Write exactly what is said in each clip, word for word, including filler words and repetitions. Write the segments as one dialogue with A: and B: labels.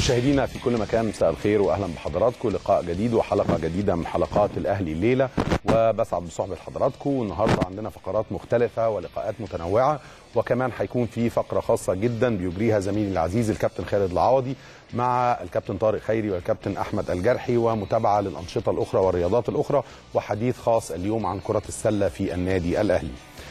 A: مشاهدينا في كل مكان، مساء الخير واهلا بحضراتكم. لقاء جديد وحلقه جديده من حلقات الاهلي الليله، وبسعد بصحبه حضراتكم. النهارده عندنا فقرات مختلفه ولقاءات متنوعه، وكمان هيكون في فقره خاصه جدا بيجريها زميلي العزيز الكابتن خالد العوضي مع الكابتن طارق خيري والكابتن احمد الجرحي، ومتابعه للانشطه الاخرى والرياضات الاخرى، وحديث خاص اليوم عن كره السله في النادي الاهلي.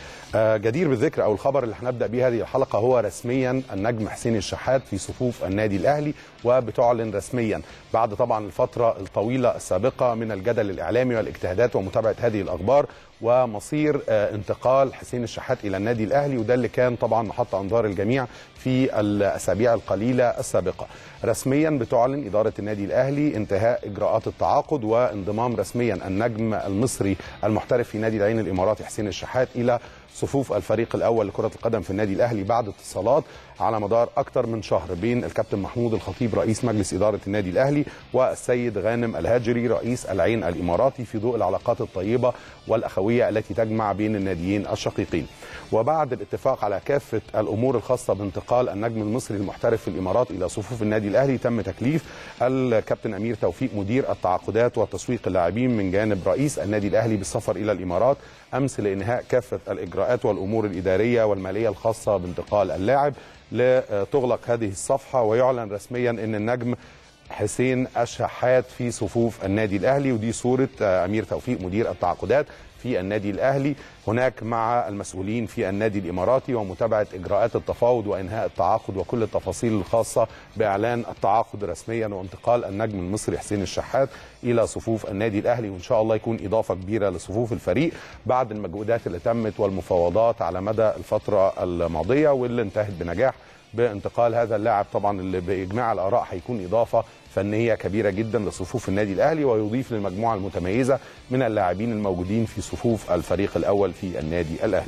A: جدير بالذكر او الخبر اللي هنبدا به هذه الحلقه هو رسميا النجم حسين الشحات في صفوف النادي الاهلي، وبتعلن رسميا بعد طبعا الفتره الطويله السابقه من الجدل الاعلامي والاجتهادات ومتابعه هذه الاخبار ومصير انتقال حسين الشحات الى النادي الاهلي، وده اللي كان طبعا محط انظار الجميع في الاسابيع القليله السابقه. رسميا بتعلن اداره النادي الاهلي انتهاء اجراءات التعاقد وانضمام رسميا النجم المصري المحترف في نادي العين الاماراتي حسين الشحات الى صفوف الفريق الاول لكره القدم في النادي الاهلي، بعد اتصالات على مدار اكثر من شهر بين الكابتن محمود الخطيب رئيس مجلس اداره النادي الاهلي والسيد غانم الهاجري رئيس العين الاماراتي في ضوء العلاقات الطيبه والاخويه التي تجمع بين الناديين الشقيقين. وبعد الاتفاق على كافه الامور الخاصه بانتقال النجم المصري المحترف في الامارات الى صفوف النادي الاهلي، تم تكليف الكابتن امير توفيق مدير التعاقدات وتسويق اللاعبين من جانب رئيس النادي الاهلي بالسفر الى الامارات امس لانهاء كافه الاجراءات والامور الاداريه والماليه الخاصه بانتقال اللاعب، لتغلق هذه الصفحه ويعلن رسميا ان النجم حسين الشحات في صفوف النادي الاهلي. ودي صوره امير توفيق مدير التعاقدات في النادي الاهلي هناك مع المسؤولين في النادي الاماراتي ومتابعه اجراءات التفاوض وانهاء التعاقد وكل التفاصيل الخاصه باعلان التعاقد رسميا وانتقال النجم المصري حسين الشحات الى صفوف النادي الاهلي، وان شاء الله يكون اضافه كبيره لصفوف الفريق بعد المجهودات اللي تمت والمفاوضات على مدى الفتره الماضيه واللي انتهت بنجاح بانتقال هذا اللاعب، طبعا اللي باجماع الاراء هيكون اضافه فنيه كبيره جدا لصفوف النادي الاهلي ويضيف للمجموعه المتميزه من اللاعبين الموجودين في صفوف الفريق الاول في النادي الاهلي.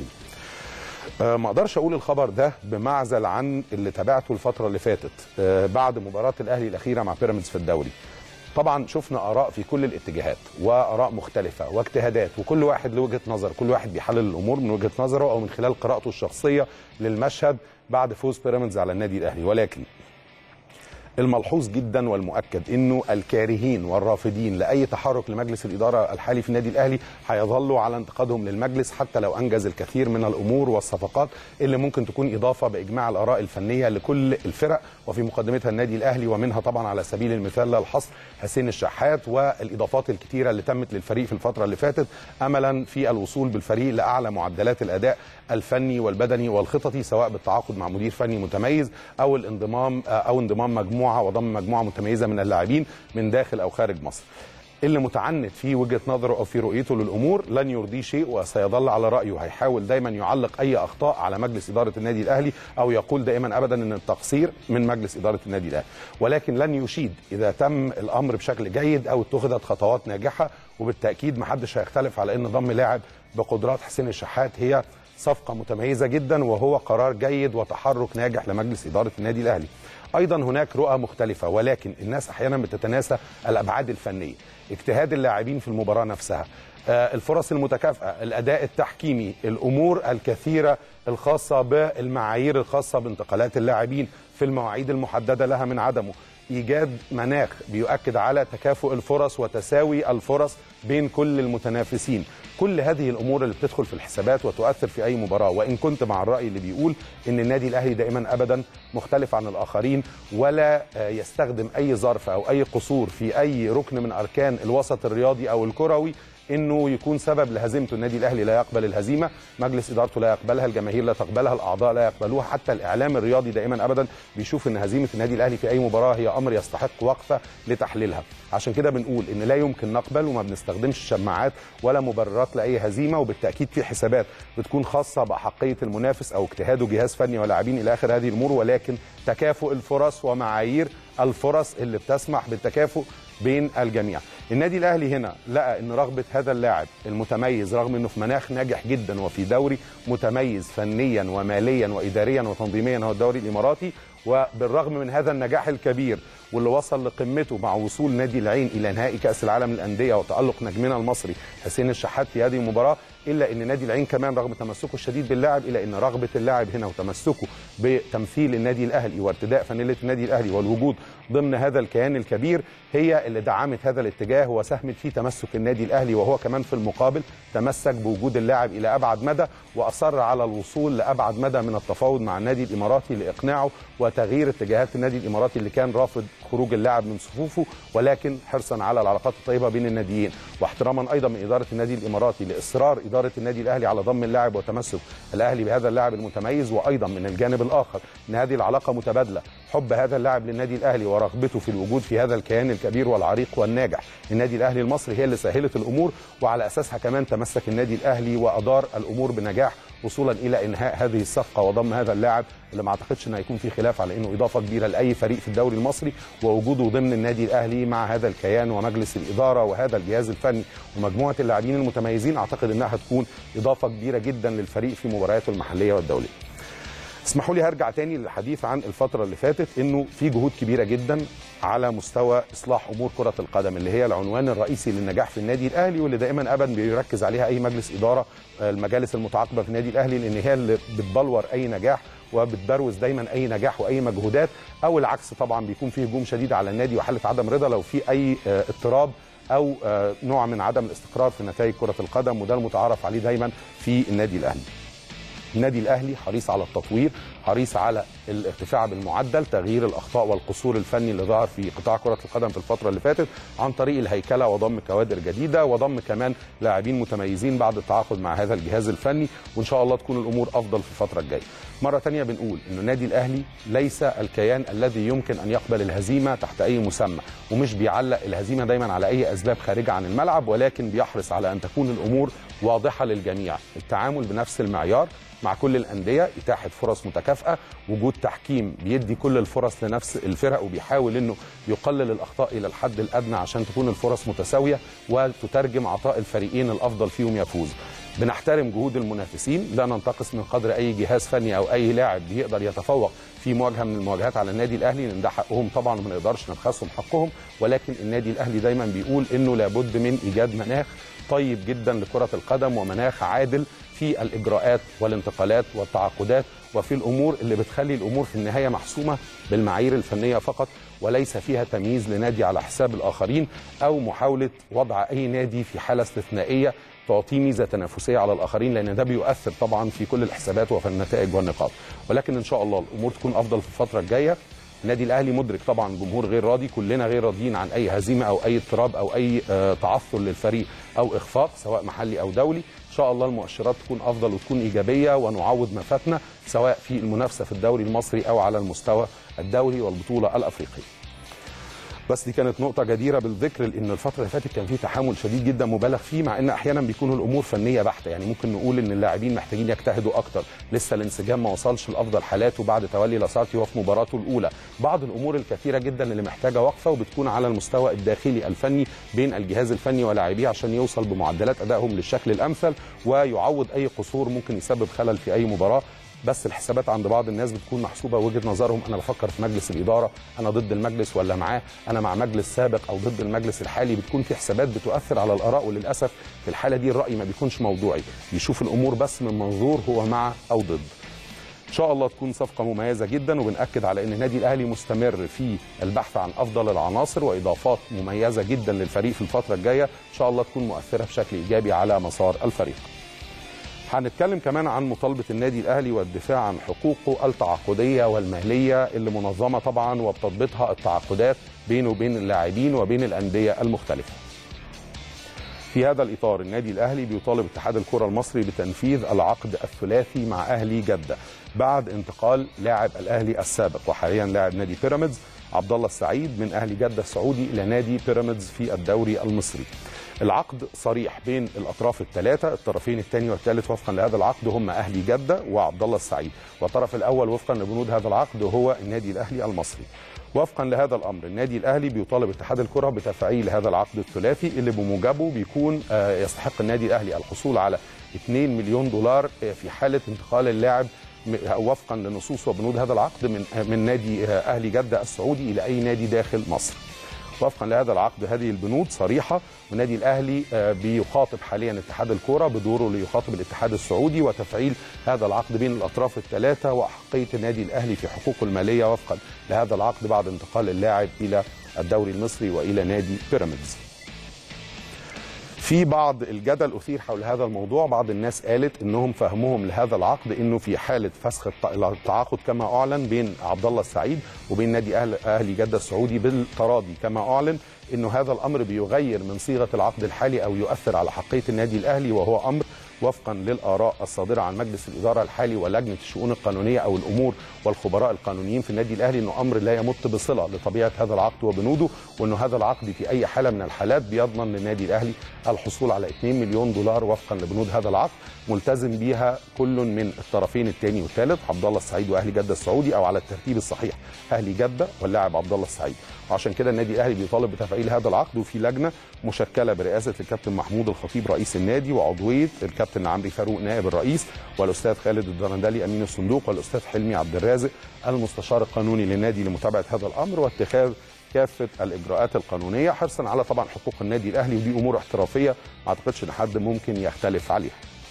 A: أه ما اقدرش اقول الخبر ده بمعزل عن اللي تابعته الفتره اللي فاتت أه بعد مباراه الاهلي الاخيره مع بيراميدز في الدوري. طبعا شفنا اراء في كل الاتجاهات واراء مختلفه واجتهادات، وكل واحد له وجهه نظر، كل واحد بيحلل الامور من وجهه نظره او من خلال قراءته الشخصيه للمشهد بعد فوز بيراميدز على النادي الاهلي. ولكن الملحوظ جدا والمؤكد انه الكارهين والرافضين لاي تحرك لمجلس الاداره الحالي في النادي الاهلي هيظلوا على انتقادهم للمجلس حتى لو انجز الكثير من الامور والصفقات اللي ممكن تكون اضافه باجماع الاراء الفنيه لكل الفرق وفي مقدمتها النادي الاهلي، ومنها طبعا على سبيل المثال لا الحصر حسين الشحات والاضافات الكثيره اللي تمت للفريق في الفتره اللي فاتت املا في الوصول بالفريق لاعلى معدلات الاداء الفني والبدني والخططي، سواء بالتعاقد مع مدير فني متميز او الانضمام او انضمام مجموعه وضم مجموعه متميزه من اللاعبين من داخل او خارج مصر. اللي متعنت في وجهه نظره او في رؤيته للامور لن يرضيه شيء وسيظل على رايه، هيحاول دايما يعلق اي اخطاء على مجلس اداره النادي الاهلي او يقول دائما ابدا ان التقصير من مجلس اداره النادي الاهلي، ولكن لن يشيد اذا تم الامر بشكل جيد او اتخذت خطوات ناجحه. وبالتاكيد محدش هيختلف على ان ضم لاعب بقدرات حسين الشحات هي صفقه متميزه جدا وهو قرار جيد وتحرك ناجح لمجلس اداره النادي الاهلي. ايضا هناك رؤى مختلفه، ولكن الناس احيانا بتتناسى الابعاد الفنيه، اجتهاد اللاعبين في المباراه نفسها، الفرص المتكافئه، الاداء التحكيمي، الامور الكثيره الخاصه بالمعايير الخاصه بانتقالات اللاعبين في المواعيد المحدده لها من عدمه، ايجاد مناخ بيؤكد على تكافؤ الفرص وتساوي الفرص بين كل المتنافسين. كل هذه الامور اللي بتدخل في الحسابات وتؤثر في اي مباراه. وان كنت مع الراي اللي بيقول ان النادي الاهلي دائما ابدا مختلف عن الاخرين ولا يستخدم اي ظرف او اي قصور في اي ركن من اركان الوسط الرياضي او الكروي انه يكون سبب لهزيمته. النادي الاهلي لا يقبل الهزيمه، مجلس ادارته لا يقبلها، الجماهير لا تقبلها، الاعضاء لا يقبلوها، حتى الاعلام الرياضي دائما ابدا بيشوف ان هزيمه النادي الاهلي في اي مباراه هي امر يستحق وقفه لتحليلها. عشان كده بنقول ان لا يمكن نقبل وما بنستخدمش شماعات ولا مبررات لاي هزيمه، وبالتاكيد في حسابات بتكون خاصه باحقيه المنافس او اجتهاده جهاز فني ولاعبين الى اخر هذه الامور، ولكن تكافؤ الفرص ومعايير الفرص اللي بتسمح بالتكافؤ بين الجميع. النادي الاهلي هنا لقى ان رغبه هذا اللاعب المتميز رغم انه في مناخ ناجح جدا وفي دوري متميز فنيا وماليا واداريا وتنظيميا هو الدوري الاماراتي، وبالرغم من هذا النجاح الكبير واللي وصل لقمته مع وصول نادي العين الى نهائي كاس العالم للانديه وتالق نجمنا المصري حسين الشحات في هذه المباراه، الا ان نادي العين كمان رغم تمسكه الشديد باللاعب الا ان رغبه اللاعب هنا وتمسكه بتمثيل النادي الاهلي وارتداء فانيله النادي الاهلي والوجود ضمن هذا الكيان الكبير هي اللي دعمت هذا الاتجاه وساهمت في تمسك النادي الاهلي، وهو كمان في المقابل تمسك بوجود اللاعب الى ابعد مدى واصر على الوصول لابعد مدى من التفاوض مع النادي الاماراتي لاقناعه وتغيير اتجاهات النادي الاماراتي اللي كان رافض خروج اللاعب من صفوفه، ولكن حرصا على العلاقات الطيبه بين الناديين واحتراما ايضا من اداره النادي الاماراتي لاصرار اداره النادي الاهلي على ضم اللاعب وتمسك الاهلي بهذا اللاعب المتميز، وايضا من الجانب الاخر ان هذه العلاقه متبادله، حب هذا اللاعب للنادي الاهلي ورغبته في الوجود في هذا الكيان الكبير والعريق والناجح النادي الاهلي المصري هي اللي سهلت الامور، وعلى اساسها كمان تمسك النادي الاهلي وادار الامور بنجاح وصولا الى انهاء هذه الصفقه وضم هذا اللاعب اللي ما اعتقدش ان هيكون في خلاف على انه اضافه كبيره لاي فريق في الدوري المصري، ووجوده ضمن النادي الاهلي مع هذا الكيان ومجلس الاداره وهذا الجهاز الفني ومجموعه اللاعبين المتميزين اعتقد انها هتكون اضافه كبيره جدا للفريق في مبارياته المحليه والدوليه. اسمحوا لي هرجع تاني للحديث عن الفترة اللي فاتت انه في جهود كبيرة جدا على مستوى اصلاح امور كرة القدم اللي هي العنوان الرئيسي للنجاح في النادي الاهلي واللي دائما ابدا بيركز عليها اي مجلس ادارة، المجالس المتعاقبة في النادي الاهلي، لان هي اللي بتبلور اي نجاح وبتبروز دايما اي نجاح واي مجهودات، او العكس طبعا بيكون فيه هجوم شديد على النادي وحالة عدم رضا لو في اي اضطراب او نوع من عدم الاستقرار في نتائج كرة القدم، وده المتعارف عليه دايما في النادي الاهلي. النادي الاهلي حريص على التطوير، حريص على الارتفاع بالمعدل، تغيير الاخطاء والقصور الفني اللي ظهر في قطاع كره القدم في الفتره اللي فاتت عن طريق الهيكله وضم كوادر جديده وضم كمان لاعبين متميزين بعد التعاقد مع هذا الجهاز الفني، وان شاء الله تكون الامور افضل في الفتره الجايه. مره ثانيه بنقول ان النادي الاهلي ليس الكيان الذي يمكن ان يقبل الهزيمه تحت اي مسمى، ومش بيعلق الهزيمه دايما على اي اسباب خارجه عن الملعب، ولكن بيحرص على ان تكون الامور واضحه للجميع، التعامل بنفس المعيار مع كل الانديه، اتاحه فرص متكافئه، وجود تحكيم بيدي كل الفرص لنفس الفرق وبيحاول انه يقلل الاخطاء الى الحد الادنى عشان تكون الفرص متساويه وتترجم عطاء الفريقين الافضل فيهم يفوز. بنحترم جهود المنافسين، لا ننتقص من قدر اي جهاز فني او اي لاعب بيقدر يتفوق في مواجهه من المواجهات على النادي الاهلي، لان ده حقهم طبعا ما نقدرش نبخسهم حقهم، ولكن النادي الاهلي دايما بيقول انه لابد من ايجاد مناخ طيب جدا لكره القدم ومناخ عادل في الاجراءات والانتقالات والتعاقدات وفي الامور اللي بتخلي الامور في النهايه محسومه بالمعايير الفنيه فقط، وليس فيها تمييز لنادي على حساب الاخرين او محاوله وضع اي نادي في حاله استثنائيه تعطيه ميزه تنافسيه على الاخرين، لان ده بيؤثر طبعا في كل الحسابات وفي النتائج والنقاط. ولكن ان شاء الله الامور تكون افضل في الفتره الجايه. النادي الاهلي مدرك طبعا جمهور غير راضي، كلنا غير راضيين عن اي هزيمه او اي اضطراب او اي تعثر للفريق او اخفاق سواء محلي او دولي. ان شاء الله المؤشرات تكون افضل وتكون ايجابيه ونعوض ما فاتنا سواء في المنافسه في الدوري المصري او على المستوى الدولي والبطوله الافريقيه. بس دي كانت نقطة جديرة بالذكر، لأن الفترة اللي فاتت كان في تحامل شديد جدا مبالغ فيه، مع أن أحيانا بيكون الأمور فنية بحتة، يعني ممكن نقول أن اللاعبين محتاجين يجتهدوا أكتر، لسه الانسجام ما وصلش لأفضل حالاته بعد تولي لاسارتي وفي مباراته الأولى، بعض الأمور الكثيرة جدا اللي محتاجة وقفة وبتكون على المستوى الداخلي الفني بين الجهاز الفني ولاعبيه عشان يوصل بمعدلات أدائهم للشكل الأمثل ويعوض أي قصور ممكن يسبب خلل في أي مباراة. بس الحسابات عند بعض الناس بتكون محسوبه وجهه نظرهم، انا بفكر في مجلس الاداره، انا ضد المجلس ولا معاه، انا مع مجلس سابق او ضد المجلس الحالي، بتكون في حسابات بتؤثر على الاراء، وللاسف في الحاله دي الراي ما بيكونش موضوعي، بيشوف الامور بس من منظور هو مع او ضد. ان شاء الله تكون صفقه مميزه جدا، وبنأكد على ان النادي الاهلي مستمر في البحث عن افضل العناصر واضافات مميزه جدا للفريق في الفتره الجايه، ان شاء الله تكون مؤثره بشكل ايجابي على مسار الفريق. هنتكلم كمان عن مطالبة النادي الأهلي والدفاع عن حقوقه التعاقدية والمالية اللي منظمة طبعا وبتضبطها التعاقدات بينه وبين اللاعبين وبين الأندية المختلفة. في هذا الإطار النادي الأهلي بيطالب اتحاد الكرة المصري بتنفيذ العقد الثلاثي مع أهلي جدة بعد انتقال لاعب الأهلي السابق وحاليا لاعب نادي بيراميدز عبد الله السعيد من أهلي جدة السعودي إلى نادي بيراميدز في الدوري المصري. العقد صريح بين الاطراف الثلاثه، الطرفين الثاني والثالث وفقا لهذا العقد هم اهلي جده وعبد الله السعيد، والطرف الاول وفقا لبنود هذا العقد هو النادي الاهلي المصري. وفقا لهذا الامر النادي الاهلي بيطالب اتحاد الكره بتفعيل هذا العقد الثلاثي اللي بموجبه بيكون يستحق النادي الاهلي الحصول على اثنين مليون دولار في حاله انتقال اللاعب وفقا لنصوص وبنود هذا العقد من من نادي اهلي جده السعودي الى اي نادي داخل مصر. وفقا لهذا العقد هذه البنود صريحه، والنادي الاهلي بيخاطب حاليا اتحاد الكره بدوره ليخاطب الاتحاد السعودي وتفعيل هذا العقد بين الاطراف الثلاثه، واحقيه النادي الاهلي في حقوقه الماليه وفقا لهذا العقد بعد انتقال اللاعب الى الدوري المصري والى نادي بيراميدز. في بعض الجدل اثير حول هذا الموضوع، بعض الناس قالت انهم فهمهم لهذا العقد انه في حاله فسخ التعاقد كما اعلن بين عبد الله السعيد وبين نادي اهل اهلي جده السعودي بالتراضي كما اعلن، انه هذا الامر بيغير من صيغه العقد الحالي او يؤثر على حقيه النادي الاهلي، وهو امر وفقا للاراء الصادره عن مجلس الاداره الحالي ولجنه الشؤون القانونيه او الامور والخبراء القانونيين في النادي الاهلي، انه امر لا يمت بصله لطبيعه هذا العقد وبنوده، وانه هذا العقد في اي حاله من الحالات بيضمن للنادي الاهلي الحصول على اثنين مليون دولار وفقا لبنود هذا العقد، ملتزم بيها كل من الطرفين الثاني والثالث، عبد الله السعيد واهلي جده السعودي، او على الترتيب الصحيح اهلي جده واللاعب عبد الله السعيد. وعشان كده النادي الاهلي بيطالب بتفعيل هذا العقد، وفي لجنه مشكله برئاسه الكابتن محمود الخطيب رئيس النادي، وعضويه الكابتن عمرو فاروق نائب الرئيس، والاستاذ خالد الدرندلي امين الصندوق، والاستاذ حلمي عبد الرازق المستشار القانوني للنادي لمتابعه هذا الامر واتخاذ كافه الاجراءات القانونيه حرصا على طبعا حقوق النادي الاهلي، ودي امور احترافيه ما اعتقدش ان حد ممكن يختلف عليها.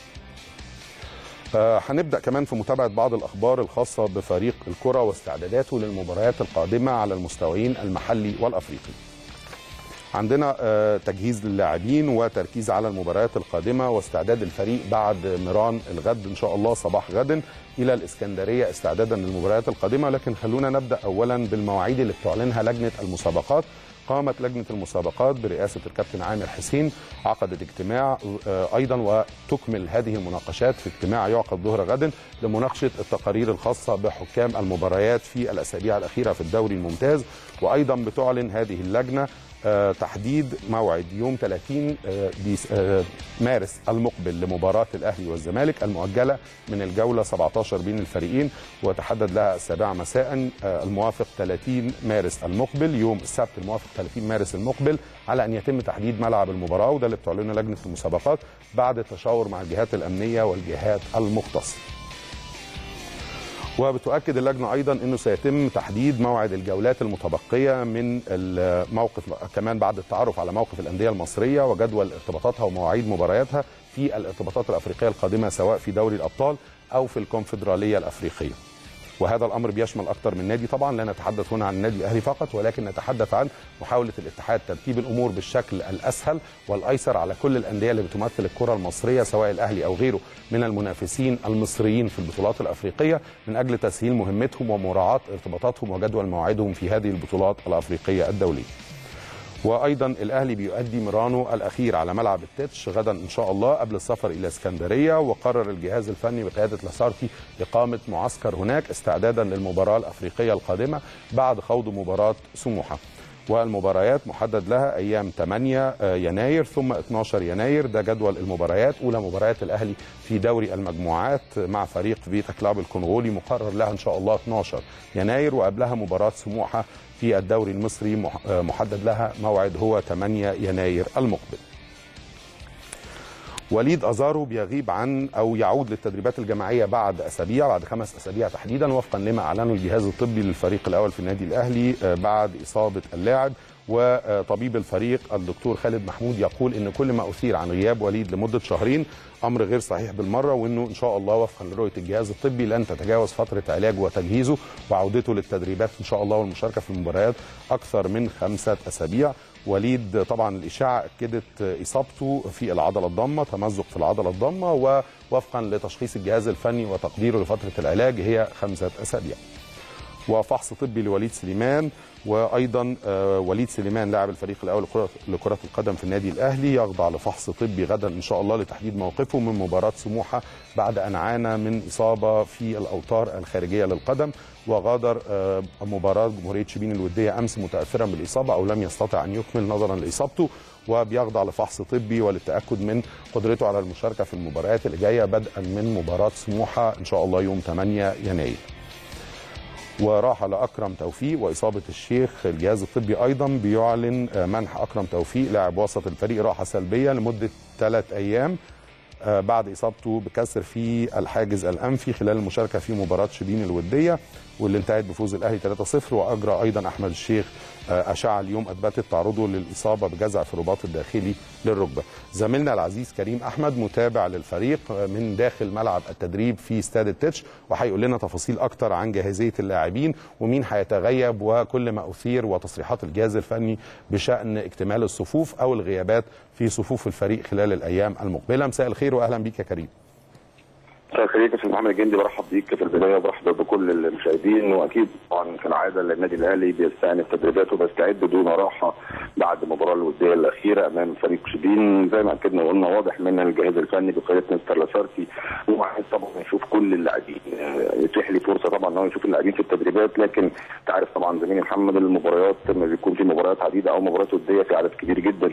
A: هنبدأ كمان في متابعة بعض الأخبار الخاصة بفريق الكرة واستعداداته للمباريات القادمة على المستويين المحلي والأفريقي. عندنا تجهيز للاعبين وتركيز على المباريات القادمة واستعداد الفريق بعد ميران الغد إن شاء الله صباح غد إلى الإسكندرية استعدادا للمباريات القادمة، لكن خلونا نبدأ أولا بالمواعيد اللي بتعلنها لجنة المسابقات. قامت لجنة المسابقات برئاسة الكابتن عامر حسين عقدت اجتماع أيضا وتكمل هذه المناقشات في اجتماع يعقد ظهر غد لمناقشة التقارير الخاصة بحكام المباريات في الأسابيع الأخيرة في الدوري الممتاز. وأيضا بتعلن هذه اللجنة تحديد موعد يوم ثلاثين مارس المقبل لمباراة الأهلي والزمالك المؤجلة من الجولة سبعة عشر بين الفريقين، وتحدد لها السابعة مساء الموافق ثلاثين مارس المقبل يوم السبت الموافق ثلاثين مارس المقبل، على أن يتم تحديد ملعب المباراة، وده اللي بتعلنه لجنة المسابقات بعد التشاور مع الجهات الأمنية والجهات المختصة. وبتؤكد اللجنة أيضا أنه سيتم تحديد موعد الجولات المتبقية من الموقف كمان بعد التعرف على موقف الأندية المصرية وجدول ارتباطاتها ومواعيد مبارياتها في الارتباطات الأفريقية القادمة سواء في دوري الأبطال أو في الكونفدرالية الأفريقية. وهذا الامر بيشمل اكثر من نادي طبعا، لا نتحدث هنا عن النادي الاهلي فقط، ولكن نتحدث عن محاوله الاتحاد ترتيب الامور بالشكل الاسهل والايسر على كل الانديه اللي بتمثل الكره المصريه سواء الاهلي او غيره من المنافسين المصريين في البطولات الافريقيه، من اجل تسهيل مهمتهم ومراعاه ارتباطاتهم وجدول مواعيدهم في هذه البطولات الافريقيه الدوليه. وايضا الاهلي بيؤدي ميرانو الاخير على ملعب التتش غدا ان شاء الله قبل السفر الى اسكندريه، وقرر الجهاز الفني بقياده لاسارتي اقامه معسكر هناك استعدادا للمباراه الافريقيه القادمه بعد خوض مباراه سموحه. والمباريات محدد لها ايام ثمانية يناير ثم اثناشر يناير، ده جدول المباريات. اولى مباريات الاهلي في دوري المجموعات مع فريق فيتا كلاب الكونغولي مقرر لها ان شاء الله اثناشر يناير، وقبلها مباراه سموحه في الدوري المصري محدد لها موعد هو ثمانية يناير المقبل. وليد أزارو بيغيب عن أو يعود للتدريبات الجماعية بعد أسابيع، بعد خمس أسابيع تحديدا، وفقا لما أعلنه الجهاز الطبي للفريق الأول في النادي الأهلي بعد إصابة اللاعب. وطبيب الفريق الدكتور خالد محمود يقول ان كل ما اثير عن غياب وليد لمده شهرين امر غير صحيح بالمره، وانه ان شاء الله وفقا لرؤيه الجهاز الطبي لن تتجاوز فتره علاجه وتجهيزه وعودته للتدريبات ان شاء الله والمشاركه في المباريات اكثر من خمسه اسابيع. وليد طبعا الاشاعه اكدت اصابته في العضله الضامه، تمزق في العضله الضامه، ووفقا لتشخيص الجهاز الفني وتقديره لفتره العلاج هي خمسه اسابيع. وفحص طبي لوليد سليمان، وايضا وليد سليمان لاعب الفريق الاول لكره القدم في النادي الاهلي يخضع لفحص طبي غدا ان شاء الله لتحديد موقفه من مباراه سموحه بعد ان عانى من اصابه في الاوتار الخارجيه للقدم، وغادر مباراه جمهوريه شبين الوديه امس متاثرا بالاصابه او لم يستطع ان يكمل نظرا لاصابته، وبيخضع لفحص طبي وللتاكد من قدرته على المشاركه في المباريات اللي جايه بدءا من مباراه سموحه ان شاء الله يوم ثمانية يناير. وراحل أكرم توفيق وإصابة الشيخ، الجهاز الطبي أيضا بيعلن منح أكرم توفيق لاعب وسط الفريق راحة سلبية لمدة ثلاث أيام بعد إصابته بكسر في الحاجز الأنفي خلال المشاركة في مباراة شبين الودية. واللي انتهت بفوز الاهلي ثلاثة صفر. واجرى ايضا احمد الشيخ اشعه اليوم اثبتت تعرضه للاصابه بجزع في الرباط الداخلي للركبه. زميلنا العزيز كريم احمد متابع للفريق من داخل ملعب التدريب في استاد التتش، وهيقول لنا تفاصيل اكتر عن جاهزيه اللاعبين ومين هيتغيب وكل ما اثير وتصريحات الجهاز الفني بشان اكتمال الصفوف او الغيابات في صفوف الفريق خلال الايام المقبله. مساء الخير واهلا بيك يا كريم.
B: مساء الخير يا استاذ محمد الجندي، برحب بيك في البدايه وبرحب بكل المشاهدين. واكيد طبعا كالعاده النادي الاهلي بيستأنف تدريباته وبيستعد دون راحه بعد المباراه الوديه الاخيره امام فريق شبين. زي ما اكدنا وقلنا واضح من الجهاز الفني بقياده مستر لاسارتي هو عايز طبعا يشوف كل اللاعبين، يتيح لي فرصه طبعا ان هو يشوف اللاعبين في التدريبات، لكن انت عارف طبعا زميلي محمد المباريات لما بيكون في مباريات عديده او مباريات وديه في عدد كبير جدا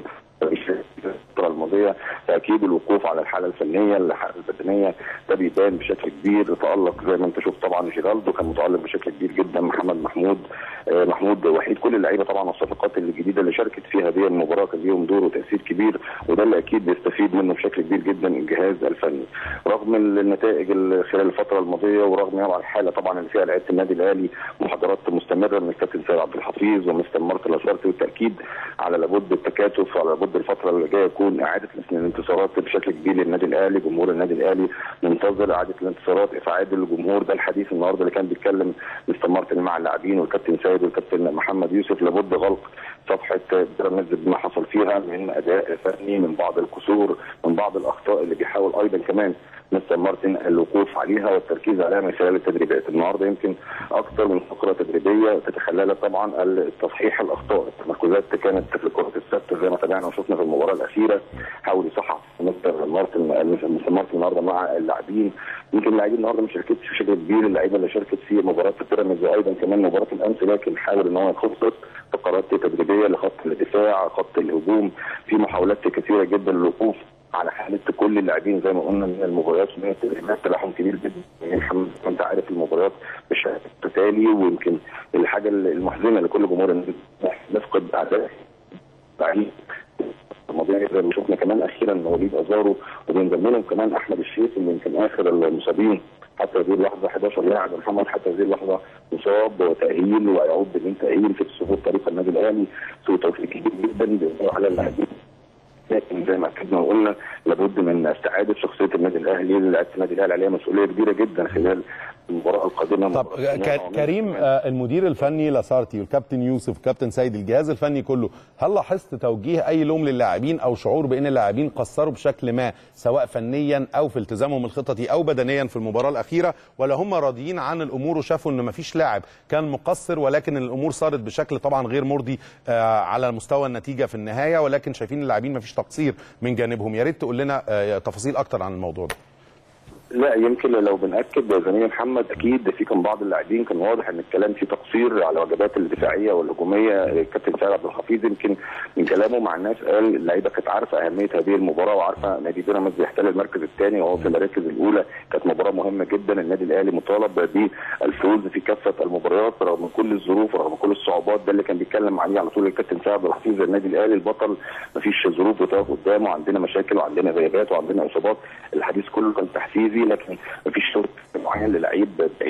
B: الفتره الماضيه، فاكيد الوقوف على الحاله الفنيه الحاله البدنيه ده بيبان بشكل كبير. تالق زي ما انت شفت طبعا جيرالدو كان متالق بشكل كبير جدا، محمد محمود آه محمود وحيد، كل اللعيبه طبعا والصفقات الجديده اللي شاركت في هذه المباراه كان ليهم دور وتاثير كبير، وده اللي اكيد بيستفيد منه بشكل كبير جدا الجهاز الفني. رغم النتائج خلال الفتره الماضيه ورغم على الحاله طبعا اللي فيها لعيبه النادي الاهلي محاضرات مستمره من الكابتن سيد عبد الحفيظ ومستر مارتن لاسارتي، والتاكيد على لابد التكاتف وعلى لابد الفتره اللي جايه يكون اعاده الانتصارات بشكل كبير للنادي الاهلي. جمهور النادي الاهلي منتظر اعاده الانتصارات، افعاد الجمهور، ده الحديث النهارده اللي كان بيتكلم مستر مارتن مع اللاعبين والكابتن سيد والكابتن محمد يوسف. لابد غلق صفحه بيراميدز بما حصل فيها من اداء فني، من بعض الكسور، من بعض الاخطاء اللي بيحاول ايضا كمان مستر مارتن الوقوف عليها والتركيز عليها من خلال التدريبات. النهارده يمكن اكثر من فقره تدريبيه تتخللها طبعا تصحيح الاخطاء، التمركزات كانت في كره السبت زي ما تابعنا وشفنا في المباراه الاخيره، حاول يصحح مستر مارتن مستر مارتن النهارده مع اللاعبين. يمكن اللاعبين النهارده ما شاركتش بشكل كبير، اللعيبه اللي شاركت في مباراه بيراميدز وايضا كمان مباراه الامس، لكن حاول ان هو يخصص فقرات تدريبيه لخط الدفاع، خط الهجوم، في محاولات كثيره جدا للوقوف على حاله كل اللاعبين زي ما قلنا من المباريات ومن التدريبات. تلاحم كبير جدا محمد، انت عارف المباريات بشكل تتالي، ويمكن الحاجه المحزنه لكل جمهور النادي نفقد اعداء بعيد الموضوع زي ما شفنا كمان اخيرا وليد ازارو، وبنضم لهم كمان احمد الشيخ اللي يمكن اخر المصابين حتى هذه اللحظه احد عشر لاعب محمد حتى هذه اللحظه مصاب وتاهيل ويعود من تاهيل في صفوف فريق النادي الاهلي. سوء توفيق كبير جدا على اللاعبين، لكن زي ما اكدنا وقلنا لابد من استعاده شخصيه النادي الاهلي. لعيبه النادي الاهلي عليها مسؤوليه كبيره جدا خلال المباراه القادمه.
A: طب كريم، المدير الفني لاسارتي والكابتن يوسف والكابتن سيد الجهاز الفني كله، هل لاحظت توجيه اي لوم للاعبين او شعور بان اللاعبين قصروا بشكل ما سواء فنيا او في التزامهم الخططي او بدنيا في المباراه الاخيره، ولا هم راضيين عن الامور وشافوا ان مفيش لاعب كان مقصر ولكن الامور صارت بشكل طبعا غير مرضي على مستوى النتيجه في النهايه، ولكن شايفين اللاعبين مفيش تقصير من جانبهم؟ يا ريت تقول لنا تفاصيل اكتر عن الموضوع ده.
B: لا يمكن لو بنأكد يا زميلي محمد، اكيد في كان بعض اللاعبين كان واضح ان الكلام فيه تقصير على الواجبات الدفاعيه والهجوميه. الكابتن سيد عبد الحفيظ يمكن من كلامه مع الناس قال اللعيبه كانت عارفه اهميه هذه المباراه وعارفه نادي بيراميدز بيحتل المركز الثاني وهو في المراكز الاولى، كانت مباراه مهمه جدا. النادي الاهلي مطالب بالفوز في كافه المباريات رغم كل الظروف ورغم كل الصعوبات، ده اللي كان بيتكلم عليه على طول الكابتن سيد عبد الحفيظ. النادي الاهلي البطل مفيش ظروف بتقف قدامه، عندنا مشاكل وعندنا غيابات وعندنا اصابات، الحديث كله كان تحفيزي لكن مفيش شرط معين للعيب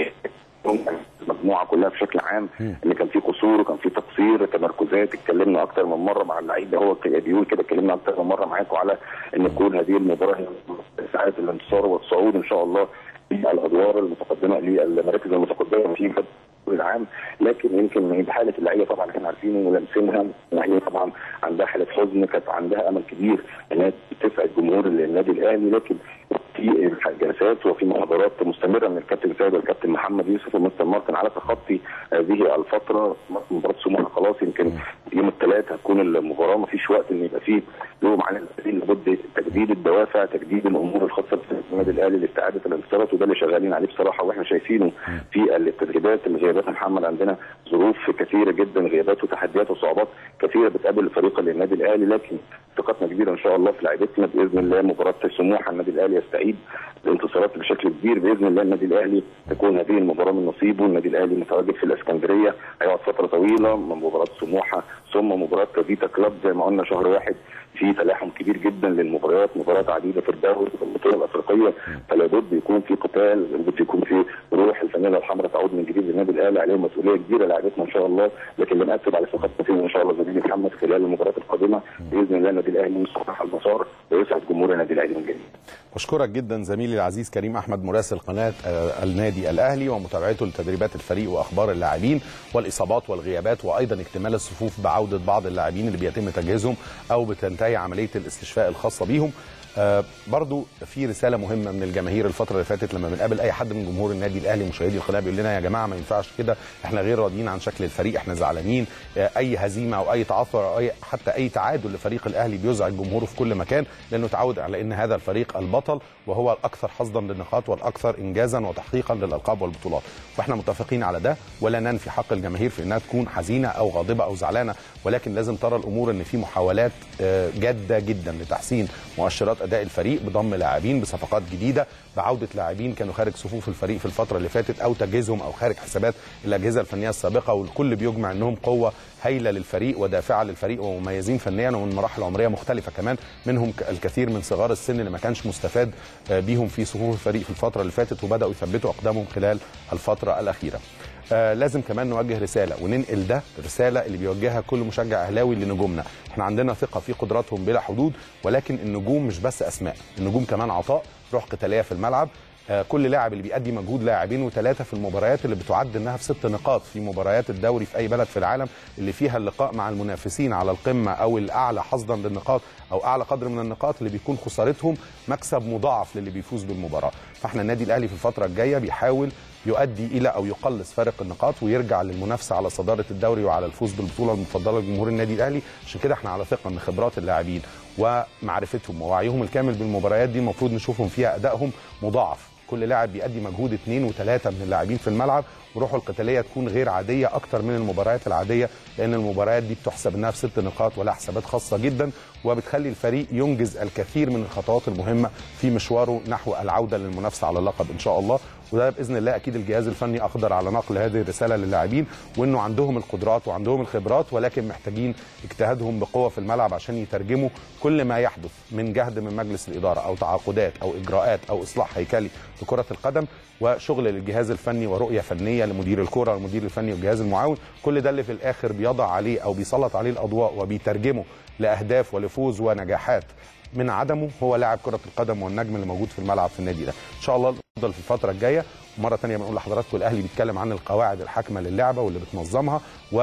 B: المجموعه كلها بشكل عام ان كان في قصور وكان في تقصير تمركزات. اتكلمنا اكتر من مره مع اللعيبه، هو بيقول كده اتكلمنا اكتر من مره معاكم على ان تكون هذه المباراه ساعات الانتصار والصعود ان شاء الله في الادوار المتقدمه للمراكز المتقدمه في العام. لكن يمكن بحاله اللعيبه طبعا كانوا عارفين ولامسينها، اللعيبه طبعا عندها حاله حزن، كانت عندها امل كبير انها تسعد جمهور النادي الاهلي، لكن في جلسات وفي محاضرات مستمره من الكابتن سيد والكابتن محمد يوسف ومستر مارتن على تخطي هذه الفتره. مباراه سموحه خلاص يمكن يوم الثلاث هتكون المباراه، ما فيش وقت ان يبقى فيه لوم على اللاعبين، لابد تجديد الدوافع، تجديد الامور الخاصه بالنادي الاهلي لاستعاده الانتصارات، وده اللي شغالين عليه بصراحه واحنا شايفينه في التدريبات. الغيابات محمد عندنا ظروف كثيره جدا، غيابات وتحديات وصعوبات كثيره بتقابل فريق النادي الاهلي، لكن ثقتنا كبيره ان شاء الله في لعيبتنا باذن الله. مباراه سموحه النادي الاهلي يستعيد الانتصارات بشكل كبير باذن الله، النادي الاهلي تكون هذه المباراه من نصيبه. النادي الاهلي متواجد في الاسكندريه، هيقعد فتره طويله من مباراه سموحه ثم مباراه فيتا كلوب زي ما قلنا شهر واحد في تلاحم كبير جدا للمباريات، مباريات عديده في الدوري في البطوله الافريقيه، فلا بد يكون في قتال، لا بد يكون في روح الفانيله الحمراء تعود من جديد للنادي الاهلي، عليهم مسؤوليه كبيره لاعبتنا ان شاء الله، لكن بنأكد على ثقتنا فيهم ان شاء الله زميلي محمد خلال المباريات القادمه باذن الله النادي الاهلي يصحح المسار ويسعد جمهور النادي الاهلي من جديد.
A: بشكرك جدا زميلي العزيز كريم احمد مراسل قناه النادي الاهلي ومتابعته لتدريبات الفريق واخبار اللاعبين والاصابات والغيابات، وايضا اكتمال الصفوف بعوده بعض اللاعبين اللي بيتم تجهيزهم او بتنتهي عمليه الاستشفاء الخاصه بيهم. آه برضو في رساله مهمه من الجماهير الفتره اللي فاتت لما بنقابل اي حد من جمهور النادي الاهلي مشاهدي القناه بيقول لنا يا جماعه ما ينفعش كده، احنا غير راضيين عن شكل الفريق، احنا زعلانين، آه اي هزيمه او اي تعثر او أي حتى اي تعادل لفريق الاهلي بيزعج جمهوره في كل مكان، لانه تعود على ان هذا الفريق البطل وهو الاكثر حظا للنقاط والاكثر انجازا وتحقيقا للالقاب والبطولات، واحنا متفقين على ده ولا ننفي حق الجماهير في انها تكون حزينه او غاضبه او زعلانه، ولكن لازم ترى الامور ان في محاولات آه جاده جدا لتحسين مؤشرات اداء الفريق ضم لاعبين بصفقات جديده، بعوده لاعبين كانوا خارج صفوف الفريق في الفتره اللي فاتت او تجهيزهم او خارج حسابات الاجهزه الفنيه السابقه، والكل بيجمع انهم قوه هايله للفريق ودافعه للفريق ومميزين فنيا ومن مراحل عمريه مختلفه كمان، منهم الكثير من صغار السن اللي ما كانش مستفاد بيهم في صفوف الفريق في الفتره اللي فاتت وبداوا يثبتوا اقدامهم خلال الفتره الاخيره. آه لازم كمان نوجه رساله وننقل ده الرساله اللي بيوجهها كل مشجع اهلاوي لنجومنا، احنا عندنا ثقه في قدراتهم بلا حدود، ولكن النجوم مش بس اسماء، النجوم كمان عطاء، روح قتاليه في الملعب، آه كل لاعب اللي بيأدي مجهود لاعبين وثلاثه في المباريات اللي بتعد انها في ست نقاط في مباريات الدوري في اي بلد في العالم اللي فيها اللقاء مع المنافسين على القمه او الاعلى حظا للنقاط او اعلى قدر من النقاط اللي بيكون خسارتهم مكسب مضاعف للي بيفوز بالمباراه، فاحنا النادي الاهلي في الفتره الجايه بيحاول يؤدي الى او يقلص فارق النقاط ويرجع للمنافسه على صداره الدوري وعلى الفوز بالبطوله المفضله لجمهور النادي الاهلي، عشان كده احنا على ثقه ان خبرات اللاعبين ومعرفتهم ووعيهم الكامل بالمباريات دي المفروض نشوفهم فيها ادائهم مضاعف، كل لاعب بيأدي مجهود اثنين وثلاثه من اللاعبين في الملعب وروحه القتاليه تكون غير عاديه اكتر من المباريات العاديه، لان المباريات دي بتحسب انها في ست نقاط ولا حسابات خاصه جدا وبتخلي الفريق ينجز الكثير من الخطوات المهمه في مشواره نحو العوده للمنافسه على اللقب ان شاء الله، وده باذن الله اكيد الجهاز الفني اقدر على نقل هذه الرساله للاعبين وانه عندهم القدرات وعندهم الخبرات، ولكن محتاجين اجتهادهم بقوه في الملعب عشان يترجموا كل ما يحدث من جهد من مجلس الاداره او تعاقدات او اجراءات او اصلاح هيكلي في كره القدم وشغل للجهاز الفني ورؤيه فنيه لمدير الكره والمدير الفني والجهاز المعاون، كل ده اللي في الاخر بيضع عليه او بيسلط عليه الاضواء وبيترجمه لاهداف ولفوز ونجاحات من عدمه هو لاعب كره القدم والنجم اللي موجود في الملعب في النادي ده. ان شاء الله نفضل في الفتره الجايه، مره ثانيه بنقول لحضراتكم الاهلي بيتكلم عن القواعد الحاكمه للعبه واللي بتنظمها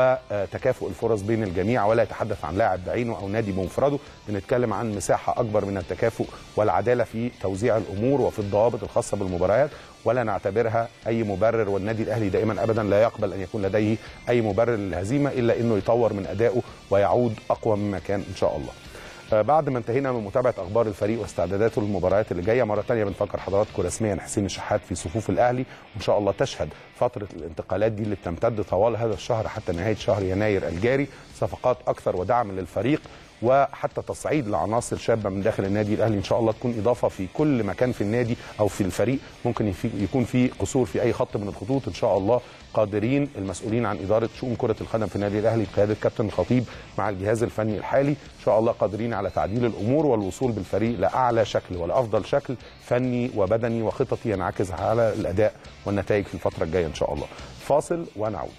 A: وتكافؤ الفرص بين الجميع ولا يتحدث عن لاعب بعينه او نادي بمفرده، بنتكلم عن مساحه اكبر من التكافؤ والعداله في توزيع الامور وفي الضوابط الخاصه بالمباريات، ولا نعتبرها اي مبرر، والنادي الاهلي دائما ابدا لا يقبل ان يكون لديه اي مبرر للهزيمه الا انه يطور من ادائه ويعود اقوى مما كان ان شاء الله. بعد ما انتهينا من متابعه اخبار الفريق واستعداداته للمباريات اللي جايه، مره ثانيه بنفكر حضراتكم رسميا حسين الشحات في صفوف الاهلي، وان شاء الله تشهد فتره الانتقالات دي اللي بتمتد طوال هذا الشهر حتى نهايه شهر يناير الجاري صفقات اكثر ودعم للفريق وحتى تصعيد لعناصر شابه من داخل النادي الاهلي ان شاء الله تكون اضافه في كل مكان في النادي او في الفريق ممكن يكون في قصور في اي خط من الخطوط، ان شاء الله قادرين المسؤولين عن اداره شؤون كره القدم في النادي الاهلي بقياده كابتن الخطيب مع الجهاز الفني الحالي ان شاء الله قادرين على تعديل الامور والوصول بالفريق لاعلى شكل ولافضل شكل فني وبدني وخططي ينعكس على الاداء والنتائج في الفتره الجايه ان شاء الله. فاصل ونعود.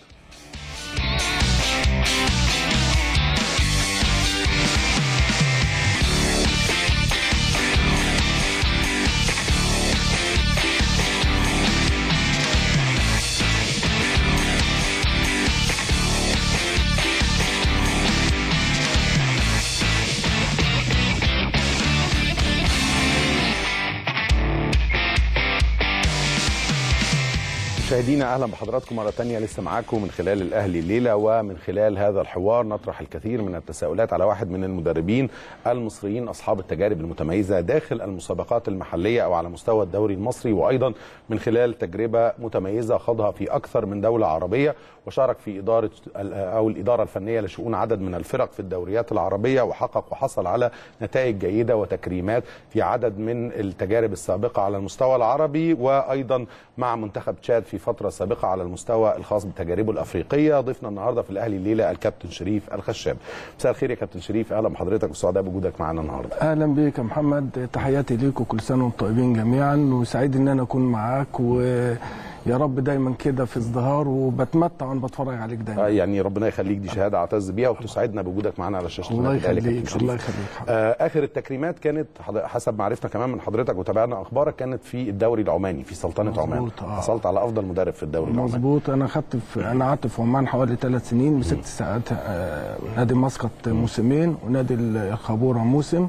A: مشاهدينا اهلا بحضراتكم مره ثانيه، لسه معاكم من خلال الاهلي الليله، ومن خلال هذا الحوار نطرح الكثير من التساؤلات على واحد من المدربين المصريين اصحاب التجارب المتميزه داخل المسابقات المحليه او على مستوى الدوري المصري، وايضا من خلال تجربه متميزه خاضها في اكثر من دوله عربيه، وشارك في اداره او الاداره الفنيه لشؤون عدد من الفرق في الدوريات العربيه، وحقق وحصل على نتائج جيده وتكريمات في عدد من التجارب السابقه على المستوى العربي، وايضا مع منتخب تشاد في فتره سابقه على المستوى الخاص بتجاربه الافريقيه. ضيفنا النهارده في الاهلي الليله الكابتن شريف الخشاب. مساء الخير يا كابتن شريف، اهلا بحضرتك وسعداء بوجودك معانا النهارده.
C: اهلا بيك يا محمد، تحياتي ليك وكل سنه وانتم طيبين جميعا، وسعيد ان انا اكون معاك، ويا رب دايما كده في ازدهار، وبتمتع وانا بتفرج عليك دايما.
A: آه يعني ربنا يخليك، دي شهاده اعتز بيها وبتسعدنا بوجودك معانا على شاشه
C: الله يخليك. الله يخليك.
A: آه اخر التكريمات كانت حسب معرفتنا كمان من حضرتك وتابعنا اخبارك كانت في الدوري العماني في سلطنه عمان.
C: آه.
A: حصلت على افضل مدرب في الدوري العماني.
C: مظبوط. انا خدت في انا قعدت في عمان حوالي ثلاث سنين، مسكت ساعتها آه نادي مسقط موسمين ونادي الخابوره موسم،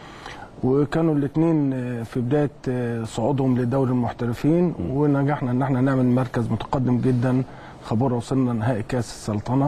C: وكانوا الاثنين في بدايه صعودهم لدوري المحترفين، ونجحنا ان احنا نعمل مركز متقدم جدا. خبوره وصلنا نهائي كاس السلطنه،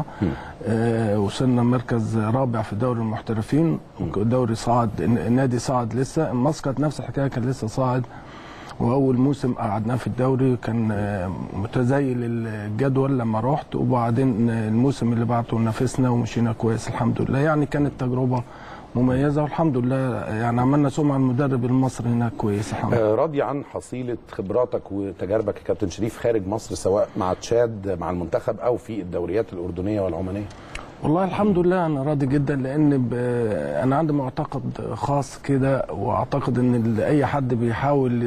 C: آه وصلنا مركز رابع في دوري المحترفين، الدوري صعد، النادي صعد لسه. مسقط نفس الحكايه كان لسه صاعد، واول موسم قعدناه في الدوري كان آه متزايل الجدول لما رحت، وبعدين الموسم اللي بعده نافسنا ومشينا كويس الحمد لله. يعني كانت تجربه مميزه والحمد لله، يعني عملنا سمعه المدرب المصري هناك كويس الحمد لله.
A: آه راضي عن حصيله خبراتك وتجاربك يا كابتن شريف خارج مصر، سواء مع تشاد مع المنتخب او في الدوريات الاردنيه والعمانيه؟
C: والله الحمد لله انا راضي جدا، لان انا عندي معتقد خاص كده، واعتقد ان اي حد بيحاول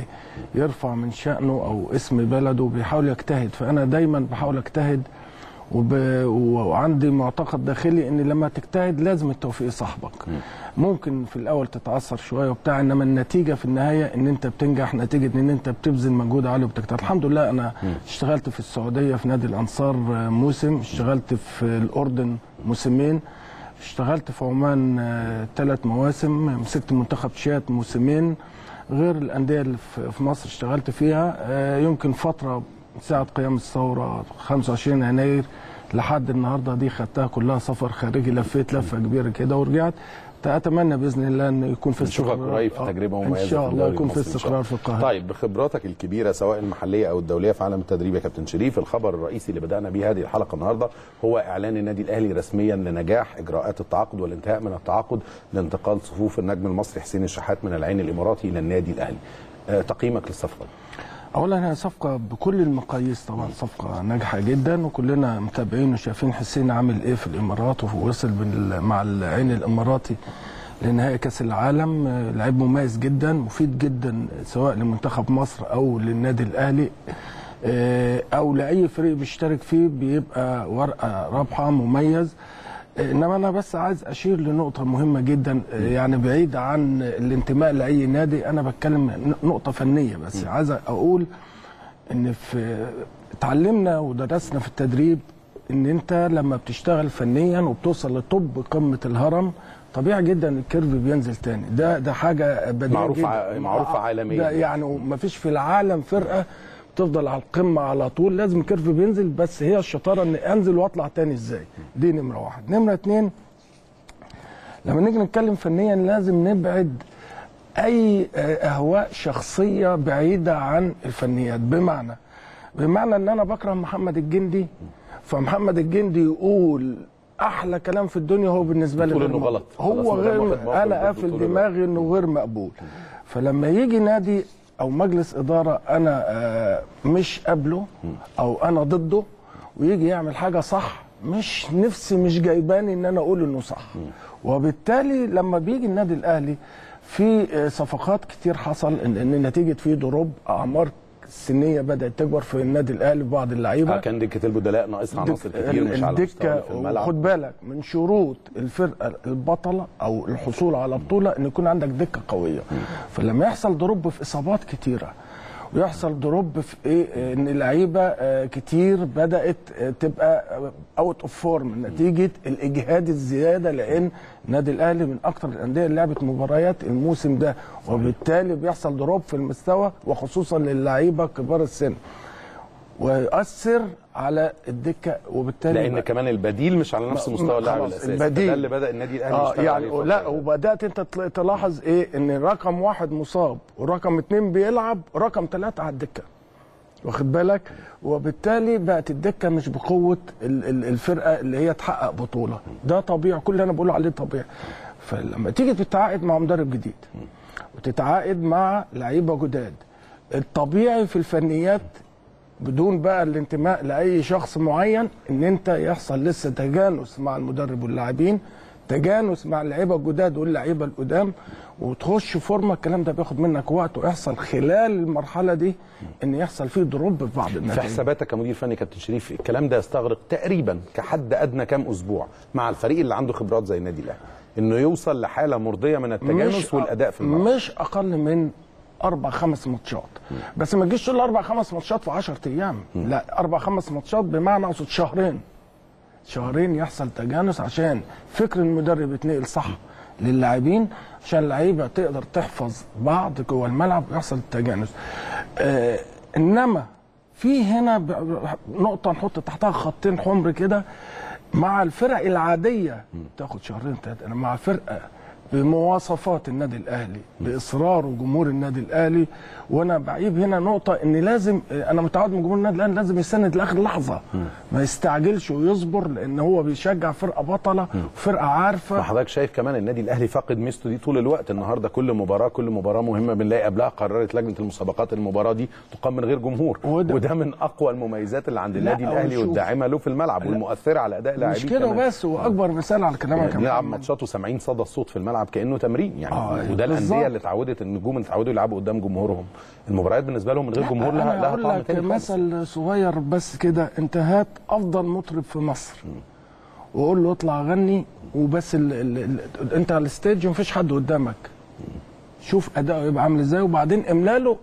C: يرفع من شأنه او اسم بلده بيحاول يجتهد، فانا دايما بحاول اجتهد، وب... وعندي معتقد داخلي ان لما تجتهد لازم التوفيق يصاحبك. ممكن في الاول تتاثر شويه وبتاع، انما النتيجه في النهايه ان انت بتنجح نتيجه ان انت بتبذل مجهود عالي وبتجتهد. الحمد لله انا اشتغلت في السعوديه في نادي الانصار موسم، اشتغلت في الاردن موسمين، اشتغلت في عمان ثلاث مواسم، مسكت منتخب تشاد موسمين، غير الانديه اللي في مصر اشتغلت فيها. يمكن فتره ساعة قيام الثورة خمسة وعشرين يناير لحد النهارده دي خدتها كلها سفر خارجي، لفيت لفه كبيره كده ورجعت. اتمنى باذن الله ان يكون في
A: استقرار. نشوفك قريب في تجربه مميزه
C: ان شاء الله، يكون في استقرار في القاهره.
A: طيب بخبراتك الكبيره سواء المحليه او الدوليه في عالم التدريب يا كابتن شريف، الخبر الرئيسي اللي بدانا به هذه الحلقه النهارده هو اعلان النادي الاهلي رسميا لنجاح اجراءات التعاقد والانتهاء من التعاقد لانتقال صفوف النجم المصري حسين الشحات من العين الاماراتي الى النادي الاهلي. أه تقييمك للصفقه؟
C: اولا هي صفقه بكل المقاييس طبعا صفقه ناجحه جدا، وكلنا متابعين وشايفين حسين عامل ايه في الامارات، ووصل مع العين الاماراتي لنهائي كاس العالم. لعيب مميز جدا مفيد جدا سواء لمنتخب مصر او للنادي الاهلي او لاي فريق بيشترك فيه، بيبقى ورقه رابحه مميز. انما انا بس عايز اشير لنقطه مهمه جدا، يعني بعيد عن الانتماء لاي نادي، انا بتكلم نقطه فنيه بس. عايز اقول ان في اتعلمنا ودرسنا في التدريب ان انت لما بتشتغل فنيا وبتوصل لطب قمه الهرم طبيعي جدا الكيرف بينزل تاني. ده ده حاجه بديهيه
A: معروفه معروفه عالميا،
C: يعني ما فيش في العالم فرقه تفضل على القمه على طول، لازم كيرف بينزل، بس هي الشطاره ان انزل واطلع تاني ازاي. دي نمره واحد. نمره اتنين، لما نيجي نتكلم فنيا لازم نبعد اي اهواء شخصيه بعيده عن الفنيات. بمعنى بمعنى ان انا بكره محمد الجندي، فمحمد الجندي يقول احلى كلام في الدنيا هو بالنسبه لي
A: انه غلط،
C: هو غير، انا قافل دماغي انه غير مقبول. فلما يجي نادي او مجلس اداره انا مش قابله او انا ضده ويجي يعمل حاجه صح، مش نفسي مش جايباني ان انا اقول انه صح. وبالتالي لما بيجي النادي الاهلي في صفقات كتير حصل ان, إن نتيجه في دروب اعمار السنيه بدات تكبر في النادي الاهلي، بعض اللعيبه
A: كان دكه البدلاء ناقصها عناصر كتير مش على مستوى في الملعب.
C: خد بالك من شروط الفرقه البطله او الحصول على بطوله ان يكون عندك دكه قويه. فلما يحصل دروب في اصابات كتيره ويحصل دروب في ايه، ان اللعيبه كتير بدات تبقى اوت اوف فورم نتيجه الاجهاد الزياده، لان النادي الاهلي من اكثر الانديه اللي لعبت مباريات الموسم ده، وبالتالي بيحصل دروب في المستوى وخصوصا للعيبه كبار السن ويؤثر على الدكه، وبالتالي
A: لان كمان البديل مش على نفس مستوى اللاعب الاساسي.
C: البديل
A: ده اللي بدا النادي الاهلي
C: اه
A: يشتغل
C: يعني
A: عليه.
C: لا، وبدات انت تلاحظ ايه، ان رقم واحد مصاب ورقم اثنين بيلعب، رقم ثلاثه على الدكه. واخد بالك، وبالتالي بقت الدكه مش بقوه الفرقه اللي هي تحقق بطوله. ده طبيعي، كل اللي انا بقوله عليه طبيعي. فلما تيجي تتعاقد مع مدرب جديد وتتعاقد مع لعيبه جداد، الطبيعي في الفنيات بدون بقى الانتماء لاي شخص معين ان انت يحصل لسه تجانس مع المدرب واللاعبين، تجانس مع اللعيبه الجداد واللعيبه القدام، وتخش فورمه. الكلام ده بياخد منك وقت، ويحصل خلال المرحله دي ان يحصل فيه دروب في بعض النتائج.
A: في حساباتك كمدير فني كابتن شريف، الكلام ده يستغرق تقريبا كحد ادنى كام اسبوع مع الفريق اللي عنده خبرات زي النادي الاهلي انه يوصل لحاله مرضيه من التجانس والاداء في الملعب؟
C: مش اقل من اربع خمس ماتشات. بس ما تجيش تقول اربع خمس ماتشات في عشرة ايام، لا، اربع خمس ماتشات بمعنى اقصد شهرين. شهرين يحصل تجانس عشان فكر المدرب يتنقل صح للاعبين، عشان اللعيبه تقدر تحفظ بعض جوه الملعب ويحصل التجانس. آه انما في هنا نقطه نحط تحتها خطين حمر كده، مع الفرق العاديه تاخد شهرين ثلاثه، مع فرقه بمواصفات النادي الاهلي باصرار وجمهور النادي الاهلي. وانا بعيب هنا نقطه ان لازم، انا متعود من جمهور النادي الاهلي لازم يسند لاخر لحظه، ما يستعجلش ويصبر، لان هو بيشجع فرقه بطله وفرقه عارفه.
A: وحضرتك شايف كمان النادي الاهلي فاقد ميزته دي طول الوقت. النهارده كل مباراه كل مباراه مهمه بنلاقي قبلها قررت لجنه المسابقات المباراه دي تقام من غير جمهور، وده, وده من اقوى المميزات اللي عند النادي الاهلي والداعمه له في الملعب والمؤثره على اداء لاعبين.
C: مش كده بس، واكبر مثال على كلامك
A: يعني بيلعب ماتشات وسامعين صدى الصوت في الملعب كانه تمرين يعني. آه وده الانديه اللي اتعودت، النجوم اللي اتعودوا يلعبوا قدام جمهورهم، المباريات بالنسبه لهم من غير جمهور لها لها طعم تاني.
C: اقول لك مثل صغير بس كده، انت هات افضل مطرب في مصر وقول له اطلع غني وبس، ال ال ال انت على الستيج ومفيش حد قدامك، شوف اداؤه يبقى عامل ازاي، وبعدين املا له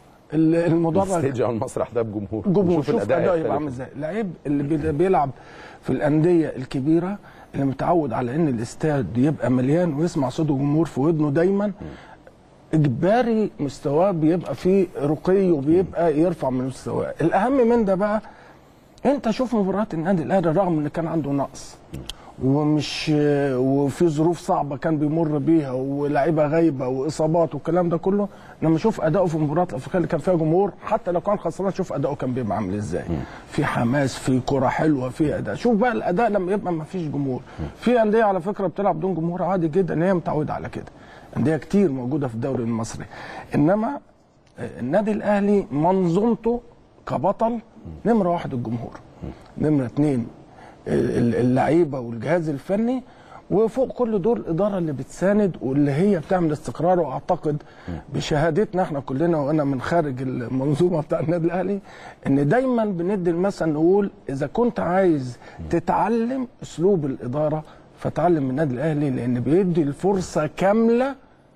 C: المدرج
A: الستيج او المسرح ده بجمهور،
C: جمهور، شوف اداؤه يبقى عامل ازاي. لعيب اللي بيلعب في الانديه الكبيره اللي متعود على ان الاستاد يبقى مليان ويسمع صوت الجمهور في ودنه دايما، اجباري مستواه بيبقى فيه رقي وبيبقى يرفع من مستواه. الاهم من ده بقى، انت شوف مباريات النادي الاهلي رغم ان كان عنده نقص ومش وفي ظروف صعبه كان بيمر بيها ولاعيبه غايبه واصابات والكلام ده كله، لما اشوف اداؤه في المباريات الافريقيه اللي كان فيها جمهور حتى لو كان خسران، شوف اداؤه كان بيبقى عامل ازاي، في حماس، في كره حلوه، في اداء. شوف بقى الاداء لما يبقى ما فيش جمهور. في انديه على فكره بتلعب بدون جمهور عادي جدا، ان هي متعوده على كده، انديه كتير موجوده في الدوري المصري. انما النادي الاهلي منظومته كبطل نمره واحد الجمهور، نمره اثنين اللعيبه والجهاز الفني، وفوق كل دول الاداره اللي بتساند واللي هي بتعمل استقرار. واعتقد بشهادتنا احنا كلنا وانا من خارج المنظومه بتاع النادي الاهلي ان دايما بندي المثل نقول اذا كنت عايز تتعلم اسلوب الاداره فتعلم من النادي الاهلي، لان بيدي الفرصه كامله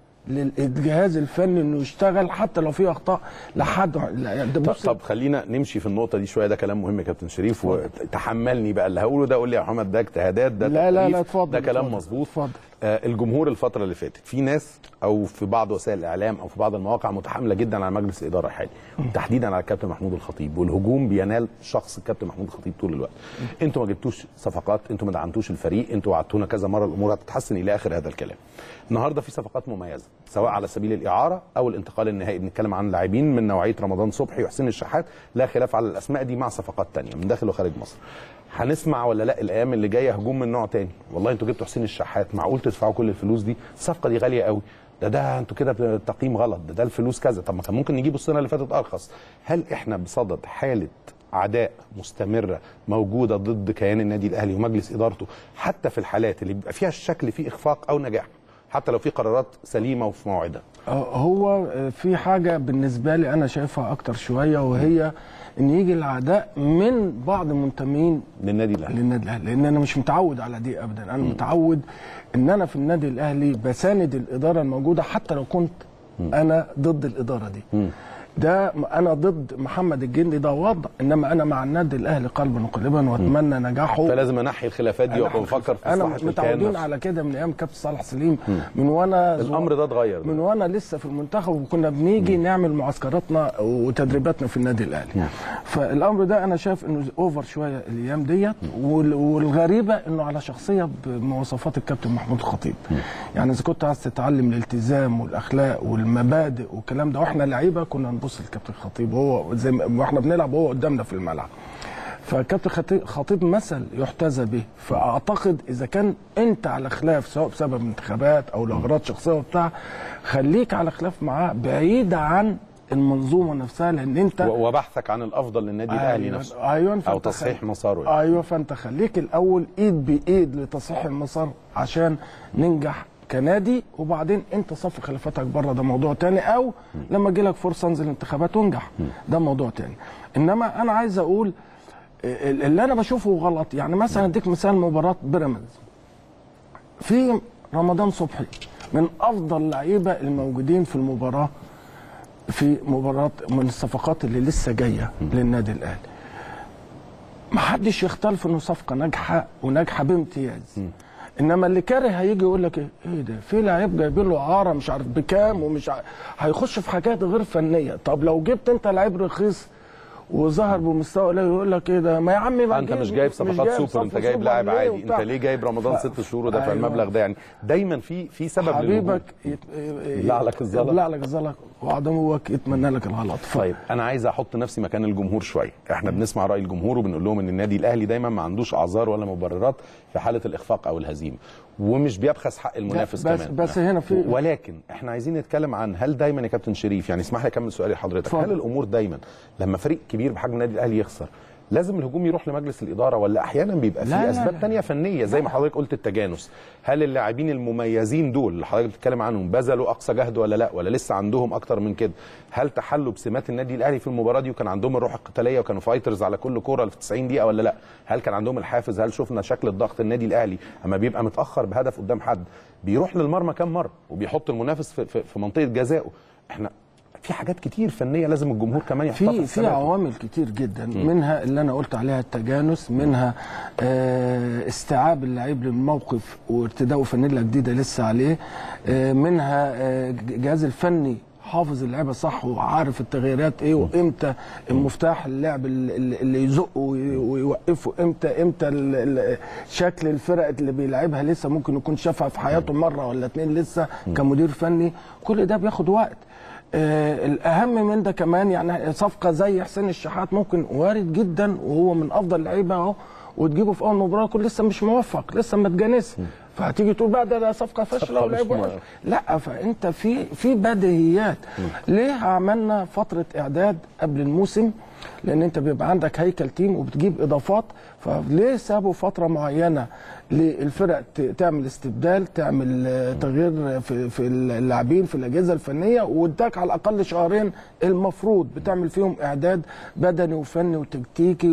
C: للجهاز الفني انه يشتغل حتى لو في اخطاء لحد.
A: طب, طب خلينا نمشي في النقطه دي شويه، ده كلام مهم يا كابتن شريف، وتحملني بقى اللي هقوله ده، قول لي يا محمد ده اجتهادات، ده
C: لا لا لا اتفضل،
A: ده كلام مظبوط. آه الجمهور الفتره اللي فاتت في ناس او في بعض وسائل الاعلام او في بعض المواقع متحامله جدا على مجلس الاداره الحالي، وتحديدا على الكابتن محمود الخطيب، والهجوم بينال شخص الكابتن محمود الخطيب طول الوقت. انتوا ما جبتوش صفقات، انتوا ما دعمتوش الفريق، انتوا وعدتونا كذا مره الامور هتتحسن الى اخر هذا الكلام. النهارده في صفقات مميزه سواء على سبيل الاعاره او الانتقال النهائي، بنتكلم عن لاعبين من نوعيه رمضان صبحي وحسين الشحات، لا خلاف على الاسماء دي، مع صفقات ثانيه من داخل وخارج مصر. هنسمع ولا لا الايام اللي جايه هجوم من نوع ثاني؟ والله انتوا جبتوا حسين الشحات، معقول تدفعوا كل الفلوس دي؟ الصفقه دي غاليه قوي، ده ده انتوا كده التقييم غلط، ده ده الفلوس كذا، طب ما كان ممكن نجيبوا السنه اللي فاتت ارخص. هل احنا بصدد حاله عداء مستمره موجوده ضد كيان النادي الاهلي ومجلس ادارته، حتى في الحالات اللي بيبقى فيها الشكل فيه اخفاق او نجاح، حتى لو في قرارات سليمه وفي موعدها؟
C: هو في حاجه بالنسبه لي انا شايفها اكتر شويه، وهي ان يجي العداء من بعض المنتمين
A: للنادي الاهلي
C: للنادي الاهلي، لان انا مش متعود على دي ابدا. انا م. متعود ان انا في النادي الاهلي بساند الاداره الموجوده حتى لو كنت م. انا ضد الاداره دي. م. ده انا ضد محمد الجندي ده وضع، انما انا مع النادي الاهلي قلبا وقالبا واتمنى نجاحه.
A: فلازم انحي الخلافات دي وابقى بفكر في
C: انا متعودين على كده من ايام كابتن صالح سليم، من وانا
A: الامر ده اتغير
C: من وانا لسه في المنتخب، وكنا بنيجي مم. نعمل معسكراتنا وتدريباتنا في النادي الاهلي. مم. فالامر ده انا شايف انه اوفر شويه الايام ديت، والغريبه انه على شخصيه بمواصفات الكابتن محمود الخطيب. مم. يعني اذا كنت عايز تتعلم الالتزام والاخلاق والمبادئ والكلام ده، واحنا لعيبه كنا ببص للكابتن خطيب وهو زي ما احنا بنلعب وهو قدامنا في الملعب. فكابتن خطيب مثل يحتذى به. فاعتقد اذا كان انت على خلاف سواء بسبب انتخابات او لاغراض شخصيه وبتاع، خليك على خلاف معاه بعيد عن المنظومه نفسها، لان انت
A: وبحثك عن الافضل للنادي الاهلي
C: أيوة
A: نفسه
C: أيوة
A: او تصحيح خل... مساره يعني.
C: ايوه فانت خليك الاول ايد بايد لتصحيح المسار عشان ننجح كنادي، وبعدين انت صفي خلافاتك بره، ده موضوع تاني، او م. لما تجي لك فرصه انزل انتخابات وانجح، م. ده موضوع تاني. انما انا عايز اقول اللي انا بشوفه غلط. يعني مثلا اديك مثال مباراه بيراميدز، في رمضان صبحي من افضل اللعيبه الموجودين في المباراه، في مباراه من الصفقات اللي لسه جايه للنادي الاهلي. ما حدش يختلف انه صفقه ناجحه وناجحه بامتياز. انما اللي كاره هيجي يقول لك ايه ايه ده، في لعيب جايبين له اعاره مش عارف بكام ومش عارف، هيخش في حاجات غير فنيه. طب لو جبت انت لعيب رخيص وظهر بمستوى قليل يقول لك ايه ده، ما يا عمي ما
A: انت مش جايب صفقات سوبر، انت جايب لاعب عادي، انت ليه جايب رمضان ست شهور ودافع أيوة. المبلغ ده؟ يعني دايما في في سبب
C: حبيبك
A: يبلع لك الزلط،
C: يبلع لك الزلط وعدمك يتمنى لك الغلط.
A: طيب انا عايز احط نفسي مكان الجمهور شويه. احنا بنسمع راي الجمهور وبنقول لهم ان النادي الاهلي دايما ما عندوش اعذار ولا مبررات في حاله الاخفاق او الهزيمه، ومش بيبخس حق المنافس
C: بس
A: كمان.
C: بس هنا في،
A: ولكن احنا عايزين نتكلم عن هل دايما يا كابتن شريف، يعني اسمح لي اكمل سؤالي لحضرتك، فضل. هل الامور دايما لما فريق كبير بحجم النادي الاهلي يخسر لازم الهجوم يروح لمجلس الاداره، ولا احيانا بيبقى في اسباب ثانيه فنيه زي ما حضرتك قلت التجانس؟ هل اللاعبين المميزين دول اللي حضرتك بتتكلم عنهم بذلوا اقصى جهد ولا لا، ولا لسه عندهم اكتر من كده؟ هل تحلوا بسمات النادي الاهلي في المباراه دي وكان عندهم الروح القتاليه وكانوا فايترز على كل كوره في تسعين دقيقه ولا لا؟ هل كان عندهم الحافز؟ هل شفنا شكل الضغط النادي الاهلي اما بيبقى متاخر بهدف قدام حد بيروح للمرمى كام مره وبيحط المنافس في, في, في منطقه جزائه؟ احنا في حاجات كتير فنيه لازم الجمهور كمان يحطها
C: في في عوامل كتير جدا، م. منها اللي انا قلت عليها التجانس، منها آه استيعاب اللعيب للموقف وارتداءه فانيلا جديده لسه عليه، آه منها آه الجهاز الفني حافظ اللعيبه صح وعارف التغييرات ايه وامتى المفتاح اللعب اللي يزقه ويوقفه امتى، امتى شكل الفرق اللي بيلعبها لسه ممكن يكون شافها في حياته مره ولا اتنين لسه كمدير فني. كل ده بياخد وقت. آه الاهم من ده كمان يعني صفقه زي حسين الشحات ممكن وارد جدا وهو من افضل اللعيبه اهو وتجيبه في اول مباراه يكون لسه مش موفق لسه ما اتجانسش، فهتيجي تقول بقى ده, ده صفقه فاشله ولاعيب وحش. لا، فانت في في بديهيات. ليه عملنا فتره اعداد قبل الموسم؟ لان انت بيبقى عندك هيكل تيم وبتجيب اضافات، فليه سابوا فتره معينه للفرق تعمل استبدال، تعمل تغيير في في اللاعبين في الاجهزه الفنيه، واداك على الاقل شهرين المفروض بتعمل فيهم اعداد بدني وفني وتكتيكي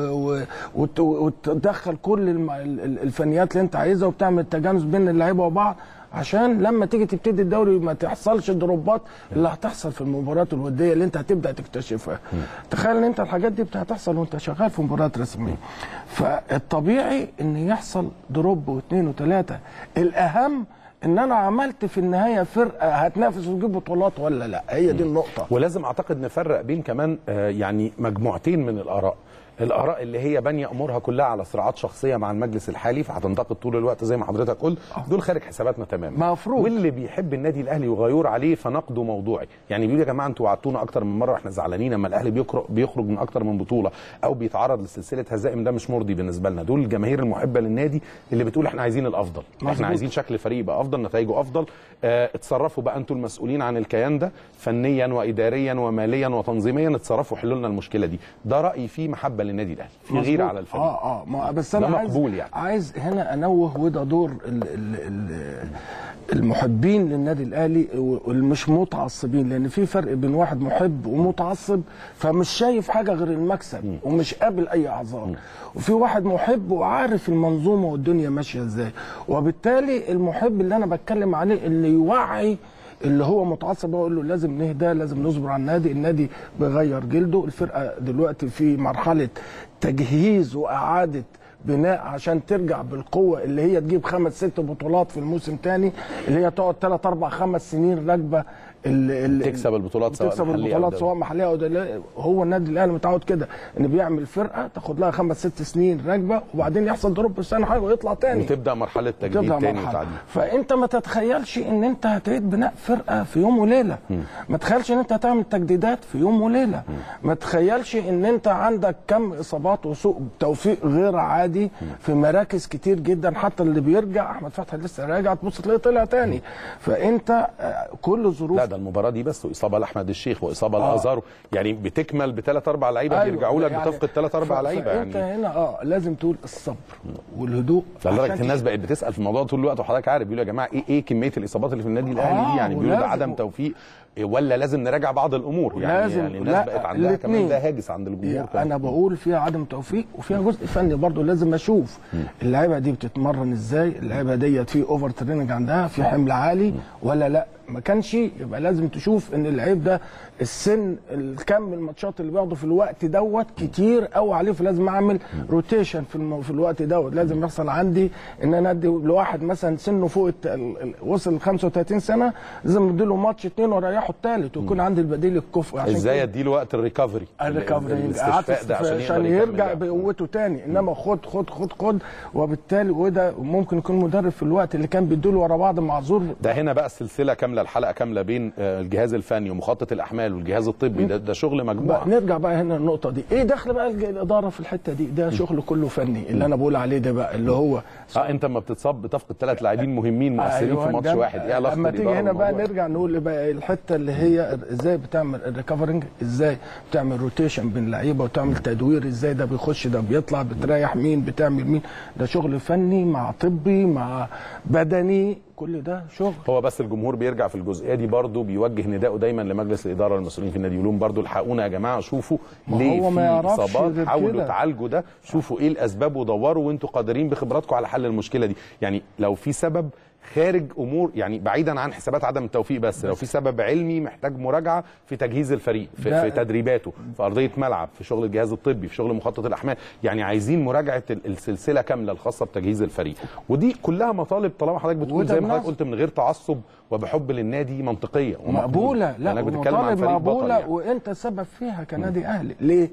C: وتدخل كل الفنيات اللي انت عايزها وبتعمل تجانس بين اللعيبه وبعض، عشان لما تيجي تبتدي الدوري ما تحصلش الدروبات اللي هتحصل في المباريات الوديه اللي انت هتبدا تكتشفها. تخيل ان انت الحاجات دي هتحصل وانت شغال في مباريات رسميه، فالطبيعي ان يحصل دروب واثنين وثلاثه. الاهم ان انا عملت في النهايه فرقه هتنافس وتجيب بطولات ولا لا، هي دي النقطه.
A: ولازم اعتقد نفرق بين كمان يعني مجموعتين من الاراء. الاراء اللي هي بانيه امورها كلها على صراعات شخصيه مع المجلس الحالي فهتنتقد طول الوقت زي ما حضرتك قلت، دول خارج حساباتنا تماما
C: مفروض.
A: واللي بيحب النادي الاهلي وغيور عليه فنقده موضوعي، يعني بيقول يا جماعه انتوا وعدتونا اكتر من مره واحنا زعلانين اما الاهلي بيخرج من اكتر من بطوله او بيتعرض لسلسله هزائم، ده مش مرضي بالنسبه لنا. دول الجماهير المحبه للنادي اللي بتقول احنا عايزين الافضل، مزبوط. احنا عايزين شكل الفريق يبقى افضل، نتائجه افضل. اه اتصرفوا بقى انتوا المسؤولين عن الكيان ده فنيا واداريا وماليا وتنظيميا، اتصرفوا حلوا لنا المشكله دي. ده رايي فيه محبه للنادي الاهلي غير على الفريق.
C: اه اه ما بس انا عايز يعني. عايز هنا انوه، وده دور ال ال ال المحبين للنادي الاهلي والمش متعصبين، لان في فرق بين واحد محب ومتعصب فمش شايف حاجه غير المكسب م. ومش قابل اي اعذار، وفي واحد محب وعارف المنظومه والدنيا ماشيه ازاي. وبالتالي المحب اللي انا بتكلم عليه اللي يوعي اللي هو متعصب اقول له لازم نهدى، لازم نصبر على النادي، النادي بيغير جلده، الفرقه دلوقتي في مرحله تجهيز واعاده بناء عشان ترجع بالقوه اللي هي تجيب خمس ست بطولات في الموسم تاني، اللي هي تقعد ثلاث اربع خمس سنين راكبه
A: تكسب البطولات سواء
C: تكسب
A: محليه
C: البطولات سواء محليه او دوليه. هو النادي الاهلي متعود كده ان بيعمل فرقه تاخد لها خمس ست سنين راكبه وبعدين يحصل دروب سنه حاجه ويطلع تاني
A: وتبدا مرحله تجديد تاني وتعديل.
C: فانت ما تتخيلش ان انت هتعيد بناء فرقه في يوم وليله، م. ما تتخيلش ان انت هتعمل تجديدات في يوم وليله، م. ما تتخيلش ان انت عندك كم اصابات وسوء توفيق غير عادي في مراكز كتير جدا. حتى اللي بيرجع احمد فتحي لسه راجع تبص تلاقيه طلع تاني. فانت كل ظروف.
A: لا ده المباراه دي بس واصابه لاحمد الشيخ واصابه آه. لازارو، يعني بتكمل بثلاث اربع لعيبه أيوة بيرجعوا لك يعني بتفقد ثلاث اربع لعيبه. يعني
C: انت هنا اه لازم تقول الصبر والهدوء.
A: لدرجه الناس بقت بتسال في الموضوع طول الوقت، وحضرتك عارف بيقولوا يا جماعه ايه ايه كميه الاصابات اللي في النادي الاهلي دي؟ آه يعني بيقولوا ده عدم توفيق ولا لازم نراجع بعض الامور؟ يعني,
C: لازم
A: يعني الناس بقت عندها كمان ده هاجس عند الجمهور.
C: انا بقول فيها عدم توفيق وفيها جزء فني برضو. لازم اشوف اللعيبه دي بتتمرن ازاي، اللعيبه ديت في اوفر تريننج عندها، في حمل عالي ولا لا. ما كانش يبقى لازم تشوف ان اللعيب ده السن الكم الماتشات اللي بياخده في الوقت دوت كتير قوي عليه، فلازم اعمل روتيشن في الم... في الوقت دوت. لازم يحصل عندي ان انا ادي لواحد مثلا سنه فوق الت... وصل خمسة وثلاثين سنه لازم ادي له ماتش اثنين واريحه الثالث ويكون عندي البديل الكفء. عشان
A: ازاي ادي له وقت الريكفري
C: الريكفري عشان, عشان يرجع بقوته تاني. انما خد خد خد خد وبالتالي وده ممكن يكون مدرب في الوقت اللي كان بيديله ورا بعض معذور.
A: ده هنا بقى السلسله كامله، الحلقه كامله بين الجهاز الفني ومخطط الاحمال والجهاز الطبي. ده, ده شغل مجموعه.
C: نرجع بقى هنا النقطه دي، ايه دخل بقى الاداره في الحته دي؟ ده شغل كله فني اللي انا بقول عليه ده بقى اللي هو
A: اه انت لما بتتصاب بتفقد ثلاث لاعبين مهمين مؤثرين أيوة في ماتش واحد. ايه علاقه
C: لما تيجي هنا بقى نرجع نقول بقى الحته اللي هي ازاي بتعمل الريكفرنج، ازاي بتعمل روتيشن بين لعيبه وتعمل تدوير، ازاي ده بيخش ده بيطلع، بتريح مين بتعمل مين. ده شغل فني مع طبي مع بدني، كل ده شغل.
A: هو بس الجمهور بيرجع في الجزئيه دي برضه بيوجه نداءه دايما لمجلس الاداره والمسؤولين في النادي، يقولون برضه الحقونا يا جماعه، شوفوا ليه في اصابات، حاولوا تعالجوا ده، شوفوا ايه الاسباب ودوروا وانتوا قادرين بخبراتكم على حل المشكله دي. يعني لو في سبب خارج امور، يعني بعيدا عن حسابات عدم التوفيق، بس لو في سبب علمي محتاج مراجعه في تجهيز الفريق، في, في تدريباته، في ارضيه ملعب، في شغل الجهاز الطبي، في شغل مخطط الاحمال، يعني عايزين مراجعه السلسله كامله الخاصه بتجهيز الفريق. ودي كلها مطالب طالما حضرتك بتقول زي ما حضرتك قلت من غير تعصب وبحب للنادي، منطقيه
C: ومقبوله. لا مطالب مقبوله يعني. وانت سبب فيها كنادي اهلي. ليه؟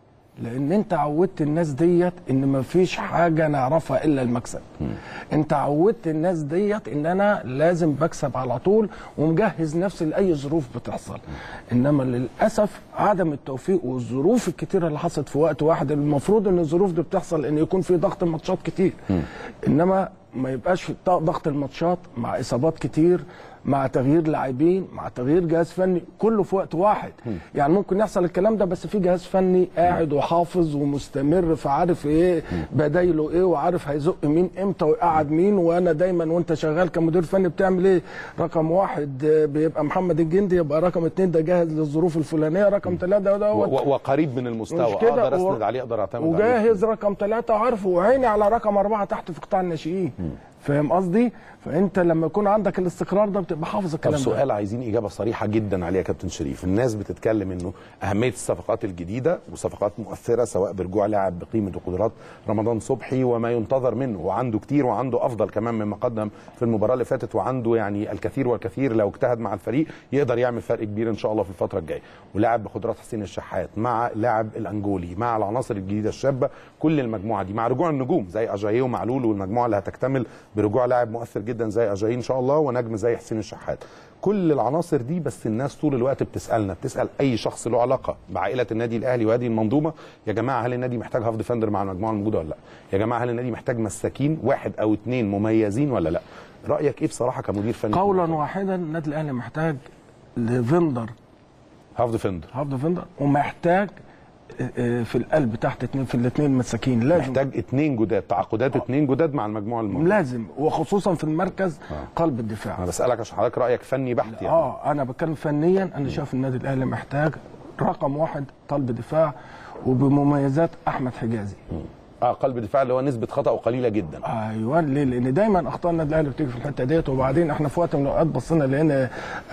C: لان انت عودت الناس ديت ان مفيش حاجه نعرفها الا المكسب. م. انت عودت الناس ديت ان انا لازم بكسب على طول ومجهز نفسي لاي ظروف بتحصل. م. انما للاسف عدم التوفيق والظروف الكتيره اللي حصلت في وقت واحد، المفروض ان الظروف دي بتحصل ان يكون في ضغط ماتشات كتير. م. انما ما يبقاش ضغط الماتشات مع اصابات كتير، مع تغيير لاعبين، مع تغيير جهاز فني، كله في وقت واحد. م. يعني ممكن يحصل الكلام ده بس في جهاز فني قاعد وحافظ ومستمر، فعارف ايه بدايله ايه وعارف هيزق مين امتى ويقعد مين. وانا دايما وانت شغال كمدير فني بتعمل ايه؟ رقم واحد بيبقى محمد الجندي، يبقى رقم اثنين ده جاهز للظروف الفلانيه، رقم ثلاثه ده
A: وقريب من المستوى اقدر اسند عليه، اقدر اعتمد عليه،
C: وجاهز رقم ثلاثه عارفه، وعيني على رقم اربعه تحت في قطاع الناشئين. فاهم قصدي؟ فانت لما يكون عندك الاستقرار ده بتبقى حافظ الكلام ده.
A: طب سؤال عايزين اجابه صريحه جدا عليه يا كابتن شريف. الناس بتتكلم انه اهميه الصفقات الجديده وصفقات مؤثره، سواء برجوع لاعب بقيمه وقدرات رمضان صبحي وما ينتظر منه، وعنده كتير وعنده افضل كمان مما قدم في المباراه اللي فاتت، وعنده يعني الكثير والكثير لو اجتهد مع الفريق يقدر يعمل فرق كبير ان شاء الله في الفتره الجايه. ولاعب بقدرات حسين الشحات مع لاعب الانجولي مع العناصر الجديده الشابه، كل المجموعه دي مع رجوع النجوم زي اجاييه ومعلول، والمجموعه اللي هتكتمل برجوع لاعب مؤثر جدا زي اجاييه ان شاء الله ونجم زي حسين الشحات. كل العناصر دي، بس الناس طول الوقت بتسالنا، بتسال اي شخص له علاقه بعائله النادي الاهلي وهذه المنظومه، يا جماعه هل النادي محتاج هاف ديفندر مع المجموعه الموجوده ولا لا؟ يا جماعه هل النادي محتاج مساكين واحد او اثنين مميزين ولا لا؟ رايك ايه بصراحه كمدير فني؟
C: قولا واحدا النادي الاهلي محتاج لفندر
A: هاف ديفندر
C: هاف ديفندر ومحتاج في القلب تحت اثنين في الاثنين مساكين. لازم
A: محتاج اثنين جداد، تعاقدات اثنين جداد مع المجموعه الموجوده
C: لازم، وخصوصا في المركز آه. قلب الدفاع.
A: انا بسالك عشان حضرتك رايك فني بحت يعني.
C: اه انا بتكلم فنيا. انا شايف النادي الاهلي محتاج رقم واحد قلب دفاع وبمميزات احمد حجازي. م.
A: اه قلب دفاع اللي هو نسبه خطأه قليله جدا.
C: ايوه ليه؟ لان دايما اخطاء النادي الاهلي بتيجي في الحته ديت. وبعدين احنا في وقت من الاوقات بصينا لقينا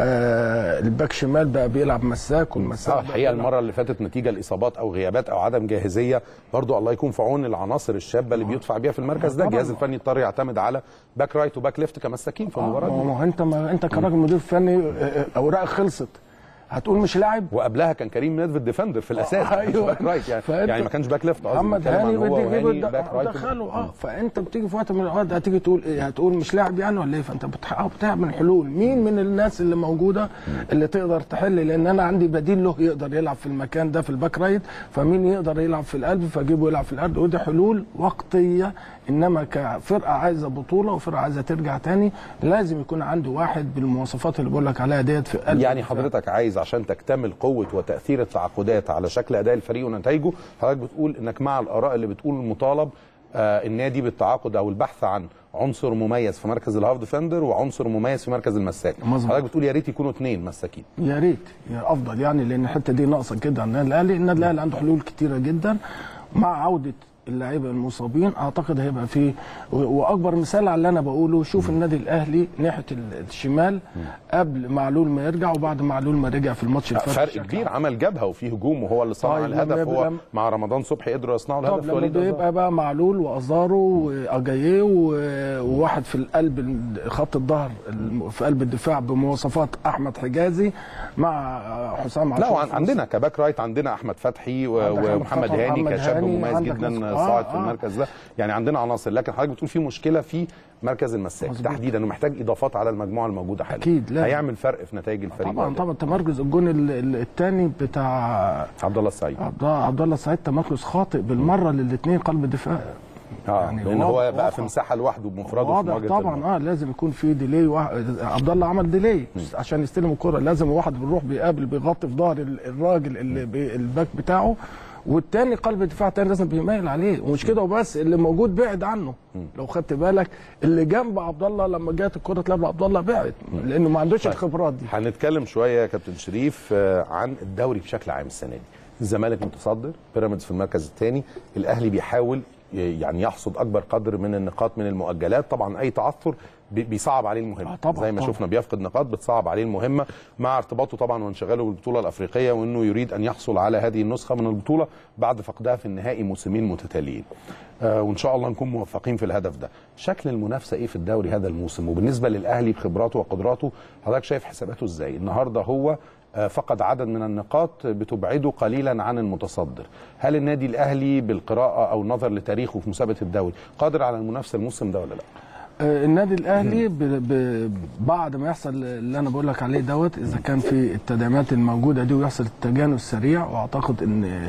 C: آه الباك شمال بقى بيلعب مساك والمساك.
A: اه الحقيقه المره اللي فاتت نتيجه لاصابات او غيابات او عدم جاهزيه برضو الله يكون في عون العناصر الشابه اللي بيدفع بيها في المركز ده. الجهاز الفني اضطر يعتمد على باك رايت وباك ليفت كمساكين في المباراه دي.
C: ما انت ما انت كراجل مدير فني اوراقك خلصت هتقول مش لاعب.
A: وقبلها كان كريم نيدفيد ديفندر في الاساس.
C: آه ايوه
A: باك رايت يعني, يعني ما كانش باك ليفت قصدي.
C: محمد هاني
A: بدي
C: دخله. اه فانت بتيجي في وقت من الاوقات هتيجي تقول ايه؟ هتقول مش لاعب يعني ولا ايه؟ فانت بتعمل حلول. مين من الناس اللي موجوده اللي تقدر تحل؟ لان انا عندي بديل له يقدر يلعب في المكان ده في الباك رايت، فمين يقدر يلعب في القلب فاجيبه يلعب في القلب. ودي حلول وقتيه، انما كفرقه عايزه بطوله وفرقه عايزه ترجع تاني لازم يكون عنده واحد بالمواصفات اللي بقول لك عليها ديت في قلب.
A: يعني حضرتك عايز عشان تكتمل قوه وتاثير التعاقدات على شكل اداء الفريق ونتائجه، حضرتك بتقول انك مع الاراء اللي بتقول المطالب آه النادي بالتعاقد او البحث عن عنصر مميز في مركز الهاف ديفندر وعنصر مميز في مركز المساك. حضرتك بتقول يا ريت يكونوا اثنين مساكين.
C: يا ريت يا افضل يعني، لان الحته دي ناقصه جدا. النادي الاهلي النادي الاهلي عنده حلول كتيره جدا مع عوده اللاعيبه المصابين. اعتقد هيبقى فيه، واكبر مثال على اللي انا بقوله شوف النادي الاهلي ناحيه الشمال قبل معلول ما يرجع وبعد معلول ما رجع في الماتش اللي فات
A: فرق كبير، عمل جبهه وفيه هجوم وهو اللي صنع الهدف. هو مع رمضان صبحي قدروا يصنعوا الهدف.
C: طب لما بيبقى بقى معلول وازارو واجاييه وواحد في القلب خط الظهر في قلب الدفاع بمواصفات احمد حجازي مع حسام عاشور.
A: لا عندنا كباك رايت عندنا احمد فتحي ومحمد هاني كشاب مميز جدا صاعد في المركز ده. يعني عندنا عناصر، لكن حضرتك بتقول في مشكله في مركز المساك مزبوط. تحديدا ومحتاج اضافات على المجموعه الموجوده حاليا.
C: اكيد لا.
A: هيعمل فرق في نتائج الفريق.
C: طبعا طبعا تمركز الجون الثاني بتاع
A: عبد الله السعيد
C: عبد الله السعيد تمركز خاطئ بالمره للاثنين قلب الدفاع.
A: اه يعني لان هو بقى في مساحه لوحده بمفرده في مواجهه
C: طبعا. اه لازم يكون في ديلي. واحد عبد الله عمل ديلي عشان يستلم الكره، لازم واحد بيروح بيقابل بيغطي في ظهر الراجل اللي الباك بتاعه، والتاني قلب الدفاع التاني لازم بيميل عليه. ومش كده وبس، اللي موجود بعد عنه. لو خدت بالك اللي جنب عبد الله لما جت الكره تلعب عبد الله بعد لانه ما عندوش طيب. الخبرات دي.
A: هنتكلم شويه يا كابتن شريف عن الدوري بشكل عام السنه دي. الزمالك متصدر، بيراميدز في المركز الثاني، الاهلي بيحاول يعني يحصد اكبر قدر من النقاط من المؤجلات. طبعا اي تعثر بيصعب عليه المهمه.
C: آه
A: زي ما طبعًا. شفنا بيفقد نقاط بتصعب عليه المهمه، مع ارتباطه طبعا وانشغاله بالبطوله الافريقيه، وانه يريد ان يحصل على هذه النسخه من البطوله بعد فقدها في النهائي موسمين متتاليين. آه وان شاء الله نكون موفقين في الهدف ده. شكل المنافسه ايه في الدوري هذا الموسم؟ وبالنسبه للاهلي بخبراته وقدراته حضرتك شايف حساباته ازاي؟ النهارده هو فقد عدد من النقاط بتبعده قليلا عن المتصدر. هل النادي الاهلي بالقراءه او النظر لتاريخه في مسابقه الدوري قادر على المنافسه الموسم ده ولا لا؟
C: النادي الاهلي ب... ب... بعد ما يحصل اللي انا بقول لك عليه دوت، اذا كان في التدعيمات الموجوده دي ويحصل التجانس السريع، واعتقد ان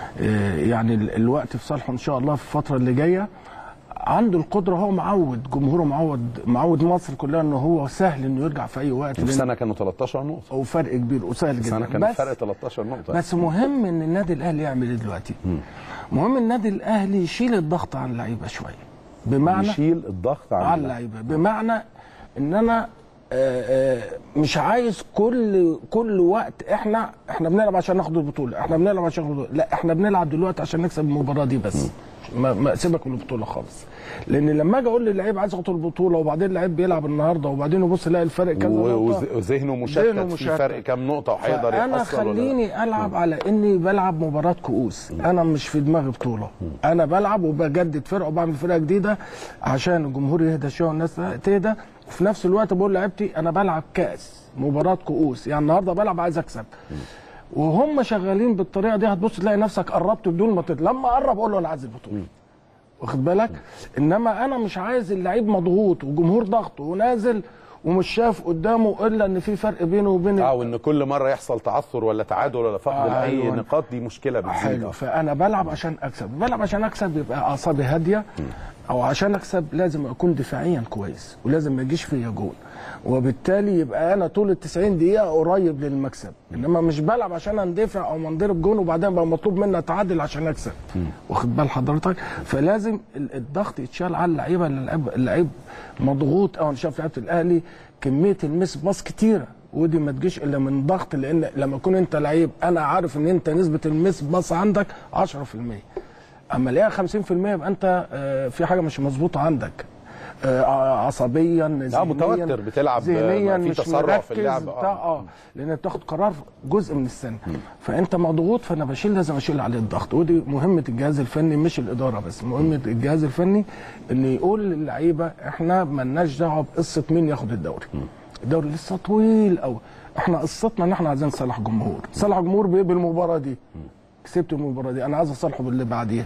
C: يعني الوقت في صالحه ان شاء الله في الفتره اللي جايه، عنده القدره. هو معود جمهوره، معود معود مصر كلها انه هو سهل انه يرجع في اي وقت.
A: في سنه كانوا ثلاثتاشر نقطه
C: وفرق كبير وسهل جدا.
A: سنه كان فرق ثلاثتاشر نقطه.
C: بس مهم ان النادي الاهلي يعمل ايه دلوقتي؟ م. مهم النادي الاهلي يشيل الضغط عن اللعيبه شويه. بمعنى
A: يشيل الضغط
C: عن اللعيبه، بمعنى ان انا آآ آآ مش عايز كل كل وقت احنا احنا بنلعب عشان ناخد البطوله، احنا بنلعب عشان ناخد البطوله. لا، احنا بنلعب دلوقتي عشان نكسب المباراه دي بس. م. ما, ما سيبك من البطوله خالص. لان لما اجي اقول للعيب عايز ياخد البطوله وبعدين اللعيب بيلعب النهارده وبعدين يبص يلاقي الفرق كذا نقطه
A: وذهنه مشتت في فرق كام نقطه وهيقدر يحصل.
C: انا خليني العب على اني بلعب مباراه كؤوس. انا مش في دماغي بطوله، انا بلعب وبجدد فرقه وبعمل فرقه جديده عشان الجمهور يهدى شويه والناس تهدى. وفي نفس الوقت بقول لعيبتي انا بلعب كاس مباراه كؤوس، يعني النهارده بلعب عايز اكسب. وهم شغالين بالطريقه دي هتبص تلاقي نفسك قربت بدون ما تطلع. لما قرب اقول له انا عايز البطوله، واخد بالك؟ انما انا مش عايز اللعيب مضغوط وجمهور ضغطه ونازل ومش شايف قدامه الا ان في فرق بينه وبين
A: اه وان كل مره يحصل تعثر ولا تعادل ولا فقد آه لاي أيوة. نقاط، دي مشكله بتزيد.
C: حلو. فانا بلعب عشان اكسب، بلعب عشان اكسب يبقى اعصابي هاديه، او عشان اكسب لازم اكون دفاعيا كويس ولازم ما يجيش فيا جول، وبالتالي يبقى انا طول التسعين دقيقه قريب للمكسب. انما مش بلعب عشان اندفع او منضرب جون وبعدين بقى مطلوب مني اتعادل عشان اكسب. واخد بال حضرتك؟ فلازم الضغط يتشال على اللعيبه. اللعيب مضغوط. اه انا شايف لعيبه الاهلي كميه المس باص كتيره، ودي ما تجيش الا من ضغط. لان لما تكون انت لعيب انا عارف ان انت نسبه المس باص عندك عشرة في المية، اما الاقيها خمسين في المية يبقى انت في حاجه مش مظبوطه عندك، عصبيا ذهنيا
A: متوتر، بتلعب
C: ذهنيا
A: في
C: مش
A: تسرع في اللعب
C: اه اه لان بتاخد قرار جزء من السنه، فانت مضغوط، فانا بشيل لازم اشيل عليه الضغط، ودي مهمه الجهاز الفني مش الاداره بس، مهمه الجهاز الفني ان يقول للعيبه احنا مالناش دعوه بقصه مين ياخد الدوري. الدوري لسه طويل قوي، احنا قصتنا ان احنا عايزين نصالح جمهور، صالح جمهور بالمباراه دي، كسبت المباراه دي انا عايز اصالحه باللي بعديها.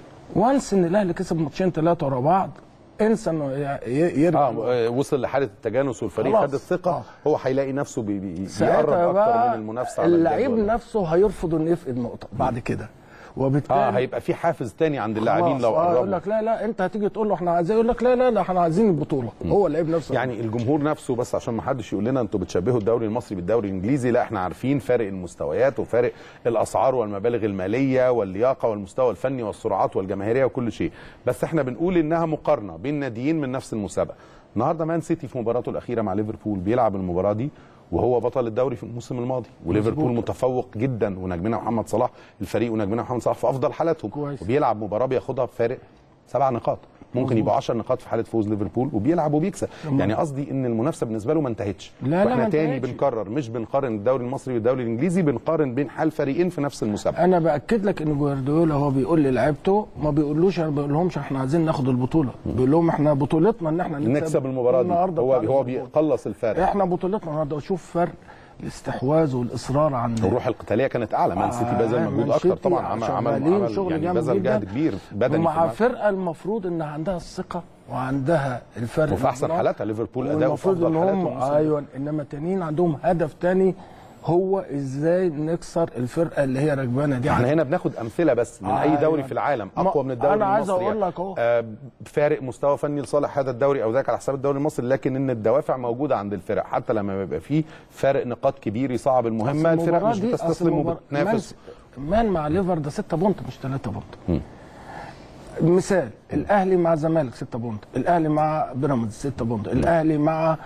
C: وانس ان الاهلي كسب ماتشين ثلاثه ورا بعض، انسى انه يرجع
A: اه وصل لحاله التجانس والفريق خد الثقه، آه. هو هيلاقي نفسه بي بي بيقرب اكتر من المنافسه على
C: اللعيب نفسه هيرفض انه يفقد نقطه بعد كده، وبالتالي
A: اه هيبقى في حافز تاني عند اللاعبين لو قربوا.
C: اه يقول لك لا لا انت هتيجي تقول له احنا عايزين، يقول لك لا لا لا احنا عايزين البطوله. م. هو اللعيب نفسه
A: يعني الجمهور نفسه، بس عشان ما حدش يقول لنا انتوا بتشبهوا الدوري المصري بالدوري الانجليزي، لا احنا عارفين فارق المستويات وفارق الاسعار والمبالغ الماليه واللياقه والمستوى الفني والسرعات والجماهيريه وكل شيء، بس احنا بنقول انها مقارنه بين ناديين من نفس المسابقه. النهارده مان سيتي في مباراته الاخيره مع ليفربول بيلعب المباراه دي وهو بطل الدوري في الموسم الماضي، وليفربول متفوق جدا ونجمنا محمد صلاح، الفريق ونجمنا محمد صلاح في افضل حالاتهم، كويس. وبيلعب مباراه بياخدها بفارق سبع نقاط، ممكن يبقى عشر نقاط في حاله فوز ليفربول، وبيلعب وبيكسب. يعني قصدي ان المنافسه بالنسبه له ما انتهتش،
C: لا لا
A: واحنا تاني بنكرر مش بنقارن الدوري المصري والدوري الانجليزي، بنقارن بين حال فريقين في نفس المسابقه.
C: انا باكد لك ان جوارديولا هو بيقول للاعيبته، ما بيقولوش انا بقول لهمش احنا عايزين ناخد البطوله، بيقول لهم احنا بطولتنا ان احنا
A: نكسب المباراه دي، هو هو بيقلص الفارق،
C: احنا بطولتنا النهارده. وشوف فرق الاستحواذ والاصرار عن
A: الروح القتاليه كانت اعلى، مان سيتي بذل مجهود اكتر طبعا، عمل عمل يعني بذل جهد كبير بدني
C: مع فرقه المفروض ان عندها الثقه وعندها الفرق
A: وفي احسن حالاتها، ليفربول اداؤه في افضل حالاتهم،
C: ايوه، انما التانيين عندهم هدف تاني هو ازاي نكسر الفرقه اللي هي راكبانا دي.
A: احنا هنا بناخد امثله بس من آه اي دوري في العالم اقوى من الدوري
C: المصري. انا عايز
A: المصري.
C: اقول لك اهو
A: آه فارق مستوى فني لصالح هذا الدوري او ذاك على حساب الدوري المصري، لكن ان الدوافع موجوده عند الفرق، حتى لما بيبقى فيه فارق نقاط كبير يصعب المهمه، الفرق مش بتستسلم وبتنافس.
C: مان مع ليفر ده ستة بونت مش ثلاثة بونت. مثال الاهلي مع الزمالك ستة بونت، الاهلي مع بيراميدز ستة بونت، الاهلي مع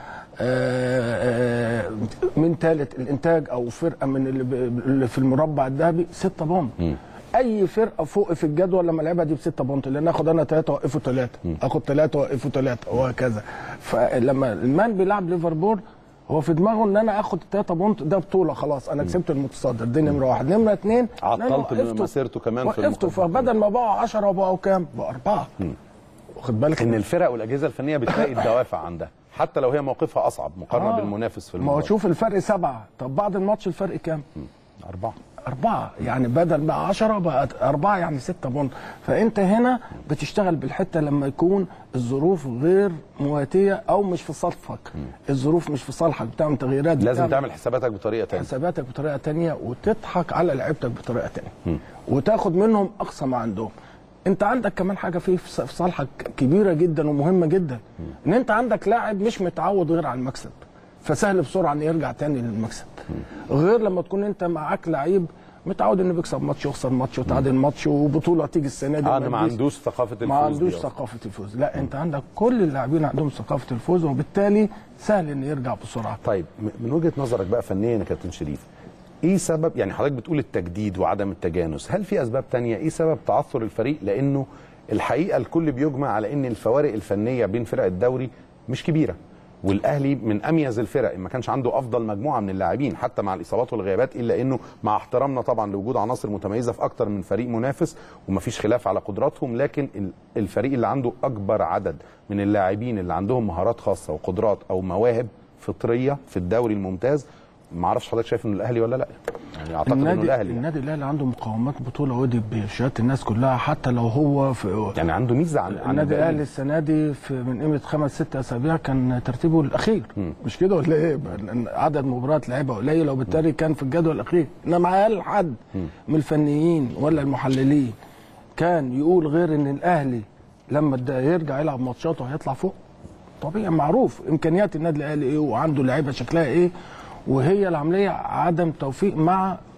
C: آآ آآ من ثالث الانتاج او فرقه من اللي في المربع الذهبي ستة بونت. اي فرقه فوق في الجدول لما لعبها دي بستة بونت، لان اخد انا ثلاثه اوقفه ثلاثه، اخد ثلاثه اوقفه ثلاثه وهكذا. فلما المان بيلعب ليفربول هو في دماغه ان انا اخد ثلاثة بونت ده بطوله خلاص، انا كسبت المتصدر، دي نمره واحد. نمره اثنين
A: عطلت مسيرته كمان في
C: وقفته، فبدل ما بقوا عشرة بقوا كام؟ بقوا اربعه. واخد بالك
A: ان الفرق والاجهزه الفنيه بتلاقي الدوافع عندها حتى لو هي موقفها اصعب مقارنه آه. بالمنافس في المباراه.
C: ما هو شوف الفرق سبعه، طب بعد الماتش الفرق كام؟
A: اربعه.
C: أربعة، يعني بدل بقى عشرة بقى أربعة، يعني ستة بونت. فأنت هنا بتشتغل بالحتة لما يكون الظروف غير مواتية أو مش في صالحك، الظروف مش في صالحك، بتعمل تغييرات،
A: لازم تعمل حساباتك بطريقة تانية،
C: حساباتك بطريقة تانية، وتضحك على لعيبتك بطريقة تانية، وتاخد منهم أقصى ما عندهم. أنت عندك كمان حاجة في في صالحك كبيرة جدا ومهمة جدا، إن أنت عندك لاعب مش متعود غير على المكسب، فسهل بسرعة إن يرجع تاني للمكسب، غير لما تكون أنت معاك لعيب متعود انه بيكسب ماتش يخسر ماتش وتعادل ماتش وبطوله تيجي السنه دي.
A: انا ما عندوش ثقافه الفوز،
C: ما عندوش ثقافه الفوز، لا انت عندك كل اللاعبين عندهم ثقافه الفوز، وبالتالي سهل انه يرجع بسرعه.
A: طيب من وجهه نظرك بقى فنيا يا كابتن شريف، ايه سبب، يعني حضرتك بتقول التجديد وعدم التجانس، هل في اسباب تانية؟ ايه سبب تعثر الفريق؟ لانه الحقيقه الكل بيجمع على ان الفوارق الفنيه بين فرق الدوري مش كبيره، والاهلي من اميز الفرق، ما كانش عنده افضل مجموعه من اللاعبين حتى مع الاصابات والغيابات، الا انه مع احترامنا طبعا لوجود عناصر متميزه في اكتر من فريق منافس ومفيش خلاف على قدراتهم، لكن الفريق اللي عنده اكبر عدد من اللاعبين اللي عندهم مهارات خاصه وقدرات او مواهب فطريه في الدوري الممتاز، ما اعرفش حضرتك شايف انه الاهلي ولا لا؟ يعني اعتقد انه الاهلي
C: النادي الاهلي عنده مقومات بطوله، ودي بشهاده الناس كلها، حتى لو هو في
A: يعني عنده ميزه عن
C: النادي الاهلي السنه دي في من قيمه خمس ست اسابيع كان ترتيبه الاخير، م. مش كده ولا ايه؟ عدد مباريات لعبها قليل وبالتالي كان في الجدول الاخير، انما هل حد من الفنيين ولا المحللين كان يقول غير ان الاهلي لما يرجع يلعب ماتشاته هيطلع فوق؟ طبيعي معروف امكانيات النادي الاهلي ايه وعنده لعيبه شكلها ايه، وهي العمليه عدم توفيق مع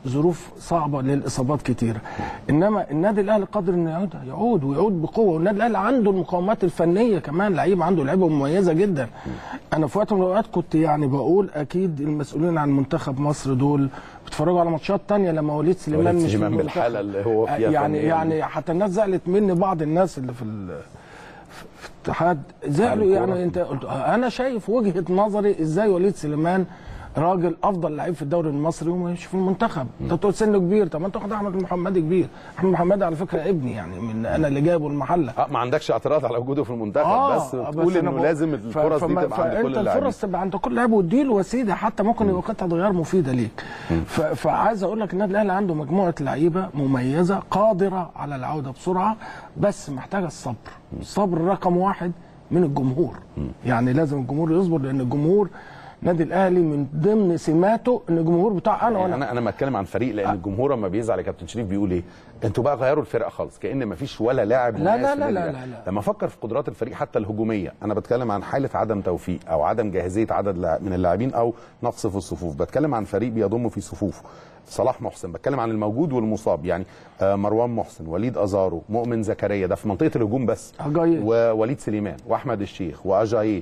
C: ظروف صعبه للاصابات كتيره، انما النادي الاهلي قادر انه يعود يعود ويعود بقوه، والنادي الاهلي عنده المقومات الفنيه كمان، لعيب عنده لعيبه مميزه جدا. انا في وقت من الاوقات كنت يعني بقول اكيد المسؤولين عن منتخب مصر دول بيتفرجوا على ماتشات تانية لما وليد سليمان مش
A: في بالحاله اللي هو فيها
C: يعني يعني حتى الناس زعلت مني، بعض الناس اللي في في الاتحاد زعلوا يعني. انت قلت انا شايف وجهه نظري ازاي وليد سليمان راجل افضل لعيب في الدوري المصري ومش في المنتخب. انت تقول سنه كبير، طب ما انت واخد احمد محمدي كبير. احمد محمدي على فكره ابني يعني، من انا اللي جايبه المحله.
A: اه ما عندكش اعتراض على وجوده في المنتخب،
C: آه
A: بس تقول انه لازم الفرص دي تبقى عند كل اللاعبين.
C: انت الفرص تبقى عند كل لاعب واديله وسيله، حتى ممكن يبقى قطعه غير مفيده ليك. فعايز اقول لك النادي الاهلي عنده مجموعه لعيبه مميزه قادره على العوده بسرعه، بس محتاجه الصبر. الصبر رقم واحد من الجمهور. يعني لازم الجمهور يصبر، لان الجمهور النادي الاهلي من ضمن سماته ان الجمهور بتاع انا
A: يعني انا انا بتكلم عن فريق، لان الجمهور لما بيزعل يا كابتن شريف بيقول ايه؟ انتوا بقى غيروا الفرقه خالص، كأن ما فيش ولا لاعب
C: لا لا لا, لا لا لا
A: لما افكر في قدرات الفريق حتى الهجوميه، انا بتكلم عن حاله عدم توفيق او عدم جاهزيه عدد من اللاعبين او نقص في الصفوف. بتكلم عن فريق بيضم في صفوفه صلاح محسن، بتكلم عن الموجود والمصاب، يعني مروان محسن، وليد ازارو، مؤمن زكريا، ده في منطقه الهجوم بس، ووليد سليمان واحمد الشيخ واجاييه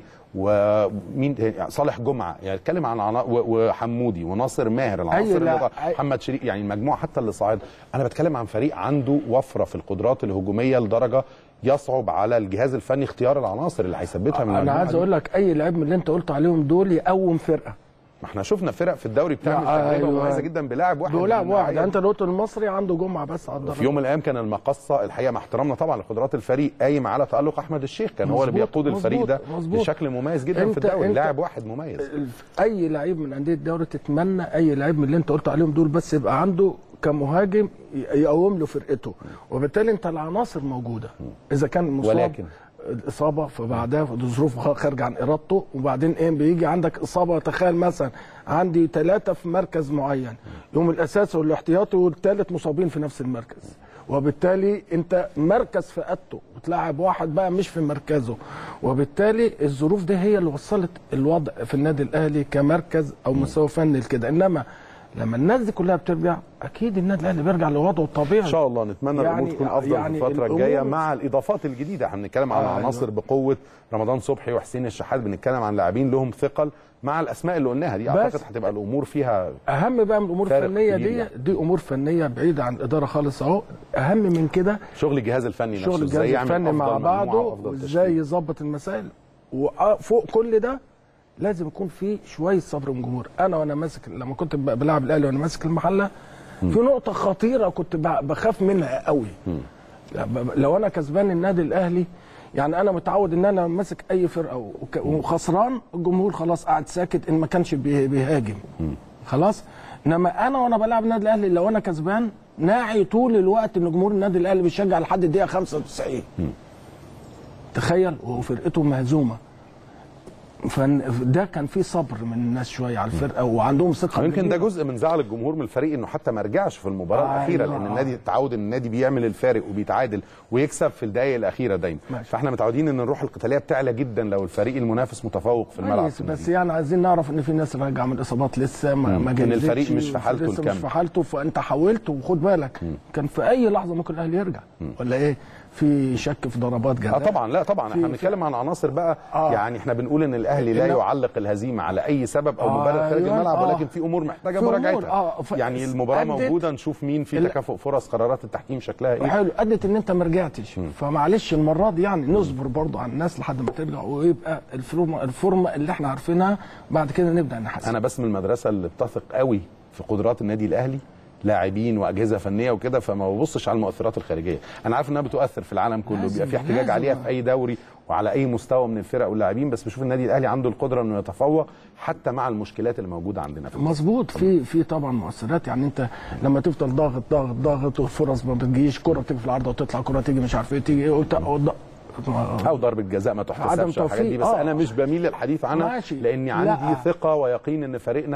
A: ومين صالح جمعه، يعني اتكلم عن عنا... وحمودي وناصر ماهر، العناصر اللي محمد شريف، يعني المجموعه حتى اللي صاعد. انا بتكلم عن فريق عنده وفره في القدرات الهجوميه لدرجه يصعب على الجهاز الفني اختيار العناصر اللي هيثبتها من
C: انا عايز اقول لك اي لعيب من اللي انت قلت عليهم دول يقوم فرقه.
A: ما احنا شفنا فرق في الدوري بتعمل تجربه مميزه جدا بلاعب واحد
C: بلاعب واحد. انت قلت المصري عنده جمعه بس على الدرجه.
A: في يوم من الايام كان المقصه الحقيقه، مع احترامنا طبعا لقدرات الفريق، قايم على تالق احمد الشيخ، كان هو اللي بيقود الفريق ده مزبوط. بشكل مميز جدا في الدوري، لاعب واحد مميز.
C: اي لعيب من انديه الدوري تتمنى اي لعيب من اللي انت قلت عليهم دول بس يبقى عنده كمهاجم يقوم له فرقته، وبالتالي انت العناصر موجوده. اذا كان مصاب ولكن الاصابه فبعدها ظروف خارجه عن ارادته، وبعدين ايه بيجي عندك اصابه. تخيل مثلا عندي ثلاثه في مركز معين، يوم الاساسي والاحتياطي والثالث مصابين في نفس المركز، وبالتالي انت مركز فقدته وتلاعب واحد بقى مش في مركزه، وبالتالي الظروف دي هي اللي وصلت الوضع في النادي الاهلي كمركز او مستوى فني لكده. انما لما الناس دي كلها بترجع اكيد النادي الاهلي بيرجع لوضعه الطبيعي.
A: ان شاء الله نتمنى يعني الامور تكون افضل يعني في الفتره الجايه مع الاضافات الجديده. احنا بنتكلم عن آه عناصر بقوه، رمضان صبحي وحسين الشحات، بنتكلم عن لاعبين لهم ثقل مع الاسماء اللي قلناها دي. اعتقد هتبقى الامور فيها
C: اهم بقى من الامور الفنيه دي يعني. دي امور فنيه بعيده عن الاداره خالص اهو. اهم من كده
A: شغل الجهاز الفني نفسه،
C: شغل الجهاز الفني مع بعضه، وازاي يظبط المسائل. وفوق كل ده لازم يكون في شويه صبر من الجمهور. انا وانا ماسك لما كنت بلعب الاهلي وانا ماسك المحله، في نقطه خطيره كنت بخاف منها قوي. لو انا كسبان النادي الاهلي، يعني انا متعود ان انا ماسك اي فرقه وخسران الجمهور خلاص قاعد ساكت ان ما كانش بيهاجم خلاص. انما انا وانا بلعب النادي الاهلي لو انا كسبان ناعي طول الوقت ان جمهور النادي الاهلي بيشجع لحد الدقيقه خمسة وتسعين. تخيل وفرقته مهزومه. فده كان في صبر من الناس شويه على الفرقه وعندهم ثقه.
A: يمكن ده جزء من زعل الجمهور من الفريق انه حتى ما رجعش في المباراه آه الاخيره، لان النادي اتعود ان النادي بيعمل الفارق وبيتعادل ويكسب في الدقائق الاخيره دايما. ماشي. فاحنا متعودين ان الروح القتاليه بتعلى جدا لو الفريق المنافس متفوق في الملعب.
C: بس, بس يعني عايزين نعرف ان في ناس راجعه من الاصابات لسه ما ما
A: كان الفريق مش في حالته الكامله،
C: مش في حالته. فانت حاولت وخد بالك مم. كان في اي لحظه ممكن الاهلي يرجع مم. ولا ايه؟ في شك في ضربات جزاء.
A: اه طبعا، لا طبعا احنا بنتكلم عن عناصر بقى آه. يعني احنا بنقول ان الاهلي لا يعلق الهزيمه على اي سبب او مبالغ آه خارج الملعب آه. ولكن في امور محتاجه مراجعتها. آه. يعني المباراه موجوده، نشوف مين في تكافؤ فرص، قرارات التحكيم شكلها ايه.
C: حلو، ادت ان انت ما رجعتش، فمعلش المره دي يعني نصبر برضو على الناس لحد ما ترجع ويبقى الفورمه الفورمه اللي احنا عارفينها، بعد كده نبدا نحسن.
A: انا بس من المدرسه اللي بتثق قوي في قدرات النادي الاهلي، لاعبين واجهزه فنيه وكده، فما ببصش على المؤثرات الخارجيه. انا عارف انها بتؤثر في العالم كله، بيبقى في احتجاج عليها في اي دوري وعلى اي مستوى من الفرق واللاعبين، بس بشوف النادي الاهلي عنده القدره انه يتفوق حتى مع المشكلات اللي موجوده عندنا في
C: مظبوط. في في طبعا مؤثرات، يعني انت لما تفضل ضاغط ضاغط ضاغط والفرص ما بتجيش، كره تيجي في العارضه وتطلع، كره تيجي مش عارف ايه تيجي ايه
A: او ضربه جزاء ما تحتسبش، الحاجات دي. بس آه. انا مش بميل للحديث عنها لاني عندي ثقه ويقين ان فريقنا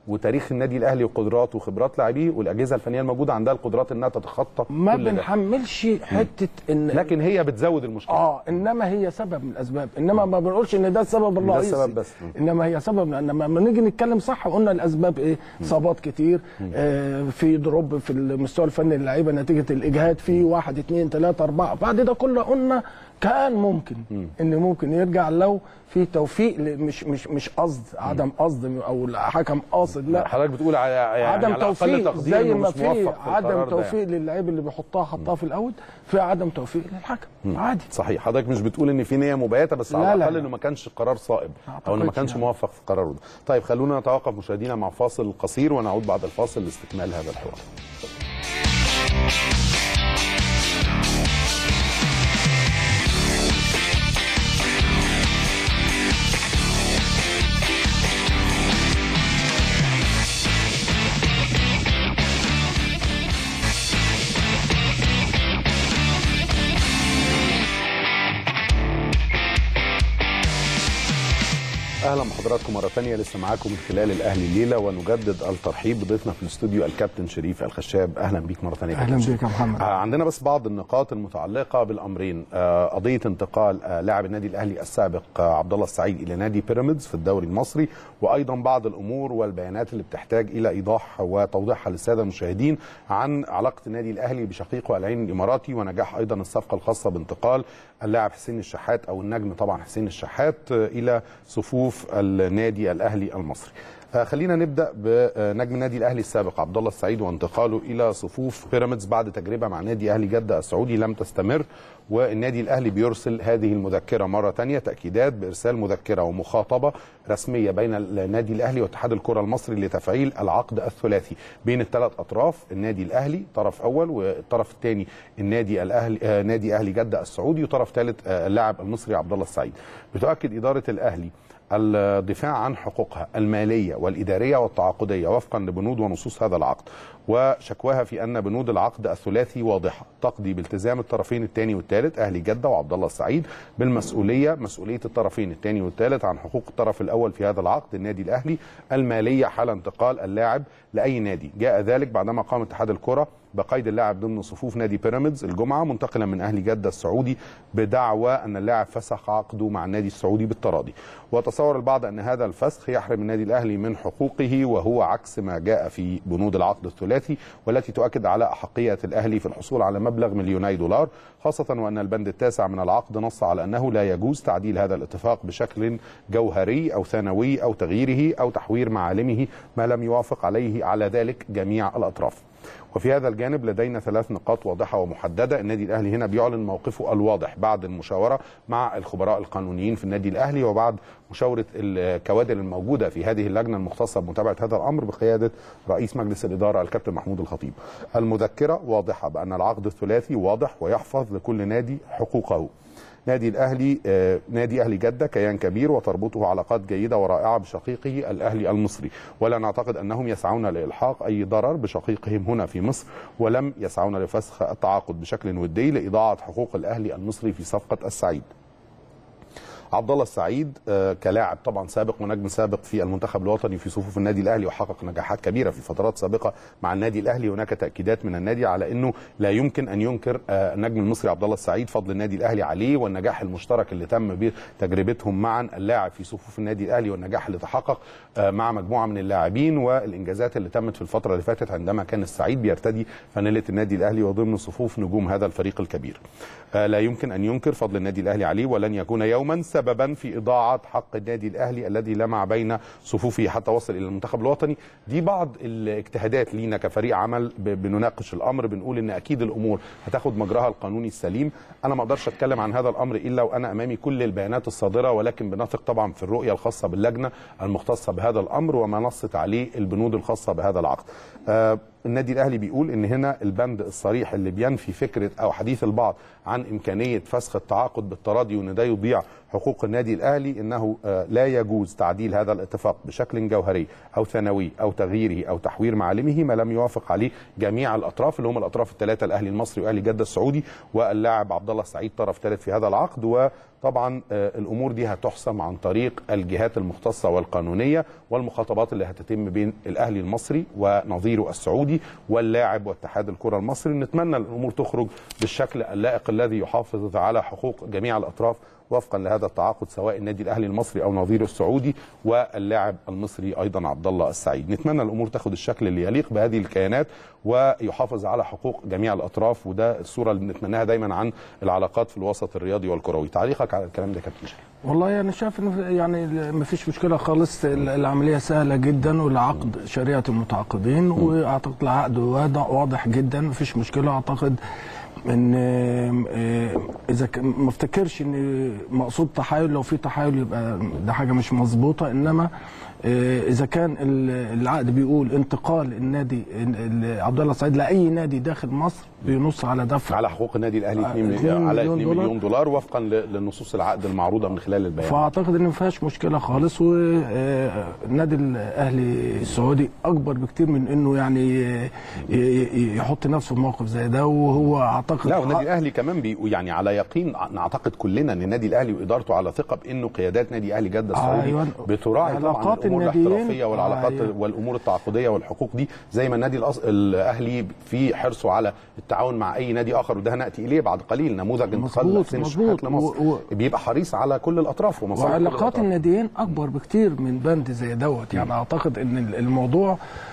A: وتاريخ النادي الاهلي وقدرات وخبرات لاعبيه والاجهزه الفنيه الموجوده عندها القدرات انها تتخطى
C: ما
A: كل ده.
C: بنحملش حته ان
A: لكن هي بتزود المشكله.
C: اه انما هي سبب من الاسباب، انما ما بنقولش ان ده السبب الرئيسي،
A: ده السبب بس.
C: انما هي سبب. لما نيجي نتكلم صح قلنا الاسباب ايه؟ اصابات كتير، آه في دروب في المستوى الفني للعيبه نتيجه الاجهاد، في واحد اثنين ثلاثه اربعه، بعد ده كله قلنا كان ممكن م. ان ممكن يرجع لو في توفيق، مش مش مش قصد عدم قصد او الحكم قاصد، لا
A: حضرتك بتقول على يعني
C: عدم
A: على
C: توفيق زي ما في عدم توفيق
A: يعني.
C: للاعيب اللي بيحطها حطها في الاول، في عدم توفيق للحكم م. عادي.
A: صحيح. حضرتك مش بتقول ان في نيه مبيته، بس على الاقل انه ما كانش قرار صائب او انه ما كانش يعني. موفق في قراره ده. طيب خلونا نتوقف مشاهدينا مع فاصل قصير ونعود بعد الفاصل لاستكمال هذا الحوار. اهلا بحضراتكم مره ثانيه، لسه معاكم من خلال الاهلي الليله، ونجدد الترحيب بضيفنا في الاستوديو الكابتن شريف الخشاب. اهلا بيك مره ثانيه.
C: اهلا بيك يا محمد.
A: عندنا بس بعض النقاط المتعلقه بالامرين، قضيه انتقال لاعب النادي الاهلي السابق عبد الله السعيد الى نادي بيراميدز في الدوري المصري، وايضا بعض الامور والبيانات اللي بتحتاج الى ايضاح وتوضيحها للساده المشاهدين عن علاقه النادي الاهلي بشقيقه العين الاماراتي، ونجاح ايضا الصفقه الخاصه بانتقال اللاعب حسين الشحات او النجم طبعا حسين الشحات الى صفوف النادي الاهلي المصري. خلينا نبدا بنجم النادي الاهلي السابق عبد الله السعيد وانتقاله الى صفوف بيراميدز بعد تجربه مع نادي اهلي جده السعودي لم تستمر، والنادي الاهلي بيرسل هذه المذكره مره ثانيه، تاكيدات بارسال مذكره ومخاطبه رسميه بين النادي الاهلي واتحاد الكره المصري لتفعيل العقد الثلاثي بين الثلاث اطراف، النادي الاهلي طرف اول، والطرف الثاني النادي الاهلي آه نادي اهلي جده السعودي، وطرف ثالث آه اللاعب المصري عبد الله السعيد. بتؤكد اداره الاهلي الدفاع عن حقوقها الماليه والاداريه والتعاقديه وفقا لبنود ونصوص هذا العقد، وشكواها في ان بنود العقد الثلاثي واضحه تقضي بالتزام الطرفين الثاني والثالث اهلي جده وعبد الله السعيد بالمسؤوليه مسؤوليه الطرفين الثاني والثالث عن حقوق الطرف الاول في هذا العقد النادي الاهلي الماليه حال انتقال اللاعب لاي نادي. جاء ذلك بعدما قام اتحاد الكره بقيد اللاعب ضمن صفوف نادي بيراميدز الجمعه منتقلا من اهلي جده السعودي بدعوى ان اللاعب فسخ عقده مع النادي السعودي بالتراضي. وتصور البعض ان هذا الفسخ يحرم النادي الاهلي من حقوقه، وهو عكس ما جاء في بنود العقد الثلاثي والتي تؤكد على احقيه الاهلي في الحصول على مبلغ مليوني دولار، خاصه وان البند التاسع من العقد نص على انه لا يجوز تعديل هذا الاتفاق بشكل جوهري او ثانوي او تغييره او تحوير معالمه ما لم يوافق عليه على ذلك جميع الاطراف. وفي هذا الجانب لدينا ثلاث نقاط واضحه ومحدده. النادي الاهلي هنا بيعلن موقفه الواضح بعد المشاوره مع الخبراء القانونيين في النادي الاهلي وبعد مشاوره الكوادر الموجوده في هذه اللجنه المختصه بمتابعه هذا الامر بقياده رئيس مجلس الاداره الكابتن محمود الخطيب. المذكره واضحه بان العقد الثلاثي واضح ويحفظ لكل نادي حقوقه. نادي الاهلي آه نادي اهلي جده كيان كبير وتربطه علاقات جيده ورائعه بشقيقه الاهلي المصري، ولا نعتقد انهم يسعون لالحاق اي ضرر بشقيقهم هنا في مصر، ولم يسعون لفسخ التعاقد بشكل ودي لاضاعه حقوق الاهلي المصري في صفقه السعيد. عبد الله السعيد آه كلاعب طبعا سابق ونجم سابق في المنتخب الوطني في صفوف النادي الاهلي وحقق نجاحات كبيره في فترات سابقه مع النادي الاهلي. هناك تاكيدات من النادي على انه لا يمكن ان ينكر آه النجم المصري عبد الله السعيد فضل النادي الاهلي عليه والنجاح المشترك اللي تم بتجربتهم معا اللاعب في صفوف النادي الاهلي والنجاح اللي تحقق آه مع مجموعه من اللاعبين والانجازات اللي تمت في الفتره اللي فاتت عندما كان السعيد بيرتدي فانيله النادي الاهلي وضمن صفوف نجوم هذا الفريق الكبير. آه لا يمكن ان ينكر فضل النادي الاهلي عليه، ولن يكون يوما سببا في اضاعه حق النادي الاهلي الذي لمع بين صفوفه حتى وصل الى المنتخب الوطني. دي بعض الاجتهادات لينا كفريق عمل بنناقش الامر، بنقول ان اكيد الامور هتاخد مجراها القانوني السليم. انا ما اقدرش اتكلم عن هذا الامر الا وانا امامي كل البيانات الصادره، ولكن بنثق طبعا في الرؤيه الخاصه باللجنه المختصه بهذا الامر وما نصت عليه البنود الخاصه بهذا العقد. آه النادي الاهلي بيقول ان هنا البند الصريح اللي بينفي فكره او حديث البعض عن امكانيه فسخ التعاقد بالتراضي وان ده يضيع حقوق النادي الاهلي، انه لا يجوز تعديل هذا الاتفاق بشكل جوهري او ثانوي او تغييره او تحوير معالمه ما لم يوافق عليه جميع الاطراف اللي هم الاطراف الثلاثه الاهلي المصري واهلي جده السعودي واللاعب عبد الله السعيد طرف ثالث في هذا العقد، طبعا الامور دي هتحسم عن طريق الجهات المختصه والقانونيه والمخاطبات اللي هتتم بين الاهلي المصري ونظيره السعودي واللاعب واتحاد الكره المصري. نتمنى الامور تخرج بالشكل اللائق الذي يحافظ على حقوق جميع الاطراف وفقا لهذا التعاقد، سواء النادي الاهلي المصري او نظيره السعودي واللاعب المصري ايضا عبد الله السعيد. نتمنى الامور تاخد الشكل اللي يليق بهذه الكيانات ويحافظ على حقوق جميع الاطراف، وده الصوره اللي بنتمناها دايما عن العلاقات في الوسط الرياضي والكروي. تعليقك على الكلام ده كابتن شريف؟
C: والله انا شايف ان يعني ما فيش مشكله خالص، العمليه سهله جدا والعقد شريعه المتعاقدين، واعتقد العقد واضح جدا ما فيش مشكله. اعتقد ان اذا ما افتكرش ان مقصود تحايل، لو في تحايل يبقى ده حاجه مش مظبوطه، انما اذا كان العقد بيقول انتقال النادي عبد الله السعيد لاي نادي داخل مصر بينص على دفع
A: على حقوق النادي الاهلي اتنين على اتنين مليون دولار وفقا لنصوص العقد المعروضه من خلال البيان.
C: فاعتقد ان ما فيهاش مشكله خالص، والنادي الاهلي السعودي اكبر بكتير من انه يعني يحط نفسه في موقف زي ده، وهو اعتقد
A: لا، والنادي الاهلي كمان بي يعني على يقين، نعتقد كلنا ان النادي الاهلي وادارته على ثقه بانه قيادات نادي اهلي جده السعودي أيوة بتراعي طبعا الامور الاحترافيه والعلاقات أيوة. والامور التعاقديه والحقوق دي، زي ما النادي الاهلي في حرصه على التعاون مع اي نادي اخر، وده هناتي اليه بعد قليل. نموذج انتقال حسين الشحات لمصر و... بيبقى حريص على كل الاطراف ومصالح
C: وعلاقات الناديين اكبر بكتير من بند زي دوت. يعني اعتقد ان الموضوع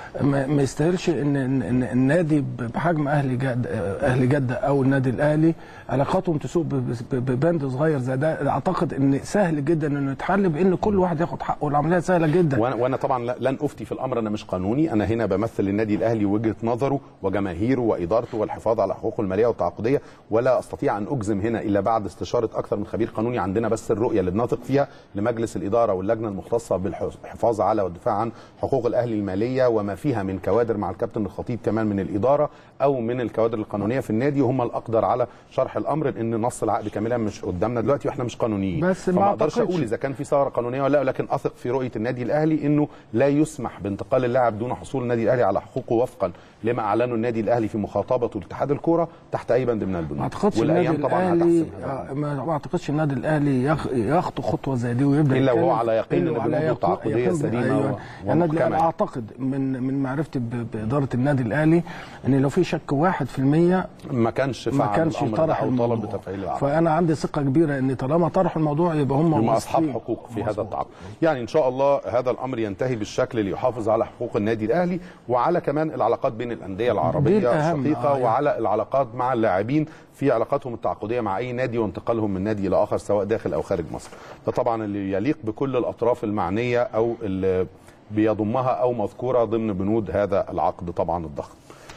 C: ما يستاهلش ان ان النادي بحجم اهلي جده اهلي جده او النادي الاهلي علاقاتهم تسوق ببند صغير زي ده. اعتقد ان سهل جدا انه يتحل بان كل واحد ياخد حقه، والعمليه سهله جدا.
A: وانا, وأنا طبعا لن افتي في الامر، انا مش قانوني، انا هنا بمثل النادي الاهلي وجهه نظره وجماهيره وادارته والحفاظ على حقوقه الماليه والتعاقديه، ولا استطيع ان اجزم هنا الا بعد استشاره اكثر من خبير قانوني. عندنا بس الرؤيه اللي بنثق فيها لمجلس الاداره واللجنه المختصه بالحفاظ على والدفاع عن حقوق الاهلي الماليه وما فيها من كوادر مع الكابتن الخطيب كمان من الاداره او من الكوادر القانونيه في النادي، وهم الاقدر على شرح الامر، لان نص العقد كاملا مش قدامنا دلوقتي واحنا مش قانونيين،
C: بس
A: ما اقدرش اقول اذا كان في ثغره قانونيه ولا لا، لكن اثق في رؤيه النادي الاهلي انه لا يسمح بانتقال اللاعب دون حصول النادي الاهلي على حقوقه وفقا لما اعلنه النادي الاهلي في مخاطبته لاتحاد الكوره تحت اي بند من البنود.
C: والايام طبعا هتحسم. ما اعتقدش النادي الاهلي يخطو خطوه زي دي ويبدا
A: الا وهو على يقين ان البنود التعاقديه سليمه.
C: أيوة. النادي الاهلي اعتقد من من معرفتي باداره النادي الاهلي ان لو في شك واحد في المية
A: ما كانش فعل
C: ما كانش طرح
A: طلب بتفعيل العقد.
C: فانا عندي ثقه كبيره ان طالما طرحوا الموضوع يبقى هم
A: هم اصحاب حقوق في هذا التعاقد. يعني ان شاء الله هذا الامر ينتهي بالشكل اللي يحافظ على حقوق النادي الاهلي وعلى كمان العلاقات بين الانديه العربيه الشقيقه آه وعلى العلاقات مع اللاعبين في علاقاتهم التعاقديه مع اي نادي وانتقالهم من نادي الى اخر سواء داخل او خارج مصر. ده طبعا اللي يليق بكل الاطراف المعنيه او اللي بيضمها او مذكوره ضمن بنود هذا العقد طبعا الضخم.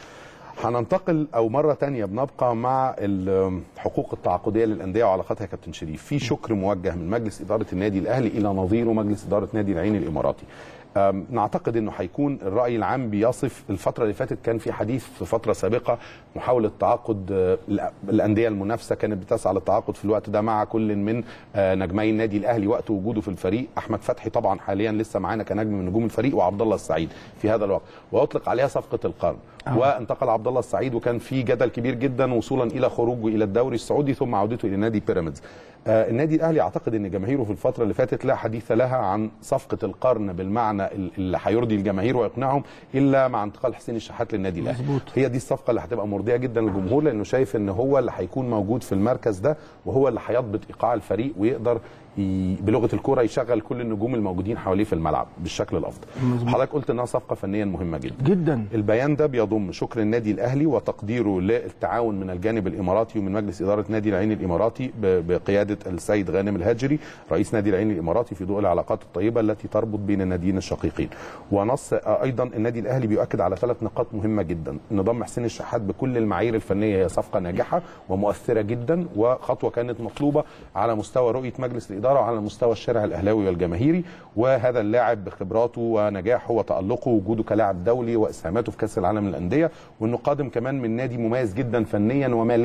A: هننتقل او مره ثانيه بنبقى مع الحقوق التعاقديه للانديه وعلاقاتها. يا كابتن شريف، في شكر موجه من مجلس اداره النادي الاهلي الى نظيره مجلس اداره نادي العين الاماراتي. نعتقد انه هيكون الراي العام بيصف الفتره اللي فاتت، كان في حديث في فتره سابقه محاوله تعاقد الانديه المنافسه كانت بتسعى للتعاقد في الوقت ده مع كل من نجمي النادي الاهلي وقت وجوده في الفريق. احمد فتحي طبعا حاليا لسه معانا كنجم من نجوم الفريق، وعبد الله السعيد في هذا الوقت، واطلق عليها صفقه القرن. أوه. وانتقل عبد الله السعيد وكان في جدل كبير جدا وصولا الى خروجه الى الدوري السعودي ثم عودته الى نادي بيراميدز. آه النادي الاهلي اعتقد ان جماهيره في الفتره اللي فاتت لا حديث لها عن صفقه القرن بالمعنى اللي هيرضي الجماهير ويقنعهم الا مع انتقال حسين الشحات للنادي الاهلي. مظبوط. هي دي الصفقه اللي هتبقى مرضيه جدا للجمهور، لانه شايف ان هو اللي هيكون موجود في المركز ده وهو اللي هيضبط ايقاع الفريق ويقدر بلغه الكوره يشغل كل النجوم الموجودين حواليه في الملعب بالشكل الافضل. حضرتك قلت انها صفقه فنيا مهمه جدا
C: جدا.
A: البيان ده بيضم شكر النادي الاهلي وتقديره للتعاون من الجانب الاماراتي ومن مجلس اداره نادي العين الاماراتي بقياده السيد غانم الهاجري رئيس نادي العين الاماراتي في ضوء العلاقات الطيبه التي تربط بين الناديين الشقيقين. ونص ايضا النادي الاهلي بيؤكد على ثلاث نقاط مهمه جدا. ان ضم حسين الشحات بكل المعايير الفنيه هي صفقه ناجحه ومؤثره جدا وخطوه كانت مطلوبه على مستوى رؤيه مجلس الاداره وعلى مستوى الشارع الاهلاوي والجماهيري، وهذا اللاعب بخبراته ونجاحه وتالقه ووجوده كلاعب دولي واسهاماته في كاس العالم للانديه، وانه قادم كمان من نادي مميز جدا فنيا وماليا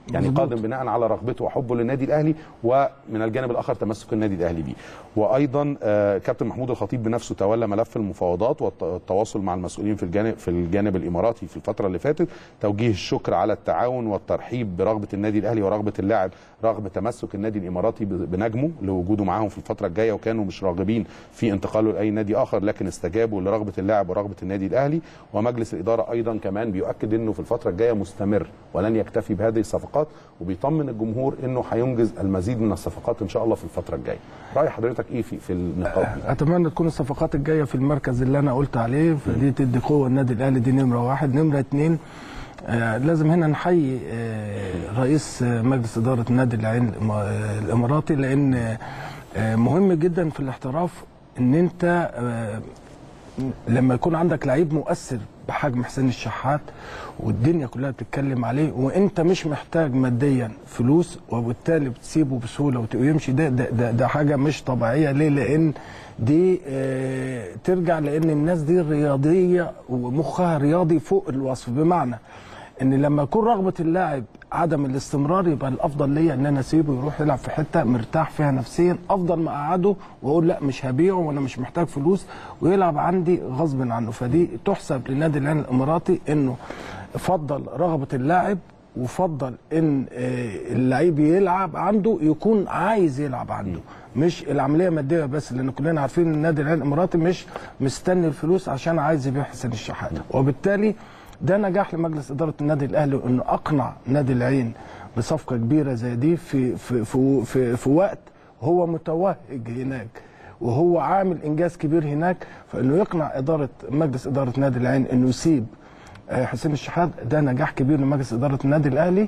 A: يعني مزبوط. قادم بناء على رغبته وحبه للنادي الاهلي، ومن الجانب الاخر تمسك النادي الاهلي بيه. وايضا آه كابتن محمود الخطيب بنفسه تولى ملف المفاوضات والتواصل مع المسؤولين في الجانب في الجانب الاماراتي في الفتره اللي فاتت، توجيه الشكر على التعاون والترحيب برغبه النادي الاهلي ورغبه اللاعب رغم تمسك النادي الاماراتي بنجمه لوجوده معاهم في الفتره الجايه، وكانوا مش راغبين في انتقاله لاي نادي اخر لكن استجابوا لرغبه اللاعب ورغبه النادي الاهلي. ومجلس الاداره ايضا كمان بيؤكد انه في الفتره الجايه مستمر ولن يكتفي بهذه الصفقات، وبيطمن الجمهور انه هينجز المزيد من الصفقات ان شاء الله في الفتره الجايه. راي حضرتك ايه في في النقاط دي؟
C: اتمنى تكون الصفقات الجايه في المركز اللي انا قلت عليه، فدي تدي قوه النادي الاهلي، دي نمره واحد. نمره اثنين آه لازم هنا نحيي آه رئيس آه مجلس اداره النادي العين الاماراتي، لان آه مهم جدا في الاحتراف ان انت آه لما يكون عندك لعيب مؤثر بحجم حسين الشحات والدنيا كلها بتتكلم عليه وانت مش محتاج ماديا فلوس وبالتالي بتسيبه بسهوله ويمشي، ده ده, ده ده حاجه مش طبيعيه. ليه؟ لان دي آه ترجع لان الناس دي رياضيه ومخها رياضي فوق الوصف، بمعنى ان لما يكون رغبه اللاعب عدم الاستمرار يبقى الافضل ليا ان انا اسيبه يروح يلعب في حته مرتاح فيها نفسيا، افضل ما اقعده واقول لا مش هبيعه وانا مش محتاج فلوس ويلعب عندي غصب عنه. فدي تحسب للنادي العين الاماراتي انه فضل رغبه اللاعب وفضل ان اللعيب يلعب عنده يكون عايز يلعب عنده، مش العمليه ماديه بس، لان كلنا عارفين ان النادي العين الاماراتي مش مستني الفلوس عشان عايز يبيع حسين الشحات. وبالتالي ده نجاح لمجلس اداره النادي الاهلي انه اقنع نادي العين بصفقه كبيره زي دي في في في في, في وقت هو متوهج هناك وهو عامل انجاز كبير هناك، فانه يقنع اداره مجلس اداره نادي العين انه يسيب حسين الشحات، ده نجاح كبير لمجلس اداره النادي الاهلي.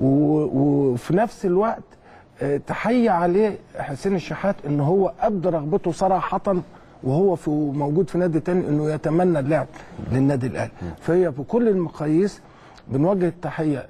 C: وفي نفس الوقت تحيي عليه حسين الشحات ان هو ابدى رغبته صراحه وهو في موجود في نادي تاني انه يتمنى اللعب للنادي الاهلي. فهي بكل المقاييس بنوجه التحيه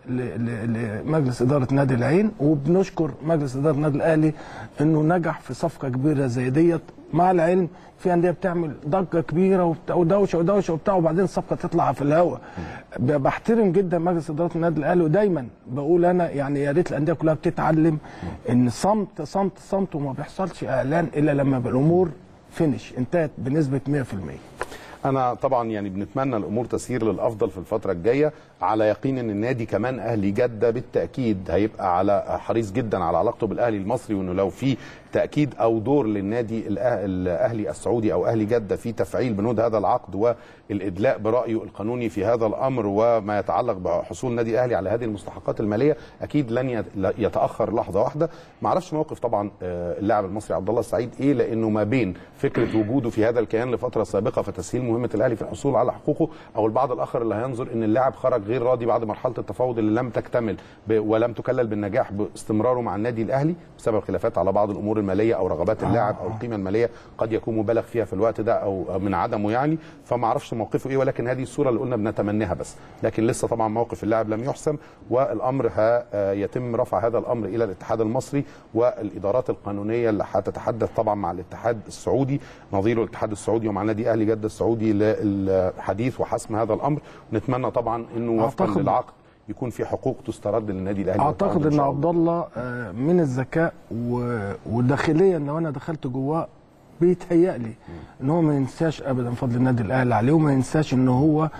C: لمجلس اداره نادي العين، وبنشكر مجلس اداره النادي الاهلي انه نجح في صفقه كبيره زي ديت، مع العلم في انديه بتعمل ضجه كبيره ودوشه ودوشه وبتاع وبعدين الصفقه تطلع في الهواء. بحترم جدا مجلس اداره النادي الاهلي، ودايما بقول انا يعني يا ريت الانديه كلها بتتعلم ان صمت صمت صمت وما بيحصلش اعلان الا لما الامور فينش انتهت بنسبه مية في المية.
A: انا طبعا يعني بنتمنى الامور تسير للافضل في الفتره الجايه، على يقين ان النادي كمان اهلي جده بالتاكيد هيبقى على حريص جدا على علاقته بالاهلي المصري، وانه لو في تاكيد او دور للنادي الاهلي السعودي او اهلي جده في تفعيل بنود هذا العقد والادلاء برايه القانوني في هذا الامر وما يتعلق بحصول النادي الاهلي على هذه المستحقات الماليه، اكيد لن يتاخر لحظه واحده. ما اعرفش موقف طبعا اللاعب المصري عبد الله السعيد ايه، لانه ما بين فكره وجوده في هذا الكيان لفتره سابقه فتسهيل مهمه الاهلي في الحصول على حقوقه، او البعض الاخر اللي هينظر ان اللاعب خرج غير راضي بعد مرحله التفاوض اللي لم تكتمل ولم تكلل بالنجاح باستمراره مع النادي الاهلي بسبب خلافات على بعض الامور الماليه او رغبات اللاعب او القيمه الماليه قد يكون مبالغ فيها في الوقت ده او من عدمه يعني. فما اعرفش موقفه ايه، ولكن هذه الصوره اللي قلنا بنتمناها بس، لكن لسه طبعا موقف اللاعب لم يحسم، والامر يتم رفع هذا الامر الى الاتحاد المصري والادارات القانونيه اللي هتتحدث طبعا مع الاتحاد السعودي نظير الاتحاد السعودي ومع نادي اهلي جده السعودي للحديث وحسم هذا الامر. ونتمنى طبعا انه وفقا للعقد يكون في حقوق تسترد للنادي الاهلي.
C: اعتقد ان عبد الله من الذكاء وداخليا لو انا دخلت جواه بيتهيألي ان هو ما ينساش ابدا فضل النادي الاهلي عليه، وما ينساش ان هو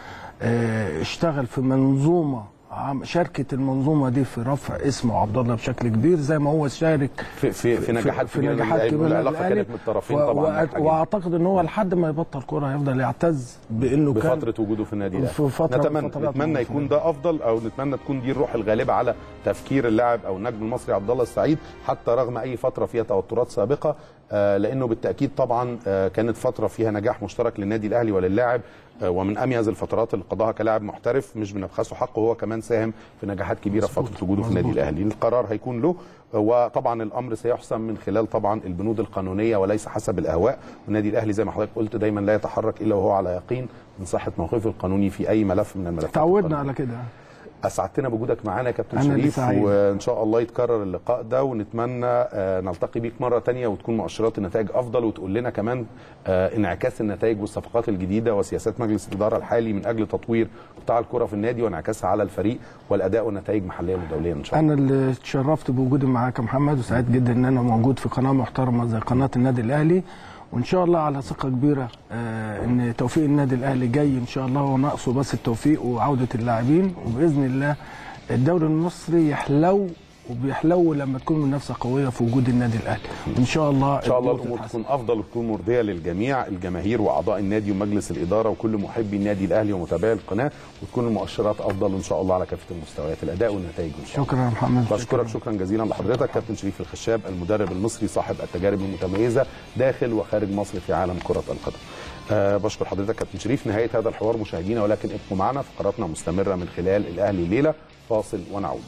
C: اشتغل في منظومه شاركت المنظومه دي في رفع اسمه عبد الله بشكل كبير، زي ما هو شارك
A: في في في نجاحات
C: في نجاحات كبيره.
A: العلاقه كانت من الطرفين طبعا،
C: واعتقد ان هو لحد ما يبطل كوره هيفضل يعتز بانه كان
A: بفتره وجوده في النادي الاهلي.
C: نتمنى
A: نتمنى يكون ده افضل، او نتمنى تكون دي الروح الغالبه على تفكير اللاعب او النجم المصري عبد الله السعيد، حتى رغم اي فتره فيها توترات سابقه، لانه بالتاكيد طبعا كانت فتره فيها نجاح مشترك للنادي الاهلي وللاعب، ومن اميز الفترات اللي قضاها كلاعب محترف، مش بنبخسه حقه، هو كمان ساهم في نجاحات كبيره في فتره وجوده في النادي الاهلي. القرار هيكون له، وطبعا الامر سيحسم من خلال طبعا البنود القانونيه وليس حسب الاهواء. والنادي الاهلي زي ما حضرتك قلت دايما لا يتحرك الا وهو على يقين من صحه موقفه القانوني في اي ملف من الملفات.
C: تعودنا على كده.
A: اسعدتنا بوجودك معانا يا كابتن شريف، وان شاء الله يتكرر اللقاء ده، ونتمنى آه نلتقي بيك مره ثانيه وتكون مؤشرات النتائج افضل، وتقول لنا كمان آه انعكاس النتائج والصفقات الجديده وسياسات مجلس الاداره الحالي من اجل تطوير قطاع الكره في النادي وانعكاسها على الفريق والاداء والنتائج محليا ودوليا ان شاء الله.
C: انا اللي اتشرفت بوجودي معاك يا محمد، وسعيد جدا ان انا موجود في قناه محترمه زي قناه النادي الاهلي، وان شاء الله على ثقه كبيره آه ان توفيق النادي الاهلي جاي ان شاء الله، وناقصه بس التوفيق وعوده اللاعبين، وباذن الله الدوري المصري يحلو، وبيحلو لما تكون منافسه قويه في وجود النادي الاهلي، وان شاء الله
A: ان شاء الله الامور تكون افضل وتكون مرضيه للجميع، الجماهير واعضاء النادي ومجلس الاداره وكل محبي النادي الاهلي ومتابعي القناه، وتكون المؤشرات افضل ان شاء الله على كافه المستويات، الاداء والنتائج ان شاء الله.
C: شكرا يا محمد.
A: بشكرك شكرا جزيلا لحضرتك كابتن شريف الخشاب، المدرب المصري صاحب التجارب المتميزه داخل وخارج مصر في عالم كره القدم. أه بشكر حضرتك كابتن شريف. نهايه هذا الحوار مشاهدينا، ولكن ابقوا معنا، فقراتنا مستمره من خلال الاهلي الليله. فاصل ونعود.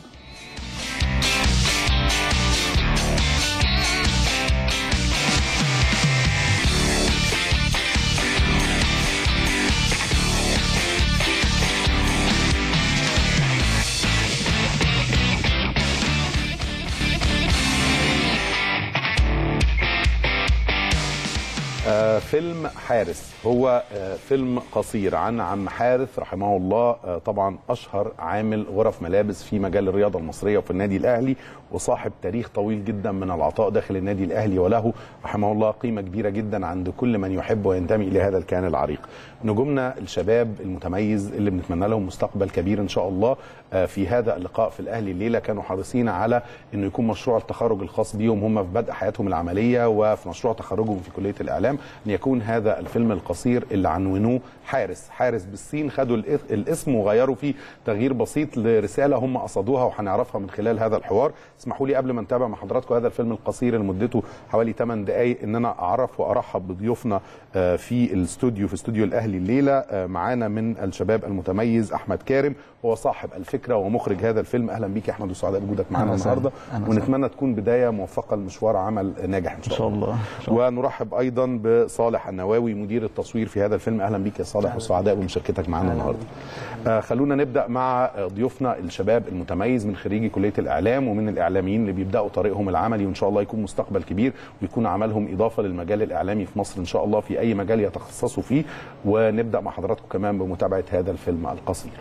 A: آه فيلم حارس هو آه فيلم قصير عن عم حارث رحمه الله، آه طبعا أشهر عامل غرف ملابس في مجال الرياضة المصرية وفي النادي الأهلي، وصاحب تاريخ طويل جدا من العطاء داخل النادي الأهلي، وله رحمه الله قيمة كبيرة جدا عند كل من يحب وينتمي إلى هذا الكيان العريق. نجومنا الشباب المتميز اللي بنتمنى لهم مستقبل كبير إن شاء الله آه في هذا اللقاء في الأهلي الليلة كانوا حريصين على إنه يكون مشروع التخرج الخاص بيهم هم في بدء حياتهم العملية وفي مشروع تخرجهم في كلية الإعلام، أن يكون هذا الفيلم القصير اللي عنونوه حارس. حارس بالسين، خدوا الاسم وغيروا فيه تغيير بسيط لرسالة هم قصدوها وهنعرفها من خلال هذا الحوار. اسمحوا لي قبل ما نتابع مع حضراتكم هذا الفيلم القصير اللي مدته حوالي ثمان دقائق ان انا اعرف وارحب بضيوفنا في الاستوديو في استوديو الاهلي الليله. معانا من الشباب المتميز احمد كارم، هو صاحب الفكره ومخرج هذا الفيلم. اهلا بيك يا احمد وسعداء بوجودك معانا النهارده، ونتمنى تكون بدايه موفقه لمشوار عمل ناجح ان شاء الله. ان شاء الله. ونرحب ايضا بصالح النواوي مدير التصوير في هذا الفيلم. اهلا بيك يا صالح وسعداء بمشاركتك معانا النهارده. آه خلونا نبدا مع ضيوفنا الشباب المتميز من خريجي كليه الاعلام ومن الاعلاميين اللي بيبداوا طريقهم العملي، وان شاء الله يكون مستقبل كبير ويكون عملهم اضافه للمجال الاعلامي في مصر ان شاء الله في اي مجال يتخصصوا فيه. ونبدا مع حضراتكم كمان بمتابعه هذا الفيلم القصير.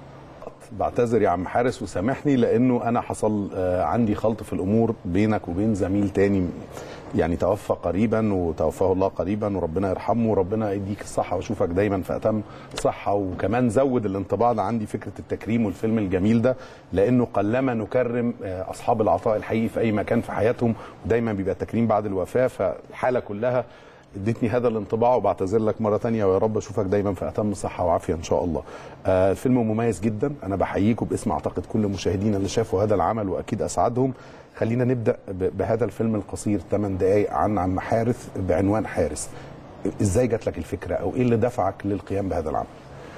A: بعتذر يا عم حارس وسامحني لانه انا حصل عندي خلط في الامور بينك وبين زميل تاني يعني توفى قريبا وتوفاه الله قريبا، وربنا يرحمه وربنا يديك الصحه واشوفك دايما في اتم صحه. وكمان زود الانطباع ده عندي فكره التكريم والفيلم الجميل ده، لانه قلما نكرم اصحاب العطاء الحقيقي في اي مكان في حياتهم، ودايما بيبقى التكريم بعد الوفاه، فالحاله كلها ادتني هذا الانطباع. وبعتذر لك مره ثانيه، ويا رب اشوفك دايما في اتم صحه وعافيه ان شاء الله. آه الفيلم مميز جدا، انا بحييكم باسم اعتقد كل مشاهدينا اللي شافوا هذا العمل واكيد اسعدهم. خلينا نبدا بهذا الفيلم القصير ثمان دقائق عن عم حارث بعنوان حارس. ازاي جات لك الفكره او ايه اللي دفعك للقيام بهذا العمل؟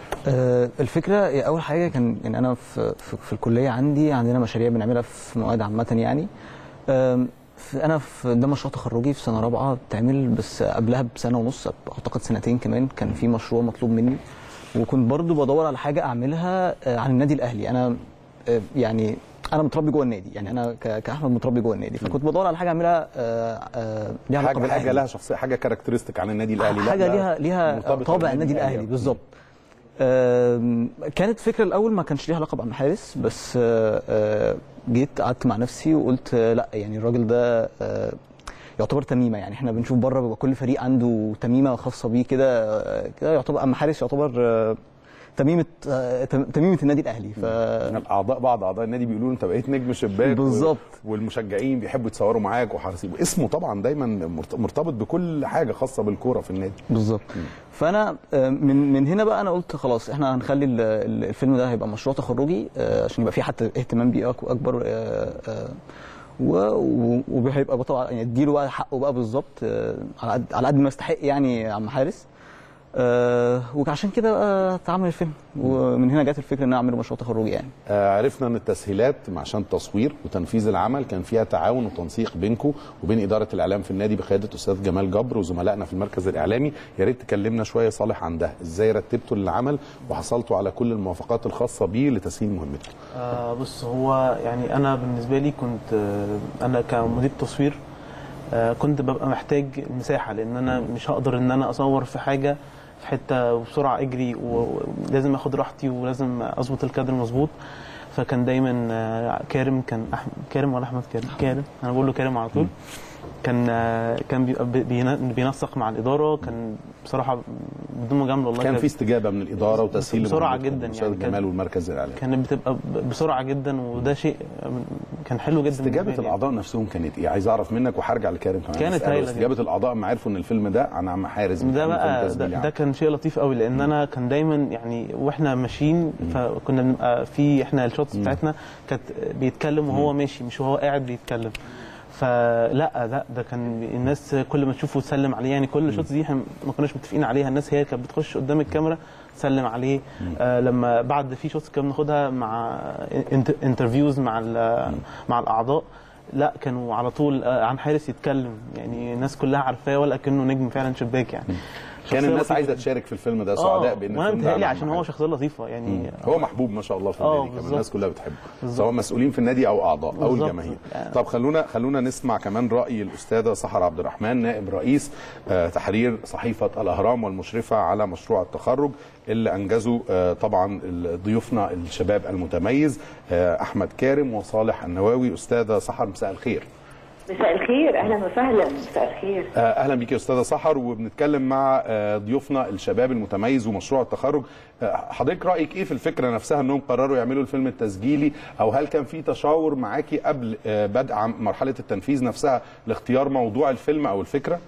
D: آه الفكره اول حاجه كان يعني انا في, في, في الكليه عندي عندنا مشاريع بنعملها في مواد عامه يعني. آه انا في ده مشروع تخرجي في سنه رابعه بتعمل، بس قبلها بسنه ونص اعتقد سنتين كمان كان في مشروع مطلوب مني، وكنت برضو بدور على حاجه اعملها عن النادي الاهلي. انا يعني انا متربي جوه النادي، يعني انا كاحمد متربي جوه النادي، فكنت بدور على حاجه اعملها ليها
A: علاقه بالأهلي، حاجه لها شخصيه، حاجه كاركترستيك عن النادي الاهلي،
D: حاجه ليها ليها طابع النادي الاهلي بالظبط. كانت فكره الاول ما كانش ليها علاقه بعم حارس، بس جيت قعدت مع نفسي وقلت لا يعني الراجل ده يعتبر تميمه، يعني احنا بنشوف بره بيبقى كل فريق عنده تميمه خاصه بيه كده كده، يعتبر عم حارس يعتبر تميمه تميمه النادي الاهلي. ف
A: اعضاء بعض اعضاء النادي بيقولوا انت بقيت نجم شباك
D: بالظبط،
A: والمشجعين بيحبوا يتصوروا معاك وحارسين، اسمه طبعا دايما مرتبط بكل حاجه خاصه بالكوره في النادي
D: بالظبط. فانا من من هنا بقى انا قلت خلاص احنا هنخلي الفيلم ده هيبقى مشروع تخرجي عشان يبقى فيه حتى اهتمام بيه اكبر، وهيبقى طبعا يعني اديله بقى حقه بقى بالظبط على قد على قد ما يستحق يعني عم حارس. آه وعشان كده بقى اتعمل الفيلم، ومن هنا جت الفكره ان انا اعمل مشروع تخرجي يعني.
A: آه عرفنا ان التسهيلات عشان التصوير وتنفيذ العمل كان فيها تعاون وتنسيق بينكم وبين اداره الاعلام في النادي بقياده استاذ جمال جبر وزملائنا في المركز الاعلامي. يا ريت تكلمنا شويه صالح عن ده، ازاي رتبتوا العمل وحصلتوا على كل الموافقات الخاصه بيه لتسهيل مهمته؟
E: آه بص، هو يعني انا بالنسبه لي كنت آه انا كمدير تصوير آه كنت ببقى محتاج المساحه، لان انا مش هقدر ان انا اصور في حاجه في حته بسرعه اجري، ولازم اخد راحتي ولازم اظبط الكادر مظبوط. فكان دايما كارم كان احمد كارم ولا احمد كارم كارم انا بقول له كارم على طول. كان كان بينسق مع الاداره، كان بصراحه بدون مجامله والله
A: كان في استجابه من الاداره وتسهيل
E: بسرعه جدا
A: يعني جمال والمركز الاعلامي
E: كانت بتبقى بسرعه جدا، وده شيء كان حلو جدا.
A: استجابه الاعضاء نفسهم كانت ايه؟ عايز اعرف منك وهرجع لكارم كمان.
E: كانت هايله.
A: استجابه الاعضاء لما عرفوا ان الفيلم ده عن عم حارس
E: ده بقى ده, ده كان شيء لطيف قوي، لان انا كان دايما يعني واحنا ماشيين فكنا بنبقى في احنا الشوتس بتاعتنا كانت بيتكلم وهو ماشي، مش وهو قاعد بيتكلم. فلا لا ده كان الناس كل ما تشوفه تسلم عليه، يعني كل الشوتس دي احنا ما كناش متفقين عليها، الناس هي كانت بتخش قدام الكاميرا تسلم عليه. آه لما بعد في شوتس كنا بناخدها مع انترفيوز مع مع الاعضاء، لا كانوا على طول عن حارس يتكلم، يعني الناس كلها عارفاه ولا كانه نجم فعلا شباك يعني.
A: كان الناس عايزه تشارك في الفيلم ده، سعداء بان
E: وانا متهيألي عشان هو شخصيه لطيفه يعني.
A: هو محبوب ما شاء الله في النادي كمان، الناس كلها بتحبه سواء مسؤولين في النادي او اعضاء او الجماهير. يعني. طب خلونا خلونا نسمع كمان راي الاستاذه سحر عبد الرحمن نائب رئيس آه تحرير صحيفه الاهرام والمشرفه على مشروع التخرج اللي انجزه آه طبعا ضيوفنا الشباب المتميز آه احمد كارم وصالح النواوي. استاذه سحر مساء الخير.
F: مساء الخير، اهلا وسهلا. مساء الخير.
A: اهلا بيك يا استاذه سحر، وبنتكلم مع ضيوفنا الشباب المتميز ومشروع التخرج. حضرتك رايك ايه في الفكره نفسها انهم قرروا يعملوا الفيلم التسجيلي، او هل كان في تشاور معاكي قبل بدء مرحله التنفيذ نفسها لاختيار موضوع الفيلم او الفكره؟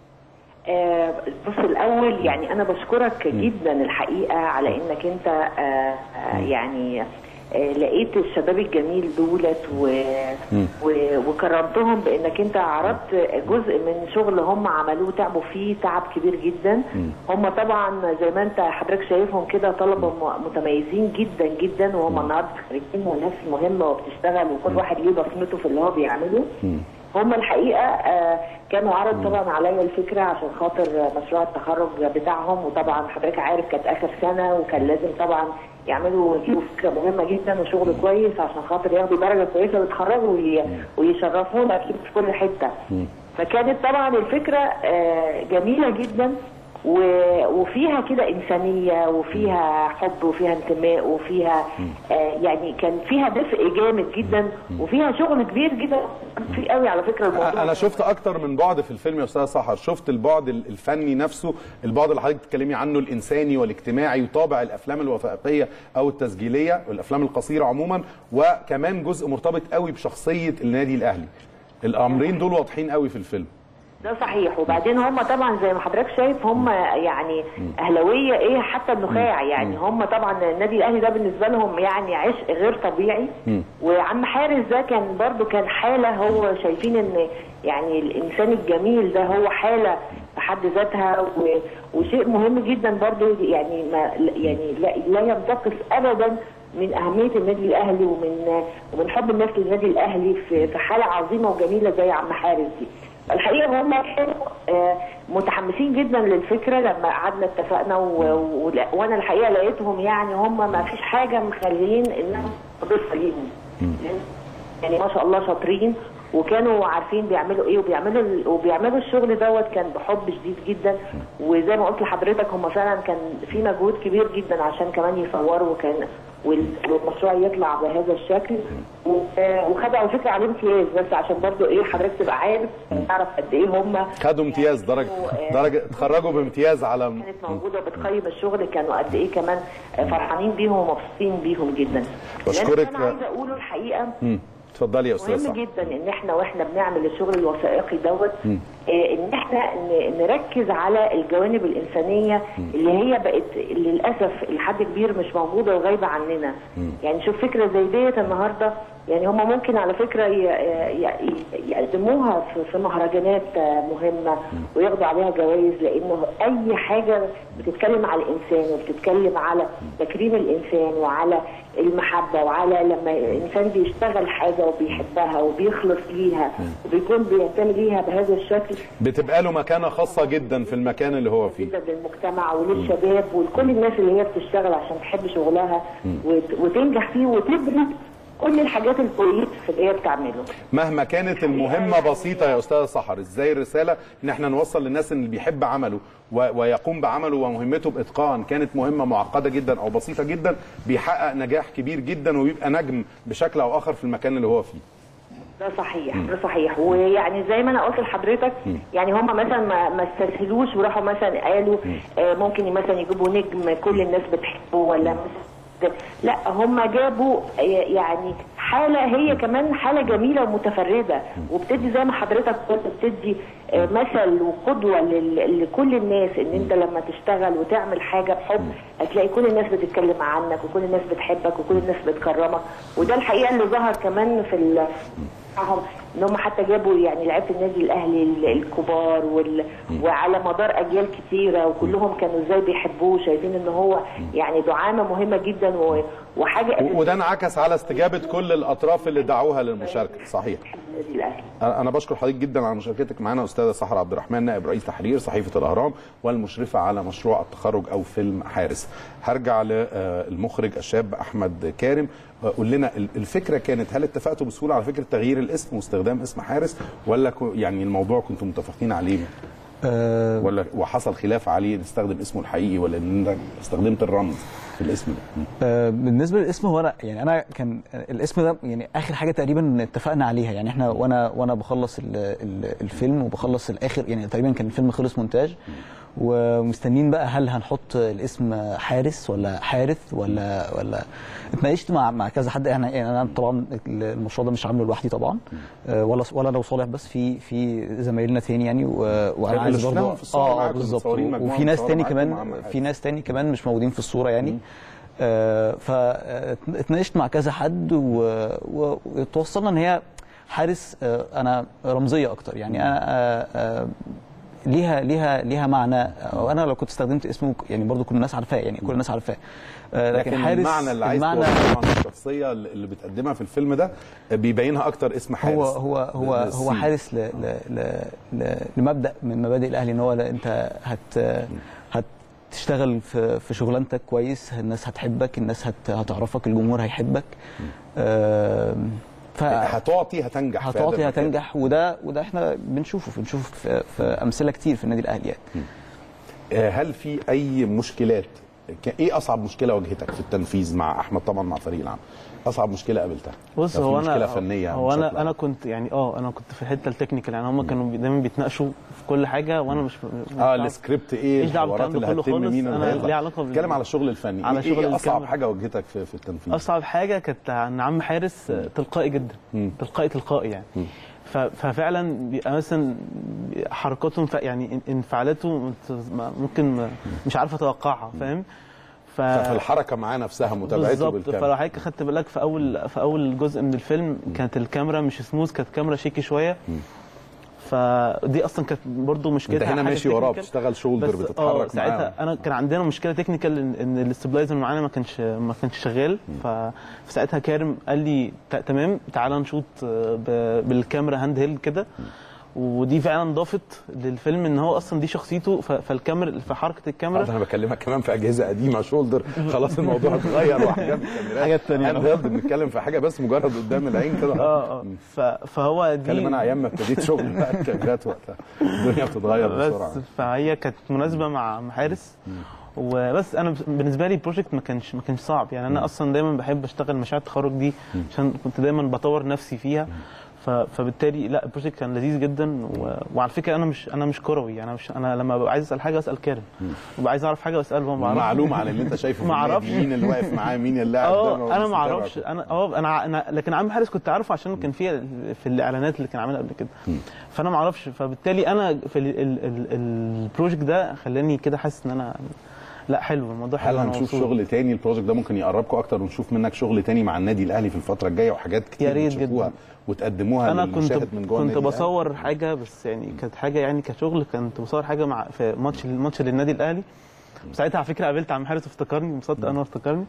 F: آه بص، الاول يعني انا بشكرك جدا الحقيقه على انك انت آه آه يعني لقيت الشباب الجميل دولت و... و... وكرمتهم بانك انت عرضت جزء من شغل هم عملوه تعبوا فيه تعب كبير جدا. هم طبعا زي ما انت حضرتك شايفهم كده طلبه متميزين جدا جدا، وهم النهارده خريجين وناس مهمه وبتشتغل وكل واحد ليه بصمته في اللي هو بيعمله. هم الحقيقه كانوا عرض طبعا عليا الفكره عشان خاطر مشروع التخرج بتاعهم، وطبعا حضرتك عارف كانت اخر سنه وكان لازم طبعا يعملوا فكره مهمه جدا وشغل كويس عشان خاطر ياخدوا درجه كويسه ويتخرجوا ويشرفونا اكيد في كل حته. فكانت طبعا الفكره جميله جدا وفيها كده انسانيه وفيها حب وفيها انتماء وفيها يعني كان فيها دفء جامد جدا وفيها شغل كبير جدا في قوي على فكره الموضوع.
A: انا شفت اكتر من بعد في الفيلم يا استاذه سحر، شفت البعد الفني نفسه، البعد اللي حضرتك بتتكلمي عنه الانساني والاجتماعي وطابع الافلام الوثائقيه او التسجيليه والافلام القصيره عموما، وكمان جزء مرتبط قوي بشخصيه النادي الاهلي. الامرين دول واضحين قوي في الفيلم.
F: ده صحيح. وبعدين هم طبعا زي ما حضرتك شايف هم يعني اهلاويه ايه حتى النخاع، يعني هم طبعا النادي الاهلي ده بالنسبه لهم يعني عشق غير طبيعي. وعم حارس ده كان برضو كان حاله، هو شايفين ان يعني الانسان الجميل ده هو حاله في حد ذاتها وشيء مهم جدا برضو، يعني ما يعني لا, لا ينتقص ابدا من اهميه النادي الاهلي ومن ومن حب الناس للنادي الاهلي في في حاله عظيمه وجميله زي عم حارس دي. الحقيقه هم كانوا متحمسين جدا للفكره لما قعدنا اتفقنا و... و... وانا الحقيقه لقيتهم يعني هم ما فيش حاجه مخليين انهم ضيفه ليهم، يعني ما شاء الله شاطرين وكانوا عارفين بيعملوا ايه وبيعملوا وبيعملوا الشغل دوت كان بحب شديد جدا. وزي ما قلت لحضرتك هم فعلا كان في مجهود كبير جدا عشان كمان يصوروا وكان والمشروع يطلع بهذا الشكل، وخدوا على فكره عليه امتياز، بس عشان برضو ايه حضرتك تبقى عارف تعرف قد ايه هم
A: خدوا امتياز درجه درجه اتخرجوا بامتياز على
F: كانت موجوده بتقيم الشغل، كانوا قد ايه كمان فرحانين بيهم ومبسوطين بيهم جدا.
A: بشكرك.
F: انا عايزه اقوله الحقيقه
A: اتفضلي يا استاذه.
F: مهم جدا ان احنا واحنا بنعمل الشغل الوثائقي دوت آه ان احنا نركز على الجوانب الانسانيه اللي هي بقت للاسف لحد كبير مش موجوده وغايبه عننا. يعني شوف فكره زي ديت النهارده، يعني هم ممكن على فكره يقدموها في مهرجانات مهمه وياخدوا عليها جوائز، لانه اي حاجه بتتكلم على الانسان وبتتكلم على تكريم الانسان وعلى المحبه وعلى لما الانسان بيشتغل حاجه وبيحبها وبيخلص ليها وبيكون بينتمي ليها بهذا الشكل،
A: بتبقى له مكانه خاصه جدا في المكان اللي هو فيه،
F: جدا للمجتمع وللشباب ولكل الناس اللي هي بتشتغل عشان تحب شغلها وتنجح فيه وتبرز كل الحاجات الكويسه اللي هي بتعمله.
A: مهما كانت المهمه بسيطه يا استاذه سحر، ازاي الرساله ان احنا نوصل للناس ان اللي بيحب عمله ويقوم بعمله ومهمته باتقان، كانت مهمه معقده جدا او بسيطه جدا، بيحقق نجاح كبير جدا ويبقى نجم بشكل او اخر في المكان اللي هو فيه.
F: ده صحيح ده صحيح. ويعني زي ما انا قلت لحضرتك، يعني هم مثلا ما, ما استسهلوش وراحوا مثلا قالوا آه ممكن مثلا يجيبوا نجم كل الناس بتحبه ولا لا، هم جابوا يعني حاله هي كمان حاله جميله ومتفرده، وبتدي زي ما حضرتك قلت بتدي مثل وقدوه لكل الناس، ان انت لما تشتغل وتعمل حاجه بحب هتلاقي كل الناس بتتكلم عنك وكل الناس بتحبك وكل الناس بتكرمك. وده الحقيقه اللي ظهر كمان في معهم، ان هم حتى جابوا يعني لعيبه النادي الاهلي الكبار وال... وعلى مدار اجيال كتيره وكلهم كانوا ازاي بيحبوه، شايفين ان هو يعني دعامه مهمه جدا و... وحاجه
A: وده انعكس على استجابه كل الاطراف اللي دعوها للمشاركه. صحيح.
F: النادي الاهلي.
A: انا بشكر حضرتك جدا على مشاركتك معنا استاذه سحر عبد الرحمن، نائب رئيس تحرير صحيفه الاهرام والمشرفه على مشروع التخرج او فيلم حارس. هرجع للمخرج الشاب احمد كارم، قول لنا الفكره كانت، هل اتفقتوا بسهوله على فكره تغيير الاسم واستخدام اسم حارس، ولا يعني الموضوع كنتم متفقين عليه؟ أه ولا وحصل خلاف عليه نستخدم اسمه الحقيقي ولا ان استخدمت الرمز في الاسم ده؟
D: أه بالنسبه للاسم، هو انا يعني انا كان الاسم ده يعني اخر حاجه تقريبا اتفقنا عليها، يعني احنا وانا وانا بخلص ال ال الفيلم وبخلص الاخر، يعني تقريبا كان الفيلم خلص مونتاج ومستنيين بقى هل هنحط الاسم حارس ولا حارث ولا ولا اتناقشت مع مع كذا حد. احنا يعني انا طبعا المشروع ده مش عامله لوحدي طبعا، ولا ولا لو صالح بس، في في زمايلنا تاني يعني، وانا عايز برضه اه بالظبط، وفي ناس تاني كمان في ناس تاني كمان مش موجودين في الصوره يعني. آه فاتناقشت مع كذا حد وتوصلنا ان هي حارس آه انا رمزيه اكتر، يعني انا آه آه ليها ليها ليها معنى، وانا لو كنت استخدمت اسمه يعني برضو كل الناس عارفاه، يعني كل الناس عارفاه،
A: لكن, لكن حارس المعنى اللي عايز توصله عن الشخصيه اللي بتقدمها في الفيلم ده بيبينها اكتر اسم حارس.
D: هو هو هو هو حارس ل ل ل لمبدا من مبادئ الاهلي، ان هو انت هت هتشتغل في في شغلانتك كويس، الناس هتحبك، الناس هت هتعرفك، الجمهور هيحبك، آه
A: هتعطي هتنجح
D: هتعطي هتنجح وده وده احنا بنشوفه بنشوفه في, في امثله كتير في النادي الاهلي يعني.
A: هل في اي مشكلات؟ ايه اصعب مشكله واجهتك في التنفيذ مع احمد طبعا مع فريق العمل؟ اصعب مشكله قابلتها؟
E: بص، هو انا
A: مشكله فنيه
E: هو انا انا كنت يعني اه انا كنت في الحته التكنيكال، يعني هم كانوا دايما بيتناقشوا في كل حاجه وانا مش
A: اه السكريبت ايه
E: الحوارات اللي هتتم مين،
A: انا ليه علاقه بتكلم على الشغل الفني.
E: على
A: ايه, إيه اصعب حاجه واجهتك في, في التنفيذ؟
E: اصعب حاجه كانت عن عم حارس تلقائي جدا، تلقائي تلقائي يعني. م. ففعلا بيبقى مثلا حركاتهم يعني انفعالاته ممكن مش عارف اتوقعها، فاهم؟
A: ف... ففي الحركه معاه نفسها متابعته
E: بالكاميرا. فلو حضرتك خدت بالك في اول في اول جزء من الفيلم كانت الكاميرا مش سموث، كانت كاميرا شيكي شويه. م. فدي اصلا كانت برضو مشكلتها.
A: انت هنا ماشي وراه بتشتغل شولدر بتتحرك معاه.
E: ساعتها انا كان عندنا مشكله تكنيكال ان الاستابلايزر معانا ما كانش ما كانش شغال. فساعتها كارم قال لي تمام تعالى نشوط بالكاميرا هاند هيلد كده، ودي فعلا ضافت للفيلم ان هو اصلا دي شخصيته. فالكاميرا في حركه الكاميرا
A: انا بكلمك كمان في اجهزه قديمه شولدر، خلاص الموضوع اتغير واحجام الكاميرات
E: حاجات ثانيه.
A: احنا بجد بنتكلم في حاجه بس مجرد قدام العين كده.
E: اه اه فهو دي
A: بتكلم انا ايام ما ابتديت شغل بقى الكاميرات وقتها الدنيا بتتغير بسرعه،
E: بس فهي كانت مناسبه مع حارس. وبس انا بالنسبه لي البروجكت ما كانش ما كانش صعب، يعني انا اصلا دايما بحب اشتغل مشاريع التخرج دي عشان كنت دايما بطور نفسي فيها. فبالتالي لا البروجكت كان لذيذ جدا. و... وعلى فكره انا مش انا مش كروي، انا مش انا لما ببقى عايز اسال حاجه اسال كارم، ببقى عايز اعرف حاجه بساله. ما
A: معلومه عن اللي انت شايفه
E: ما اعرفش
A: مين اللي واقف معاه، مين اللاعب
E: اه انا ما اعرفش. انا اه انا, أنا لكن عم حارس كنت عارفه عشان كان في في الاعلانات اللي كان عاملها قبل كده، فانا ما اعرفش. فبالتالي انا في البروجكت ده خلاني كده حاسس ان انا لا حلو الموضوع حلو.
A: هل هنشوف شغل تاني؟ البروجكت ده ممكن يقربكم اكتر ونشوف منك شغل تاني مع النادي الاهلي في الفتره الجايه وحاجات كتير تشوفوها وتقدموها للمشاهد من جوه
E: النادي؟ كنت بصور حاجه بس يعني كانت حاجه يعني كشغل، كنت بصور حاجه مع في ماتش الماتش للنادي الاهلي. ساعتها على فكره قابلت عم حارس افتكرني، مصدق انا افتكرني.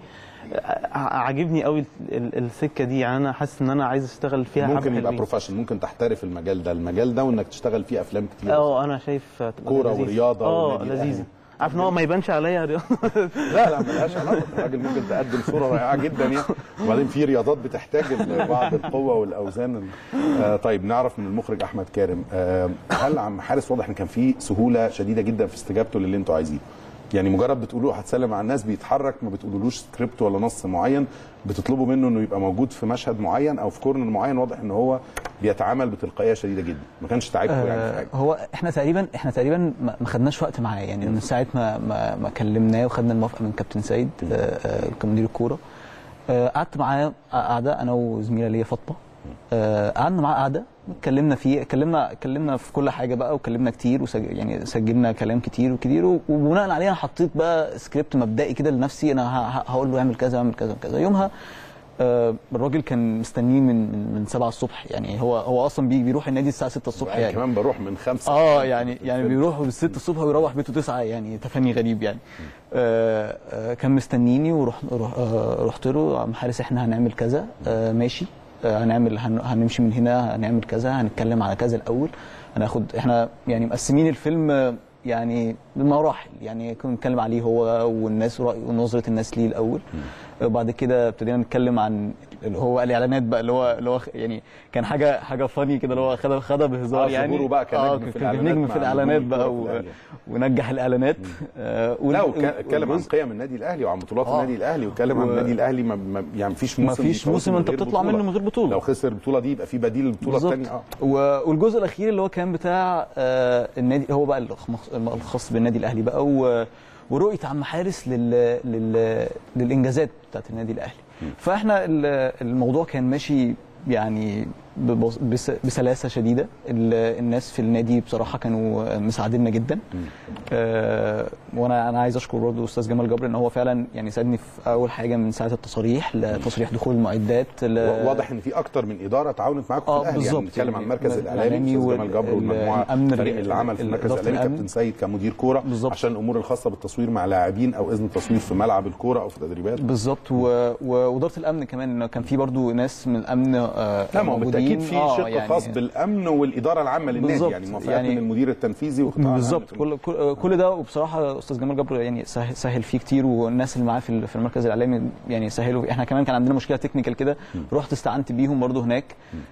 E: عاجبني قوي السكه دي، يعني انا حاسس ان انا عايز اشتغل فيها.
A: ممكن يبقى بروفيشنال، ممكن تحترف المجال ده المجال ده وانك تشتغل فيه افلام كتير.
E: اه انا شايف
A: كوره ورياضه
E: اه لذيذه. عارف ان هو ما يبانش عليا رياضه.
A: لا لا ملهاش علاقه، الراجل ممكن تقدم صوره رائعه جدا يعني. وبعدين في رياضات بتحتاج بعض القوه والاوزان. آه طيب نعرف من المخرج احمد كارم، آه هل عم حارس واضح ان كان في سهوله شديده جدا في استجابته للي انتوا عايزينه؟ يعني مجرد بتقولوا هتسلم على الناس بيتحرك، ما بتقولولوش سكريبت ولا نص معين، بتطلبوا منه انه يبقى موجود في مشهد معين او في كورنر معين، واضح ان هو بيتعامل بتلقائيه شديده جدا، ما كانش تعبكم آه يعني في حاجه؟
D: هو احنا تقريبا احنا تقريبا ما خدناش وقت معاه يعني، من ساعه ما ما, ما كلمناه وخدنا الموافقه من كابتن سيد آه كمدير الكوره. آه قعدت معاه قعده انا وزميله ليا فاطمه، آه قعدنا معاه قعده اتكلمنا فيه، اتكلمنا اتكلمنا في كل حاجه بقى، واتكلمنا كتير وسج... يعني سجلنا كلام كتير وكتير، وبناء عليه انا حطيت بقى سكريبت مبدئي كده لنفسي، انا ه... هقول له اعمل كذا اعمل كذا كذا. يومها آه الراجل كان مستنيه من من سبعة الصبح، يعني هو هو اصلا بي... بيروح النادي الساعه ستة الصبح يعني.
A: كمان بروح من خمسة
D: اه يعني يعني بيروح بالستة الصبح ويروح بيته تسعة، يعني تفني غريب يعني. آه آه كان مستنيني ورحت رح آه رحت له عم حارس احنا هنعمل كذا، آه ماشي هنعمل هنمشي من هنا هنعمل كذا، هنتكلم على كذا الاول، هناخد احنا يعني مقسمين الفيلم يعني بمراحل، يعني كنا بنتكلم عليه هو والناس ونظره الناس ليه الاول، وبعد كده ابتدينا نتكلم عن اللي هو الاعلانات بقى، اللي هو اللي هو يعني كان حاجه حاجه فاني كده، اللي هو خدها خدها بهزار يعني.
A: اه بقى كان نجم في الاعلانات،
D: نجم في الاعلانات بقى و... ونجح الاعلانات.
A: آه لا واتكلم عن قيم النادي الاهلي وعن بطولات آه النادي الاهلي، واتكلم و... عن النادي الاهلي ما يعني مفيش موسم
D: مفيش موسم انت بتطلع منه من غير بطوله،
A: لو خسر البطوله دي يبقى في بديل البطوله الثانيه. اه
D: والجزء الاخير اللي هو كان بتاع آه النادي، هو بقى الخاص بالنادي الاهلي بقى، و... ورؤيه عم حارس لل... لل... للانجازات بتاعت النادي الاهلي. فاحنا الموضوع كان ماشي يعني بسلاسه شديده، الناس في النادي بصراحه كانوا مساعديننا جدا. آه وانا انا عايز اشكر برضه الاستاذ جمال جبر ان هو فعلا يعني ساعدني في اول حاجه من ساعه التصاريح لتصريح دخول المعدات.
A: واضح ان في اكتر من اداره تعاونت معاكم في الاهلي، يعني بنتكلم عن المركز الاعلامي الاستاذ جمال جبر والمجموعه الفريق اللي عمل في المركز الاعلامي كابتن سيد كمدير كوره عشان الامور الخاصه بالتصوير مع لاعبين او اذن التصوير في ملعب الكوره او في تدريبات.
D: بالظبط. واداره الامن كمان كان في برضه ناس من الامن آه
A: لا ما هو بالتاكيد في آه شق يعني خاص بالامن والاداره العامه للنادي، يعني موافقات يعني من المدير التنفيذي وقطاع
D: بالظبط. كل كل ده، وبصراحه استاذ جمال جبر يعني سهل, سهل فيه كتير، والناس اللي معاه في في المركز الاعلامي يعني سهلوا. احنا كمان كان عندنا مشكله تكنيكال كده، رحت استعنت بيهم برضه هناك.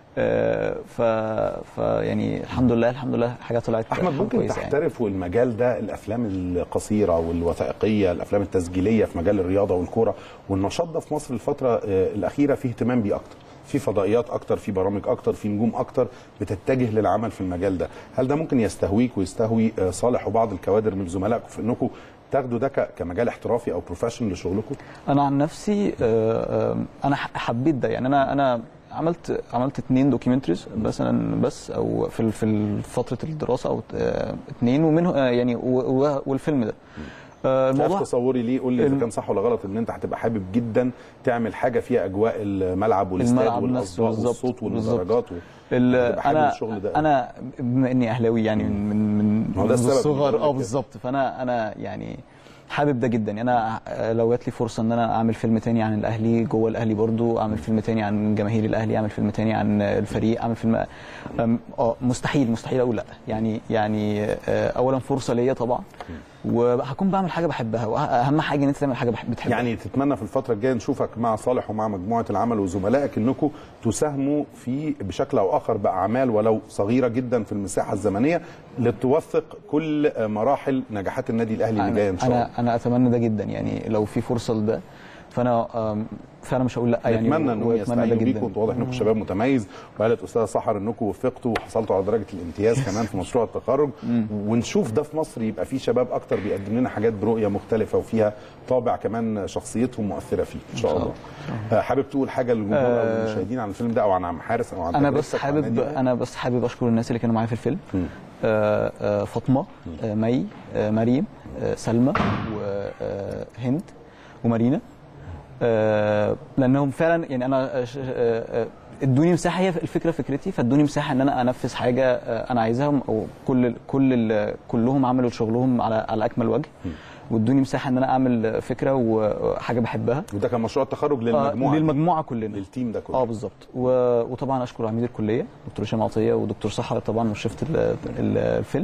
D: آه ف, ف يعني الحمد لله الحمد لله حاجه طلعت.
A: احمد ممكن تحترف يعني. والمجال ده الافلام القصيره والوثائقيه، الافلام التسجيليه في مجال الرياضه والكوره والنشاط ده في مصر الفتره الاخيره فيه اهتمام بيه اكتر، في فضائيات اكتر، في برامج اكتر، في نجوم اكتر بتتجه للعمل في المجال ده. هل ده ممكن يستهويك ويستهوي صالح وبعض الكوادر من زملائكم في انكم تاخدوا ده كمجال احترافي او بروفيشنال لشغلكم؟
D: انا عن نفسي انا حبيت ده، يعني انا انا عملت عملت اثنين دوكيومنتريز مثلا بس، او في في فتره الدراسه او اثنين، ومنه يعني والفيلم ده
A: الموضوع تصوري ليه، قول لي اذا كان صح ولا غلط، ان انت هتبقى حابب جدا تعمل حاجه فيها اجواء الملعب والاستاد والاصوات والصوت والمدرجات و...
D: انا انا بما اني اهلاوي يعني من من من الصغر اه بالظبط، فانا انا يعني حابب ده جدا. يعني انا لو جات لي فرصه ان انا اعمل فيلم تاني عن الاهلي جوه الاهلي، برضو اعمل فيلم تاني عن جماهير الاهلي، اعمل فيلم تاني عن الفريق، اعمل فيلم اه مستحيل مستحيل اقول لا. يعني يعني اولا فرصه ليا طبعا، وهكون بعمل حاجه بحبها، واهم حاجه ان انت تعمل حاجه بتحبها.
A: يعني تتمنى في الفتره الجايه نشوفك مع صالح ومع مجموعه العمل وزملائك انكم تساهموا في بشكل او اخر باعمال ولو صغيره جدا في المساحه الزمنيه لتوثق كل مراحل نجاحات النادي الاهلي اللي جايه ان شاء الله.
D: انا انا اتمنى ده جدا، يعني لو في فرصه لده. فانا فعلا مش هقول لا يعني.
A: نتمنى انهم يستعينوا بيكم، انتوا واضح انكم شباب متميز، وقالت استاذه سحر انكم وفقتوا وحصلتوا على درجه الامتياز كمان في مشروع التخرج، ونشوف ده في مصر يبقى في شباب اكتر بيقدم لنا حاجات برؤيه مختلفه وفيها طابع كمان شخصيتهم مؤثره فيه ان شاء الله. آه حابب تقول حاجه للجمهور او للمشاهدين عن الفيلم ده او عن عم حارس او عن
D: انا بس حابب انا بس حابب اشكر الناس اللي كانوا معايا في الفيلم. آه آه فاطمه، آه مي، آه مريم، آه سلمى، وهند، ومارينا، آه لانهم فعلا يعني انا آه ادوني مساحه، هي الفكره فكرتي، فادوني مساحه ان انا انفذ حاجه آه انا عايزاها، او كل كل كلهم عملوا شغلهم على على اكمل وجه، وادوني مساحه ان انا اعمل فكره وحاجه بحبها.
A: وده كان مشروع التخرج للمجموعه
D: آه للمجموعه كلنا،
A: للتيم ده كله.
D: اه بالظبط. وطبعا اشكر عميد الكليه دكتور هشام عطيه ودكتور سحر طبعا مشرفه الفيلم،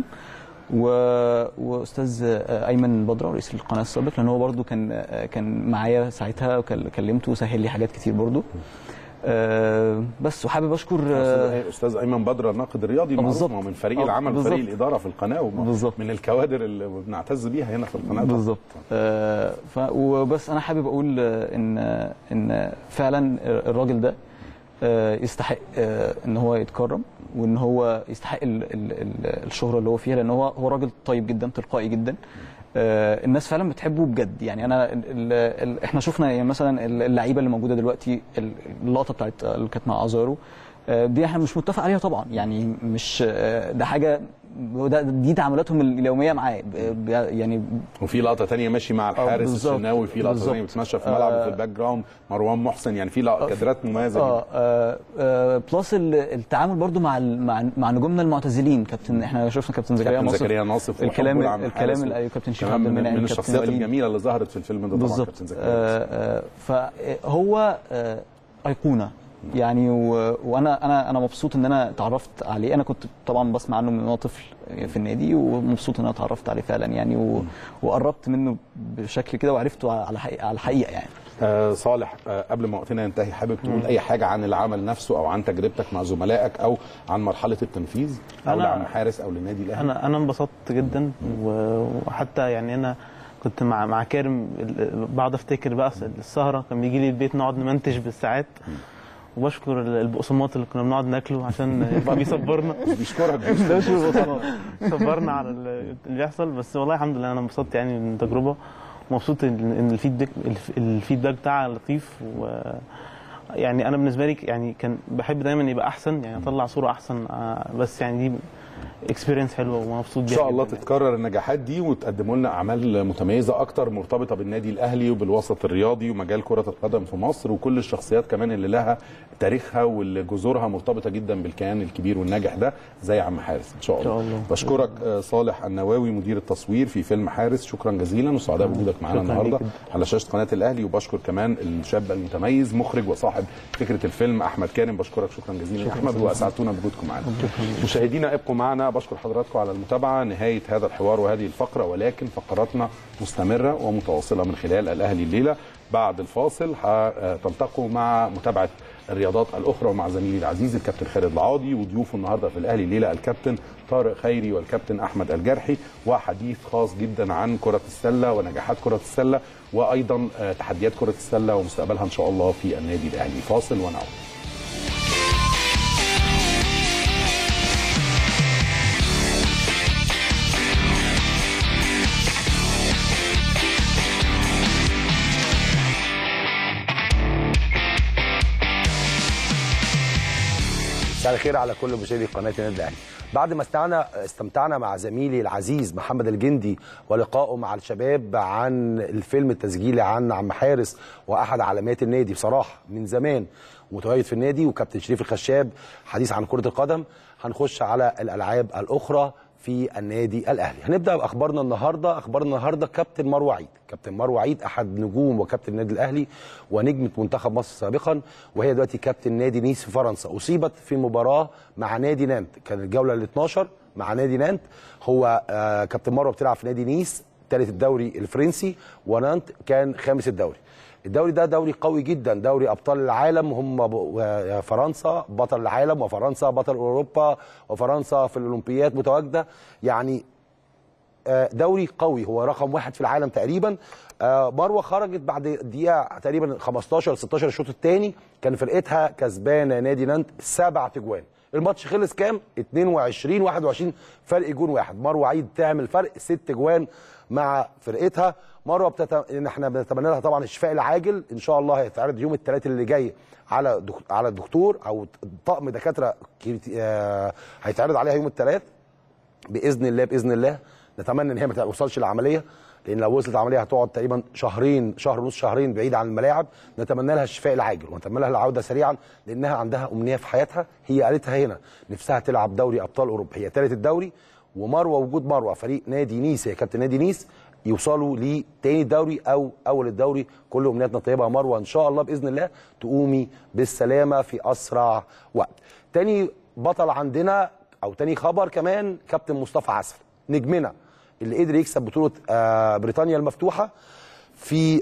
D: واستاذ ايمن بدره رئيس القناه السابق، لان هو برده كان كان معايا ساعتها وكلمته وسهل لي حاجات كتير برده. أه بس وحابب اشكر
A: استاذ ايمن بدره الناقد الرياضي المعروف من فريق العمل وفريق الاداره في القناه، من الكوادر اللي بنعتز بيها هنا في القناه
D: بالظبط. أه وبس انا حابب اقول ان ان فعلا الراجل ده يستحق ان هو يتكرم، وان هو يستحق ال ال ال الشهره اللي هو فيها، لان هو هو راجل طيب جدا، تلقائي جدا، الناس فعلا بتحبه بجد. يعني انا ال ال احنا شفنا يعني مثلا اللعيبه اللي موجوده دلوقتي، اللقطه بتاعت اللي كانت مع ازارو دي احنا مش متفق عليها طبعا، يعني مش ده حاجه، دي تعاملاتهم اليوميه معاه يعني.
A: وفي لقطه ثانيه ماشي مع الحارس الشناوي، في لقطه ثانيه بتمشى في الملعب وفي الباك جراوند مروان محسن، يعني في كادرات مميزه
D: اه, آه, آه بلس التعامل برضو مع مع مع نجومنا المعتزلين، كابتن احنا شفنا كابتن زكريا ناصف،
A: زكريا ناصف
D: الكلام الكلام الايوه كابتن شريف عبد المنعم
A: من الشخصيات الجميله اللي ظهرت في الفيلم ده طبعا كابتن زكريا.
D: آه آه فهو آه ايقونه يعني، وانا انا انا مبسوط ان انا اتعرفت عليه. انا كنت طبعا بسمع عنه من وانا طفل في النادي، ومبسوط ان انا اتعرفت عليه فعلا يعني، وقربت منه بشكل كده وعرفته على حقيقة على الحقيقه يعني.
A: آه صالح، آه قبل ما وقتنا ينتهي حابب تقول مم. اي حاجه عن العمل نفسه او عن تجربتك مع زملائك او عن مرحله التنفيذ او لعم حارس او للنادي الاهلي؟
E: انا انا انبسطت جدا، وحتى يعني انا كنت مع مع كارم بقعد افتكر بقى السهره، كان بيجي لي البيت نقعد نمنتج بالساعات، وبشكر البقسماط اللي كنا بنقعد ناكله عشان يبقى بيصبرنا.
A: بيشكرك
E: صبرنا على اللي بيحصل. بس والله الحمد لله انا انبسطت يعني من التجربه، ومبسوط ان الفيدباك الفيدباك بتاعها لطيف. و يعني انا بالنسبه لي يعني كان بحب دايما يبقى احسن، يعني اطلع صوره احسن، بس يعني دي اكسبيرينس حلوه ومبسوط بيها.
A: ان شاء الله تتكرر النجاحات دي وتقدموا لنا اعمال متميزه اكتر مرتبطه بالنادي الاهلي وبالوسط الرياضي ومجال كره القدم في مصر، وكل الشخصيات كمان اللي لها تاريخها واللي جذورها مرتبطه جدا بالكيان الكبير والناجح ده زي عم حارس ان شاء الله. إن شاء الله. بشكرك صالح النواوي مدير التصوير في فيلم حارس، شكرا جزيلا وسعداء بوجودك معانا النهارده على شاشه قناه الاهلي. وبشكر كمان الشاب المتميز مخرج وصاحب فكره الفيلم احمد كارم، بشكرك شكرا جزيلا يا احمد واسعدتونا بوجودكم معانا. مشاهدينا ابقوا معنا، بشكر حضراتكم على المتابعه. نهايه هذا الحوار وهذه الفقره، ولكن فقراتنا مستمره ومتواصله من خلال الاهلي الليله. بعد الفاصل هتلتقوا مع متابعه الرياضات الاخرى ومع زميلي العزيز الكابتن خالد العاضي، وضيوفه النهارده في الاهلي الليله الكابتن طارق خيري والكابتن احمد الجرحي، وحديث خاص جدا عن كره السله ونجاحات كره السله، وايضا تحديات كره السله ومستقبلها ان شاء الله في النادي الاهلي. فاصل ونعود.
G: مساء الخير على كل مشاهدي قناه النادي الاهلي. بعد ما استمتعنا استمتعنا مع زميلي العزيز محمد الجندي ولقائه مع الشباب عن الفيلم التسجيلي عن عم حارس واحد علامات النادي بصراحه من زمان متواجد في النادي، وكابتن شريف الخشاب حديث عن كره القدم، هنخش على الالعاب الاخرى في النادي الاهلي. هنبدا باخبارنا النهارده. اخبارنا النهارده كابتن مروه عيد. كابتن مروه عيد احد نجوم وكابتن النادي الاهلي ونجمه منتخب مصر سابقا، وهي دلوقتي كابتن نادي نيس في فرنسا. اصيبت في مباراه مع نادي نانت، كانت الجوله ال اثناشر مع نادي نانت. هو آه كابتن مروه بتلعب في نادي نيس ثالث الدوري الفرنسي، ونانت كان خامس الدوري. الدوري ده دوري قوي جدا، دوري ابطال العالم، هم فرنسا بطل العالم وفرنسا بطل اوروبا وفرنسا في الاولمبياد متواجده، يعني دوري قوي، هو رقم واحد في العالم تقريبا. مروه خرجت بعد دقيقه تقريبا خمستاشر ستاشر الشوط الثاني، كان فرقتها كسبانه نادي نانت سبع تجوان. الماتش خلص كام؟ اتنين وعشرين واحد وعشرين، فرق جون واحد. مروه عيد تعمل فرق ست جوان مع فرقتها. مروه بتت... ان احنا بنتمنى لها طبعا الشفاء العاجل، ان شاء الله هيتعرض يوم الثلاث اللي جاي على دك... على الدكتور او طقم دكاتره آه... هيتعرض عليها يوم الثلاث باذن الله. باذن الله نتمنى ان هي ما توصلش للعمليه، لان لو وصلت العمليه هتقعد تقريبا شهرين شهر ونص شهرين بعيد عن الملاعب. نتمنى لها الشفاء العاجل ونتمنى لها العوده سريعا، لانها عندها امنيه في حياتها هي قالتها هنا، نفسها تلعب دوري ابطال اوروبا. هي ثالث الدوري، ومروه وجود مروه فريق نادي نيس، هي كابتن نادي نيس، يوصلوا لتاني الدوري او اول الدوري. كل امنياتنا طيبه يا مروه، ان شاء الله باذن الله تقومي بالسلامه في اسرع وقت. تاني بطل عندنا او تاني خبر كمان كابتن مصطفى عسل، نجمنا اللي قدر يكسب بطوله بريطانيا المفتوحه في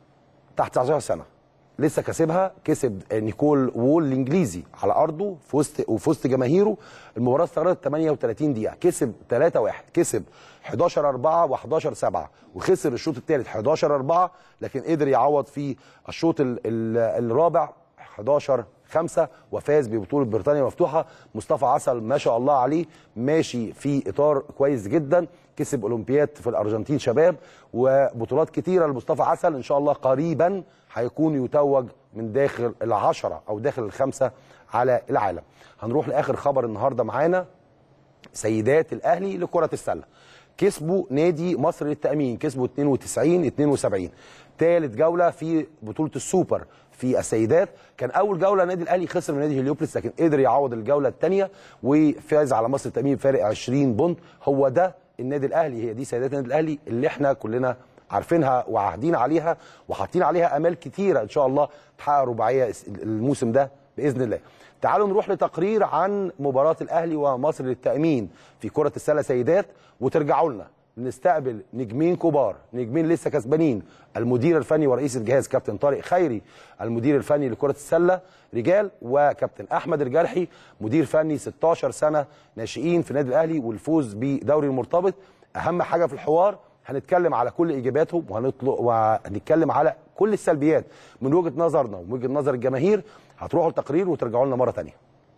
G: تحت تسعتاشر سنه، لسه كسبها. كسب نيكول وول الانجليزي على ارضه في وسط وفي وسط جماهيره. المباراه استغرقت تمنية وتلاتين دقيقه، كسب تلاتة واحد، كسب حداشر أربعة وحداشر سبعة، وخسر الشوط الثالث حداشر أربعة، لكن قدر يعوض في الشوط الرابع حداشر خمسة وفاز ببطوله بريطانيا المفتوحه. مصطفى عسل ما شاء الله عليه ماشي في اطار كويس جدا، كسب اولمبياد في الارجنتين شباب وبطولات كتيره لمصطفى عسل. ان شاء الله قريبا هيكون يتوج من داخل العشره او داخل الخمسه على العالم. هنروح لاخر خبر النهارده معانا، سيدات الاهلي لكره السله كسبوا نادي مصر للتامين، كسبوا اتنين وتسعين اتنين وسبعين، ثالث جوله في بطوله السوبر في السيدات. كان اول جوله النادي الاهلي خسر من نادي هليوبلس، لكن قدر يعوض الجوله الثانيه وفاز على مصر للتامين بفارق عشرين بونت. هو ده النادي الاهلي، هي دي سيدات النادي الاهلي اللي احنا كلنا عارفينها وعاهدين عليها وحاطين عليها امال كتيره ان شاء الله تحقق رباعيه الموسم ده باذن الله. تعالوا نروح لتقرير عن مباراه الاهلي ومصر للتامين في كره السله سيدات، وترجعوا لنا نستقبل نجمين كبار، نجمين لسه كسبانين، المدير الفني ورئيس الجهاز كابتن طارق خيري المدير الفني لكره السله رجال، وكابتن احمد الجرحي مدير فني ستاشر سنه ناشئين في النادي الاهلي والفوز بدوري المرتبط. اهم حاجه في الحوار هنتكلم على كل اجاباتهم وهنطلق وهنتكلم على كل السلبيات من وجهه نظرنا ومن وجهه نظر الجماهير. هتروحوا التقرير وترجعوا لنا مره ثانيه.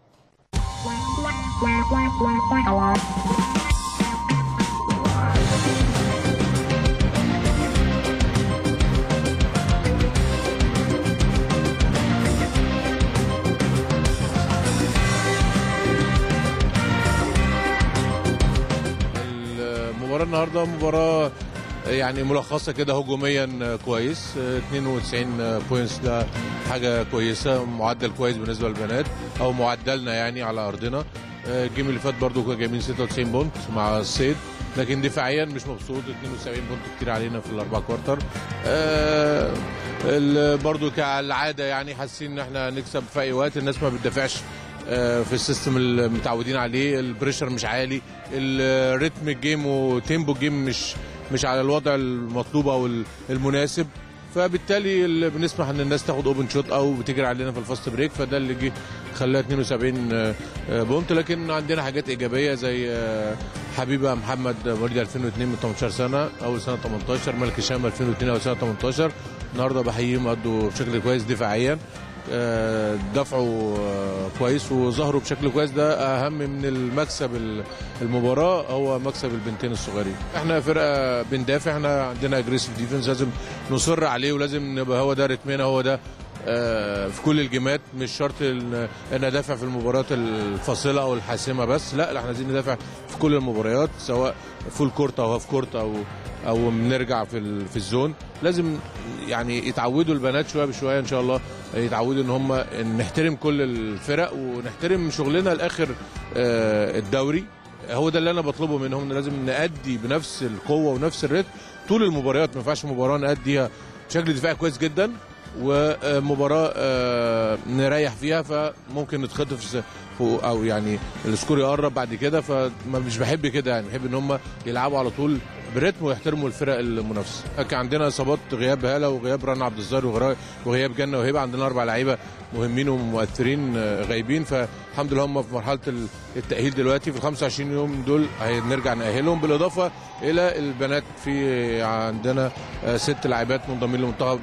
H: المباراة النهارده مباراة يعني ملخصة كده هجوميا كويس، اتنين وتسعين بوينتس ده حاجة كويسة، معدل كويس بالنسبة للبنات او معدلنا يعني على ارضنا. الجيم اللي فات برضو كنا جايبين ستة وتسعين بونت مع الصيد، لكن دفاعيا مش مبسوط، اتنين وسبعين بونت كتير علينا في الاربع كوارتر. آه برضو كالعادة يعني حاسين ان احنا نكسب في اي وقت، الناس ما بتدافعش في السيستم اللي متعودين عليه، البريشر مش عالي، الريتم الجيم وتيمبو الجيم مش مش على الوضع المطلوب او المناسب، فبالتالي بنسمح ان الناس تاخد اوبن شوت او بتجري علينا في الفاست بريك، فده اللي جه خلاها اتنين وسبعين بونت. لكن عندنا حاجات ايجابيه زي حبيبه محمد مواليد ألفين واتنين من تمنتاشر سنه، اول سنه تمنتاشر، ملك هشام ألفين واتنين اول سنه تمنتاشر. النهارده بحييهم ادوا بشكل كويس دفاعيا، دفعوا كويس وظهروا بشكل كويس. ده اهم من المكسب المباراه، هو مكسب البنتين الصغيرين. احنا فرقه بندافع، احنا عندنا اجريسيف ديفنس لازم نصر عليه، ولازم نبقى هو ده رتمنا، هو ده في كل الجيمات. مش شرط ان ندافع في المباريات الفاصله او الحاسمه بس، لا احنا عايزين ندافع في كل المباريات، سواء فول كورت او هاف كورت او او بنرجع في في الزون. لازم يعني يتعودوا البنات شويه بشويه ان شاء الله، يتعودوا ان هم نحترم كل الفرق ونحترم شغلنا لاخر الدوري. هو ده اللي انا بطلبه منهم، لازم نأدي بنفس القوه ونفس الريتم طول المباريات. ما ينفعش مباراه نأديها بشكل دفاعي كويس جدا ومباراه نريح فيها فممكن نتخطف او يعني السكور يقرب بعد كده، فمش بحب كده يعني. بحب ان هم يلعبوا على طول برتم ويحترموا الفرق المنافسه. كان عندنا اصابات، غياب هاله وغياب رنا عبد الظاهر وغياب جنه وهبه، عندنا اربع لعيبه مهمين ومؤثرين غايبين، فالحمد لله هم في مرحله التاهيل دلوقتي. في ال خمسة وعشرين يوم دول هنرجع ناهلهم، بالاضافه الى البنات في عندنا ست لاعبات منضمين لمنتخب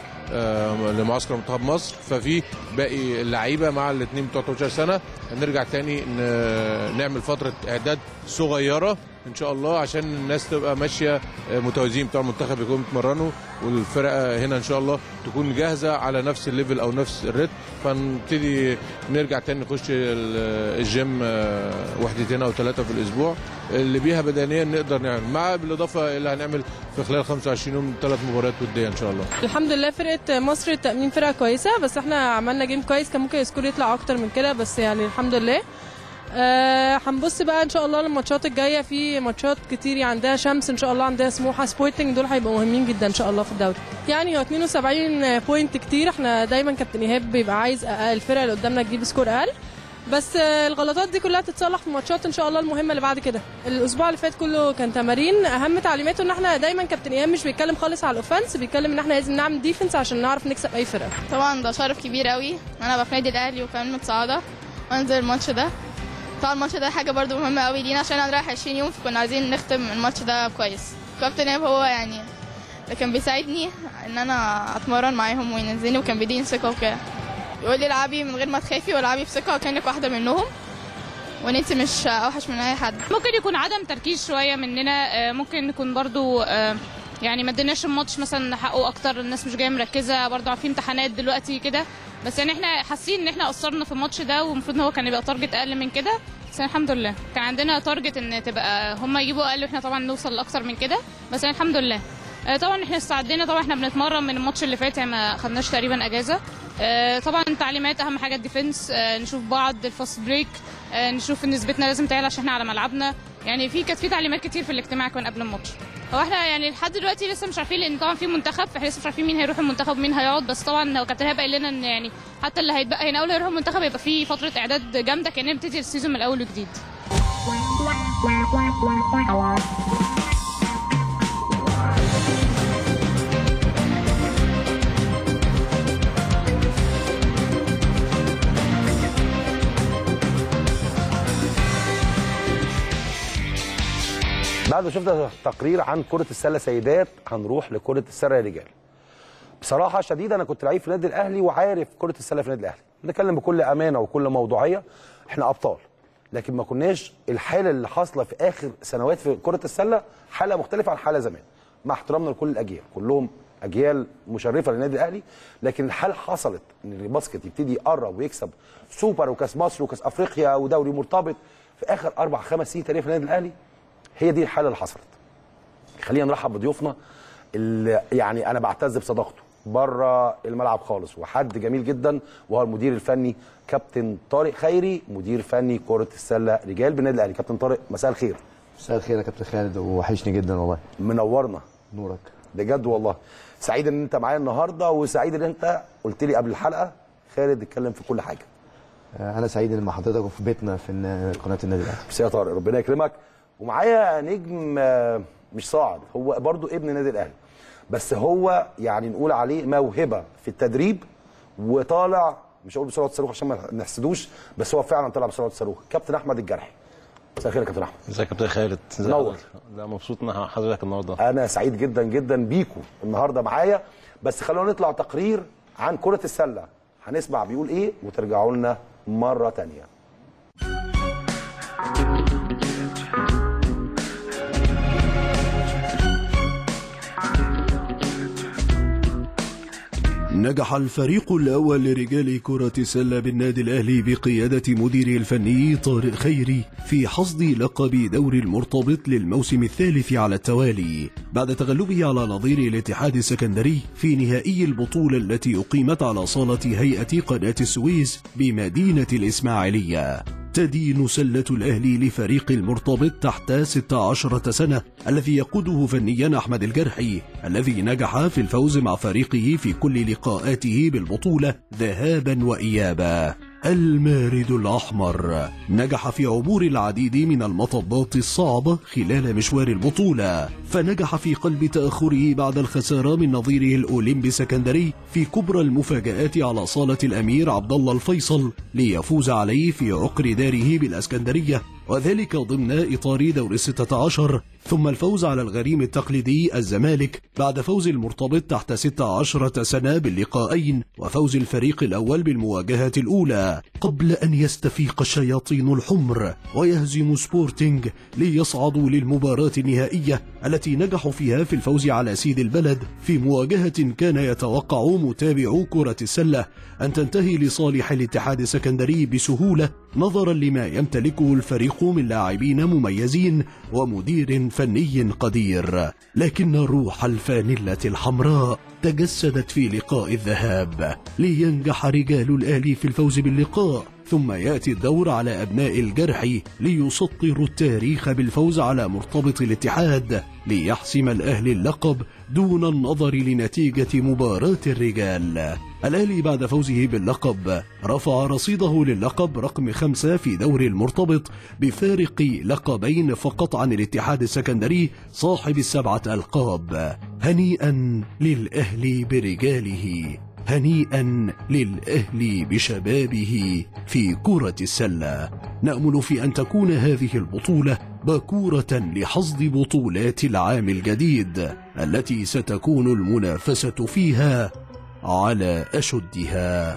H: لمعسكر منتخب مصر، ففي باقي اللعيبه مع الاثنين بتوع تلتاشر سنه هنرجع تاني نعمل فتره اعداد صغيره ان شاء الله عشان الناس تبقى ماشيه متوازيين، بتوع المنتخب يكونوا بيتمرنوا والفرقه هنا ان شاء الله تكون جاهزه على نفس الليفل او نفس الريتم، فنبتدي نرجع تاني نخش الجيم وحدتين او ثلاثه في الاسبوع اللي بيها بدنيا نقدر نعمل، مع بالاضافه اللي هنعمل في خلال خمسة وعشرين يوم ثلاث مباريات وديه ان شاء الله.
I: الحمد لله فرقه مصر التامين فرقه كويسه، بس احنا عملنا جيم كويس، كان ممكن السكور يطلع اكتر من كده، بس يعني الحمد لله. هنبص آه بقى ان شاء الله للماتشات الجايه، في ماتشات كتير عندها شمس ان شاء الله، عندها سموحه، سبورتنج، دول هيبقوا مهمين جدا ان شاء الله في الدوري. يعني هو اتنين وسبعين بوينت كتير، احنا دايما كابتن ايهاب بيبقى عايز الفرقه اللي قدامنا تجيب سكور اقل، بس آه الغلطات دي كلها تتصلح في الماتشات ان شاء الله المهمه اللي بعد كده. الاسبوع اللي فات كله كان تمارين، اهم تعليماته ان احنا دايما كابتن ايهاب مش بيتكلم خالص على الاوفنس، بيتكلم ان احنا لازم نعمل ديفنس عشان نعرف نكسب اي فرقه.
J: طبعا ده شرف كبير قوي انا ابقى في نادي الاهلي وكمان متصاعده وانزل الماتش ده. طبعا الماتش ده حاجه برده مهمه قوي لينا عشان هنريح عشرين يوم، فكنا عايزين نختم الماتش ده كويس. كابتن ايهاب هو يعني اللي كان بيساعدني ان انا اتمرن معاهم وينزلني، وكان بيديني ثقه وكده، يقول لي العبي من غير ما تخافي والعبي بثقه وكانك واحده منهم وان انت مش اوحش من اي حد.
K: ممكن يكون عدم تركيز شويه مننا، ممكن نكون برده يعني ما اديناش الماتش مثلا حقه اكتر، الناس مش جايه مركزه، برده في امتحانات دلوقتي كده، بس يعني احنا حاسين ان احنا قصرنا في الماتش ده، والمفروض ان هو كان يبقى تارجت اقل من كده، بس الحمد لله كان عندنا تارجت ان تبقى هم يجيبوا اقل واحنا طبعا نوصل لاكتر من كده، بس يعني الحمد لله. طبعا احنا استعدينا، طبعا احنا بنتمرن من الماتش اللي فات، يعني ما خدناش تقريبا اجازه. طبعا التعليمات اهم حاجه الديفنس، نشوف بعض الفاست بريك، نشوف نسبتنا لازم تعلى عشان احنا على ملعبنا، يعني في كانت في تعليمات كتير في الاجتماع كمان قبل الماتش. هو احنا يعني لحد دلوقتي لسه مش عارفين، لان طبعا في منتخب، فاحنا لسه مش عارفين مين هيروح المنتخب ومين هيقعد، بس طبعا لو كابتن ايهاب قال لنا ان يعني حتى اللي هيتبقى هنا اول هيروح المنتخب يبقى في فتره اعداد جامده كاننا بنبتدي السيزون من الاول وجديد.
G: بعد ما شفنا تقرير عن كرة السلة سيدات هنروح لكرة السلة رجال. بصراحة شديدة أنا كنت لعيب في النادي الأهلي وعارف كرة السلة في النادي الأهلي، نتكلم بكل أمانة وكل موضوعية، إحنا أبطال، لكن ما كناش الحالة اللي حاصلة في آخر سنوات في كرة السلة حالة مختلفة عن حالة زمان، مع احترامنا لكل الأجيال، كلهم أجيال مشرفة للنادي الأهلي، لكن الحالة حصلت إن الباسكت يبتدي يقرب ويكسب سوبر وكاس مصر وكاس أفريقيا ودوري مرتبط في آخر أربع خمس سنين تاريخ النادي الأهلي، هي دي الحاله اللي حصلت. خلينا نرحب بضيوفنا اللي يعني انا بعتز بصداقته بره الملعب خالص، وحد جميل جدا، وهو المدير الفني كابتن طارق خيري، مدير فني كره السله رجال بالنادي الاهلي. كابتن طارق مساء الخير.
L: مساء الخير يا كابتن خالد، وحشني جدا والله.
G: منورنا.
L: نورك
G: بجد والله. سعيد ان انت معايا النهارده، وسعيد ان انت قلت لي قبل الحلقه خالد اتكلم في كل حاجه.
L: انا سعيد ان مع حضرتك وفي بيتنا في قناه النادي الاهلي.
G: بس يا طارق ربنا يكرمك. ومعايا نجم مش صاعد، هو برضو ابن النادي الاهلي، بس هو يعني نقول عليه موهبه في التدريب، وطالع مش هقول بسرعه الصاروخ عشان ما نحسدوش، بس هو فعلا طالع بسرعه الصاروخ. كابتن احمد الجرحي. مساء الخير يا كابتن احمد.
M: ازيك يا كابتن خالد؟
G: منور.
M: لا مبسوط مع حضرتك النهارده.
G: انا سعيد جدا جدا بيكم النهارده معايا، بس خلونا نطلع تقرير عن كره السله، هنسمع بيقول ايه وترجعوا لنا مره ثانيه.
N: نجح الفريق الأول لرجال كرة السلة بالنادي الأهلي بقيادة مديره الفني طارق خيري في حصد لقب دوري المرتبط للموسم الثالث على التوالي، بعد تغلبه على نظير الاتحاد السكندري في نهائي البطولة التي أقيمت على صالة هيئة قناة السويس بمدينة الإسماعيلية. تدين سلة الأهلي لفريق المرتبط تحت ستة عشر سنة الذي يقوده فنيا أحمد الجرحي، الذي نجح في الفوز مع فريقه في كل لقاءاته بالبطولة ذهابا وإيابا. المارد الأحمر نجح في عبور العديد من المطبات الصعبة خلال مشوار البطولة، فنجح في قلب تأخره بعد الخسارة من نظيره الأولمبي السكندري في كبرى المفاجآت على صالة الأمير عبد الله الفيصل ليفوز عليه في عقر داره بالإسكندرية، وذلك ضمن إطار دور الستة عشر، ثم الفوز على الغريم التقليدي الزمالك بعد فوز المرتبط تحت ستة عشرة سنة باللقاءين، وفوز الفريق الأول بالمواجهة الأولى، قبل أن يستفيق الشياطين الحمر ويهزم سبورتينج ليصعدوا للمباراة النهائية التي نجحوا فيها في الفوز على سيد البلد في مواجهة كان يتوقع متابعو كرة السلة أن تنتهي لصالح الاتحاد السكندري بسهولة نظرا لما يمتلكه الفريق من لاعبين مميزين ومدير فني قدير، لكن روح الفانلة الحمراء تجسدت في لقاء الذهاب لينجح رجال الأهلي في الفوز باللقاء، ثم يأتي الدور على أبناء الجرح ليسطروا التاريخ بالفوز على مرتبط الاتحاد ليحسم الأهلي اللقب دون النظر لنتيجة مباراة الرجال. الأهلي بعد فوزه باللقب رفع رصيده للقب رقم خمسة في دور المرتبط بفارق لقبين فقط عن الاتحاد السكندري صاحب السبعة ألقاب. هنيئا للأهلي برجاله، هنيئا للأهلي بشبابه في كرة السلة. نأمل في أن تكون هذه البطولة باكورة لحصد بطولات العام الجديد التي ستكون المنافسة فيها على أشدها.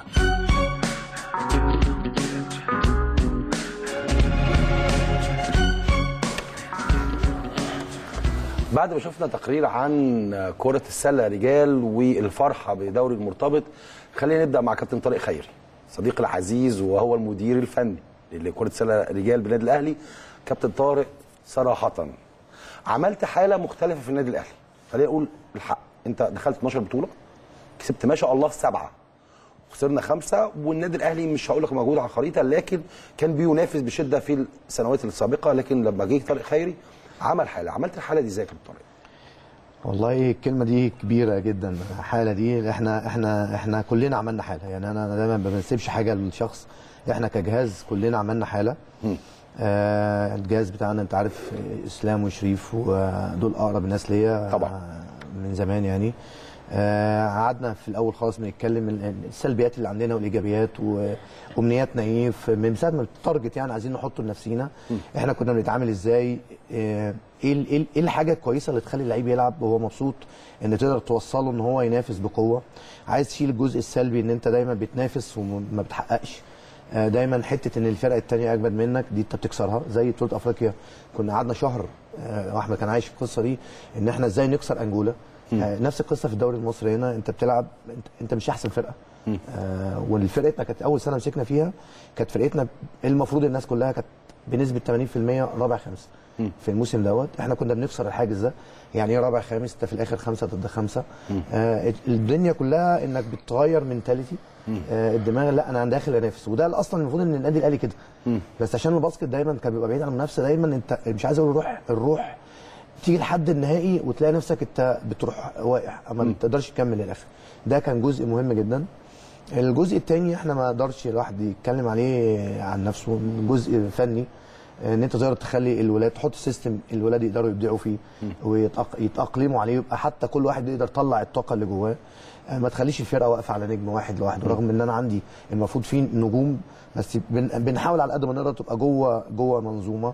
G: بعد ما شفنا تقرير عن كرة السلة رجال والفرحة بدوري المرتبط، خلينا نبدأ مع كابتن طارق خيري صديقي العزيز وهو المدير الفني لكرة السلة رجال بالنادي الأهلي. كابتن طارق، صراحة عملت حالة مختلفة في النادي الأهلي، خلينا أقول الحق، أنت دخلت اتناشر بطولة، كسبت ما شاء الله في سبعة، خسرنا خمسة، والنادي الأهلي مش هقول لك موجود على الخريطة لكن كان بينافس بشدة في السنوات السابقة، لكن لما جه طارق خيري عمل حاله. عملت الحاله دي ازاي يا كابتن طارق؟
L: والله الكلمه دي كبيره جدا، الحاله دي احنا احنا احنا كلنا عملنا حاله، يعني انا دايما ما بنسيبش حاجه للشخص، احنا كجهاز كلنا عملنا حاله. آه الجهاز بتاعنا انت عارف اسلام وشريف ودول اقرب الناس ليا طبعا من زمان يعني. قعدنا آه في الاول خالص بنتكلم السلبيات اللي عندنا والايجابيات وامنياتنا ايه من ساعه ما التارجت يعني عايزين نحطه لنفسينا، احنا كنا بنتعامل ازاي، ايه ايه ايه الحاجه الكويسه اللي تخلي اللعيب يلعب وهو مبسوط، ان تقدر توصله ان هو ينافس بقوه. عايز تشيل الجزء السلبي ان انت دايما بتنافس وما بتحققش، آه دايما حته ان الفرقه الثانيه اجمد منك دي انت بتكسرها، زي بطوله افريقيا كنا قعدنا شهر، آه واحمد كان عايش في القصه دي ان احنا ازاي نكسر انجولا. آه نفس القصه في الدوري المصري هنا، انت بتلعب انت, انت مش احسن فرقه، آه والفرقتنا كانت اول سنه مسكنا فيها كانت فرقتنا المفروض الناس كلها كانت بنسبه ثمانين في المية رابع خامس في الموسم دوت، احنا كنا بنكسر الحاجز ده. يعني ايه رابع خامس؟ انت في الاخر خمسه ضد خمسه. آه الدنيا كلها انك بتغير منتاليتي، آه الدماغ لا انا داخل انافس، وده اصلا المفروض ان النادي الاهلي كده، بس عشان الباسكت دايما كان بيبقى بعيد عن المنافسه، دايما انت مش عايز اقول الروح الروح تيجي لحد النهائي وتلاقي نفسك انت بتروح واقع اما ما تقدرش تكمل للاخر. ده كان جزء مهم جدا. الجزء الثاني احنا ما قدرش الواحد يتكلم عليه عن نفسه، جزء فني ان انت تقدر تخلي الولاد تحط سيستم الولاد يقدروا يبدعوا فيه ويتاقلموا عليه، يبقى حتى كل واحد يقدر يطلع الطاقه اللي جواه، ما تخليش الفرقه واقفه على نجم واحد لوحده، رغم ان انا عندي المفروض فيه نجوم، بس بنحاول على قد ما نقدر تبقى جوه جوه منظومه.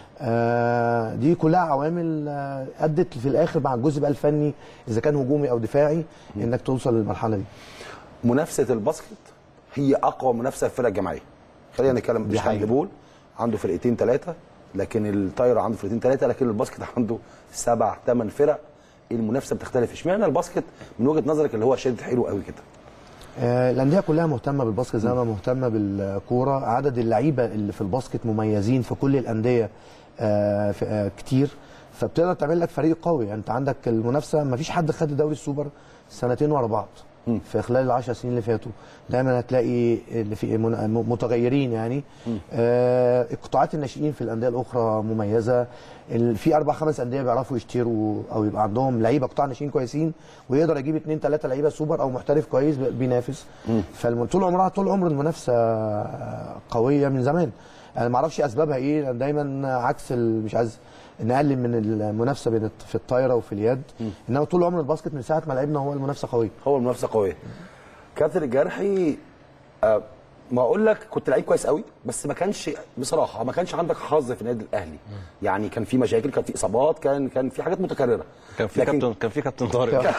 L: آه دي كلها عوامل آه ادت في الاخر مع الجزء بقى الفني اذا كان هجومي او دفاعي انك توصل للمرحله دي.
G: منافسه الباسكت هي اقوى منافسه في الفرق الجماعيه. خلينا نتكلم مش هاندبول عنده فرقتين ثلاثه، لكن الطايره عنده فرقتين ثلاثه، لكن الباسكت عنده سبع ثمان فرق. المنافسه بتختلف. اشمعنى الباسكت من وجهه نظرك اللي هو شادد حلو قوي كده؟
L: آه الانديه كلها مهتمه بالباسكت زي ما مهتمه بالكوره، عدد اللعيبه اللي في الباسكت مميزين في كل الانديه آه آه كتير، فبتقدر تعمل لك فريق قوي. يعني انت عندك المنافسه، ما فيش حد خد دوري السوبر سنتين ورا بعض، في خلال العشر سنين اللي فاتوا. دايما هتلاقي اللي في متغيرين يعني. آه قطاعات الناشئين في الانديه الاخرى مميزه. في اربع خمس انديه بيعرفوا يشتروا او يبقى عندهم لعيبه قطاع ناشئين كويسين، ويقدر يجيب اثنين ثلاثه لعيبه سوبر او محترف كويس بينافس. فطول عمرها طول عمر المنافسه قويه من زمان. انا ما اعرفش اسبابها ايه، دايما عكس مش عايز نقلل من المنافسه بين في الطايره وفي اليد، انما طول عمر الباسكت من ساعه ما لعبنا هو المنافسه قويه.
G: هو المنافسه قويه. كابتن الجرحي، آه ما اقول لك كنت لعيب كويس قوي، بس ما كانش بصراحه ما كانش عندك حظ في النادي الاهلي. يعني كان في مشاكل، كان في اصابات، كان كان في حاجات متكرره.
M: كان في لكن... كابتن كان في كابتن طارق.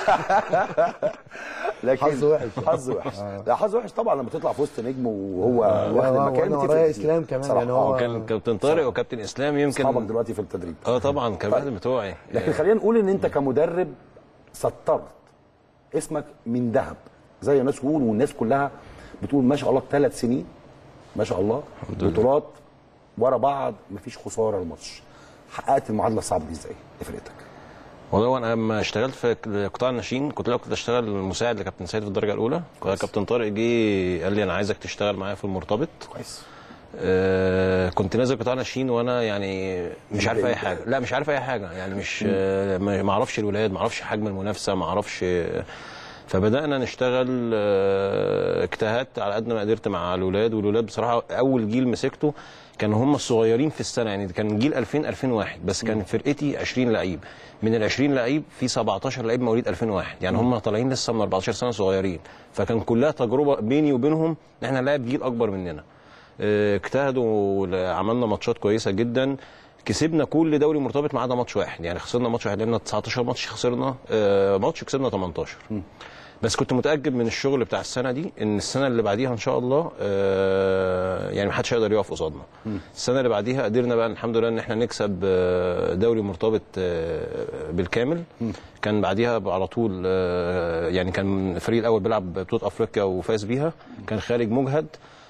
G: لكن
L: حظ وحش.
G: حظ وحش. لا حظ وحش طبعا لما تطلع في وسط نجم وهو واخد المكان.
L: ورايا اسلام كمان يعني هو
M: كان كابتن طارق وكابتن اسلام يمكن
G: اصحابك دلوقتي في التدريب.
M: اه طبعا كمان بتوعي.
G: لكن خلينا نقول ان انت كمدرب سطرت اسمك من ذهب زي الناس تقول، والناس كلها بتقول ما شاء الله ثلاث سنين ما شاء الله بطولات ورا بعض، مفيش خساره الماتش. حققت المعادله الصعبه دي ازاي لفرقتك؟
M: والله انا لما اشتغلت في قطاع الناشئين كنت كنت اشتغل مساعد لكابتن سيد في الدرجه الاولى. كابتن طارق جه قال لي انا عايزك تشتغل معايا في المرتبط.
G: كويس.
M: آه كنت نازل قطاع ناشئين وانا يعني مش عارف اي حاجه. لا مش عارف اي حاجه يعني مش آه ما اعرفش الولاد، ما اعرفش حجم المنافسه، ما اعرفش. فبدانا نشتغل. اجتهدت على قد ما قدرت مع الولاد، والولاد بصراحه اول جيل مسكته كانوا هم الصغيرين في السنه، يعني كان جيل ألفين ألفين وواحد بس كان فرقتي عشرين لعيب. من ال عشرين لعيب في سبعتاشر لعيب مواليد ألفين وواحد، يعني هم طالعين لسه من أربعتاشر سنه صغيرين. فكان كلها تجربه بيني وبينهم ان احنا نلعب جيل اكبر مننا. اجتهدوا وعملنا ماتشات كويسه جدا. كسبنا كل دوري مرتبط ما عدا ماتش واحد، يعني خسرنا ماتش واحد، لعبنا تسعتاشر ماتش، خسرنا ماتش كسبنا تمنتاشر. بس كنت متاكد من الشغل بتاع السنه دي ان السنه اللي بعديها ان شاء الله آه يعني ما حدش هيقدر يقف قصادنا. السنه اللي بعديها قدرنا بقى الحمد لله ان احنا نكسب دوري مرتبط آه بالكامل. م. كان بعديها على طول آه يعني كان الفريق الاول بيلعب بطوله افريقيا وفاز بيها، كان خارج مجهد.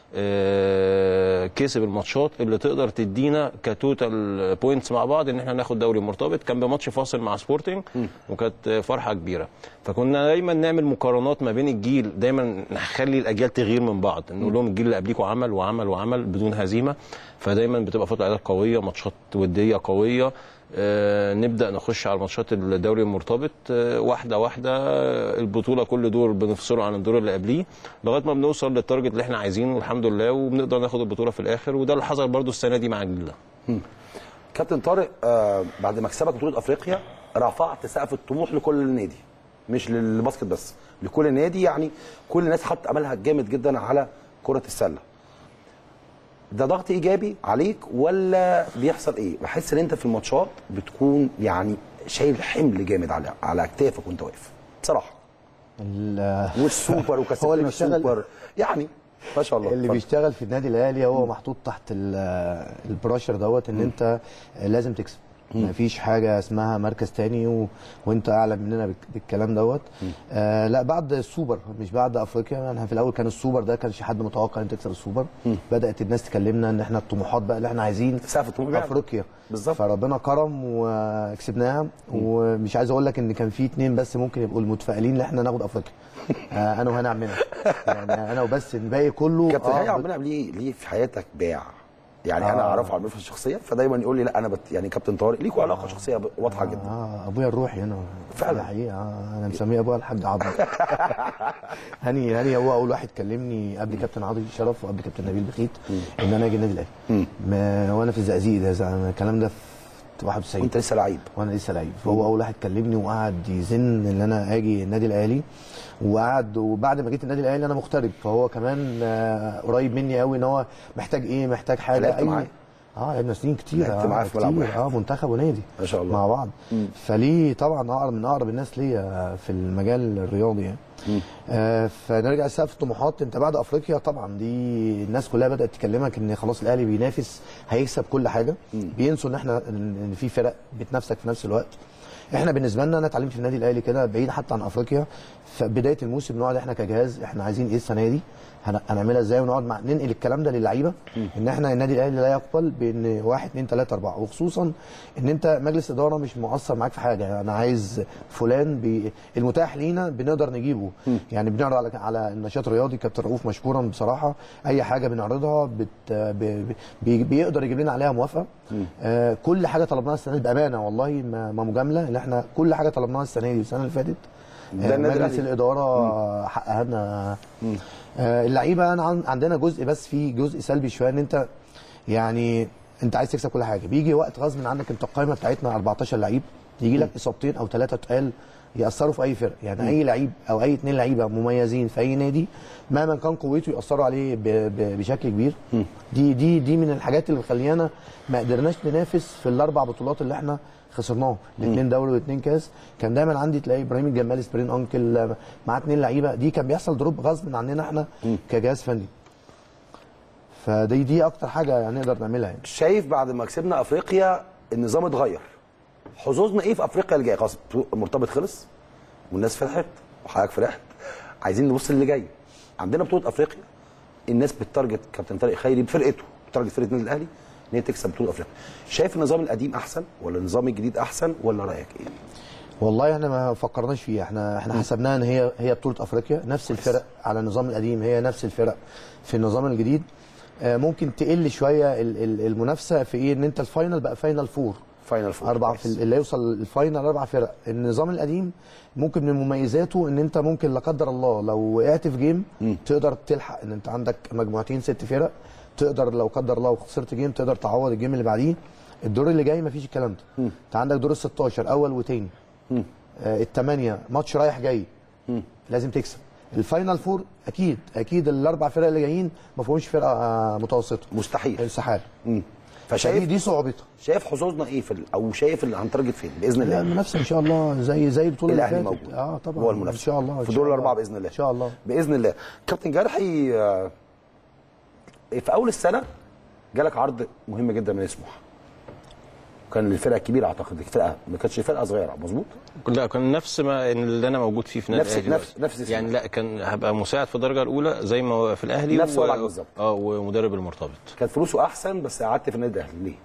M: آه كسب الماتشات اللي تقدر تدينا كتوتال بوينتس مع بعض ان احنا ناخد دوري مرتبط. كان بماتش فاصل مع سبورتنج وكانت فرحه كبيره. فكنا دايما نعمل مقارنات ما بين الجيل، دايما نخلي الاجيال تغير من بعض، نقول لهم الجيل اللي قبليكوا عمل وعمل وعمل بدون هزيمه. فدايما بتبقى فتره اعداد قويه، ماتشات وديه قويه. آه نبدا نخش على ماتشات الدوري المرتبط آه واحده واحده. البطوله كل دور بنفصله عن الدور اللي قبليه لغايه ما بنوصل للتارجت اللي احنا عايزينه الحمد لله، وبنقدر ناخد البطوله في الاخر. وده اللي حصل برده السنه دي مع الجيل ده.
G: كابتن طارق، آه بعد مكسبك بطوله افريقيا رفعت سقف الطموح لكل النادي، مش للباسكت بس، لكل النادي. يعني كل الناس حط املها جامد جدا على كره السله. ده ضغط ايجابي عليك ولا بيحصل ايه؟ بحس ان انت في الماتشات بتكون يعني شايل حمل جامد على على اكتافك وانت واقف بصراحه. والسوبر وكسبنا السوبر يعني ما شاء الله.
L: اللي فضل. بيشتغل في النادي الاهلي هو محطوط تحت البراشر دوت ان م. انت لازم تكسب. ما فيش حاجه اسمها مركز تاني و... وانت اعلى مننا بالكلام دوت. آه لا بعد السوبر مش بعد افريقيا. يعني في الاول كان السوبر ده كانش حد متوقع ان تكسب السوبر. م. بدات الناس تكلمنا ان احنا الطموحات بقى اللي احنا عايزين
G: سقف
L: افريقيا
G: بالظبط.
L: فربنا كرم وكسبناها. ومش عايز اقول لك ان كان في اتنين بس ممكن يبقوا المتفائلين ان احنا ناخد افريقيا. آه انا وهنا عمنا يعني انا وبس. الباقي كله
G: كابتن هاني عمنا ليه ليه في حياتك باع يعني. آه. انا اعرفه عن النفس الشخصيه، فدايما يقول لي لا انا بت يعني كابتن طارق ليكوا علاقه آه. شخصيه واضحه آه. جدا.
L: اه ابويا الروحي انا
G: فعلا
L: حقيقه. آه. انا مسميه ابويا الحاج عاضي. هاني هاني هو اول واحد كلمني قبل كابتن عاضي شرف وقبل كابتن نبيل بخيت ان انا اجي النادي الاهلي وانا في الزقازيق. ده الكلام ده في واحد وتسعين
G: وانت لسه لعيب
L: وانا لسه لعيب. فهو اول واحد كلمني وقعد يزن ان انا اجي النادي الاهلي. وقعد وبعد ما جيت النادي الاهلي انا مغترب، فهو كمان قريب مني قوي ان هو محتاج ايه، محتاج حاجه.
G: لعبت معاه
L: اه لعبنا سنين كتير.
G: لعبت معاه في ملعب واحد.
L: اه منتخب ونادي
G: ما شاء الله
L: مع بعض. مم. فليه طبعا اقرب من اقرب الناس ليا في المجال الرياضي يعني. آه فنرجع لسقف الطموحات. انت بعد افريقيا طبعا دي الناس كلها بدات تكلمك ان خلاص الاهلي بينافس هيكسب كل حاجه. مم. بينسوا ان احنا ان في فرق بتنافسك في نفس الوقت. احنا بالنسبه لنا انا اتعلمت في النادي الاهلي كده بعيد حتى عن افريقيا، في بدايه الموسم نقعد احنا كجهاز احنا عايزين ايه السنه دي، هنعملها ازاي، ونقعد مع ننقل الكلام ده للعيبه ان احنا النادي الاهلي لا يقبل بان واحد اثنين ثلاثه اربعه، وخصوصا ان انت مجلس اداره مش مقصر معاك في حاجه. يعني انا عايز فلان بي المتاح لينا بنقدر نجيبه. م. يعني بنعرض على على النشاط الرياضي كابتن رؤوف مشكورا بصراحه، اي حاجه بنعرضها بت بي بي بيقدر يجيب لنا عليها موافقه. آه كل حاجه طلبناها السنه دي بامانه والله ما, ما مجامله، ان احنا كل حاجه طلبناها السنه دي والسنه اللي فاتت آه مجلس الاداره حققها لنا. آه اللعيبه انا عندنا جزء بس في جزء سلبي شويه، ان انت يعني انت عايز تكسب كل حاجه، بيجي وقت غصب عنك. انت القائمه بتاعتنا اربعتاشر لعيب، يجي لك اصابتين او ثلاثه تقال ياثروا في اي فرق. يعني م. اي لعيب او اي اثنين لعيبه مميزين في اي نادي مهما كان قوته ياثروا عليه ب ب بشكل كبير. م. دي دي دي من الحاجات اللي مخليانا ما قدرناش ننافس في الاربع بطولات اللي احنا خسرناهم، الاثنين دوري واثنين كاس. كان دايما عندي تلاقي ابراهيم الجمال سبرين انكل مع اثنين لعيبه، دي كان بيحصل دروب غصب عننا احنا م. كجهاز فني. فدي دي اكتر حاجه يعني نقدر نعملها. يعني
G: شايف بعد ما كسبنا افريقيا النظام اتغير، حظوظنا ايه في افريقيا اللي جايه؟ خلاص المرتبط خلص والناس فرحت وحضرتك فرحت، عايزين نبص اللي جاي. عندنا بطوله افريقيا، الناس بتتارجت كابتن طارق خيري بفرقته، بتتارجت فرقه النادي الاهلي ان هي تكسب بطوله افريقيا. شايف النظام القديم احسن ولا النظام الجديد احسن ولا رايك ايه؟
L: والله احنا ما فكرناش فيها، احنا احنا حسبناها ان هي هي بطوله افريقيا، نفس الفرق على النظام القديم هي نفس الفرق في النظام الجديد. ممكن تقل شويه المنافسه في ايه، ان انت الفاينل بقى فاينل فور،
G: فاينل فور
L: اربعه في اللي يوصل الفاينل اربع فرق. النظام القديم ممكن من مميزاته ان انت ممكن لا قدر الله لو وقعت في جيم م. تقدر تلحق، ان انت عندك مجموعتين ست فرق، تقدر لو قدر الله وخسرت جيم تقدر تعوض الجيم اللي بعديه. الدور اللي جاي مفيش الكلام ده، انت عندك دور ال ستاشر اول وتاني، آه الثمانيه ماتش رايح جاي م. لازم تكسب. الفاينل فور اكيد اكيد الاربع فرق اللي جايين ما فيهمش فرقه آه متوسطه،
G: مستحيل
L: استحاله.
G: فشايف
L: دي صعوبتها.
G: شايف حظوظنا ايه في او شايف اللي هنتارجت فين باذن الله؟
L: المنافسه ان شاء الله زي زي البطوله اللي
G: فاتت.
L: موجود. اه طبعا
G: هو المنافسه
L: ان شاء الله
G: في دور الاربعه باذن الله.
L: ان شاء الله
G: باذن الله. كابتن جرحي آه في اول السنه جالك عرض مهم جدا من سموحه، كان للفرقه الكبيره اعتقد، الفرقه ما كانتش فرقه صغيره، مظبوط؟
M: لا كان نفس ما اللي انا موجود فيه في نادي
G: نفس
M: الاهلي
G: نفس نفس
M: يعني. لا كان هبقى مساعد في الدرجه الاولى زي ما هو في الاهلي،
G: نفس وضعك و... بالظبط.
M: اه ومدرب المرتبط.
G: كانت فلوسه احسن بس قعدت في النادي الاهلي ليه؟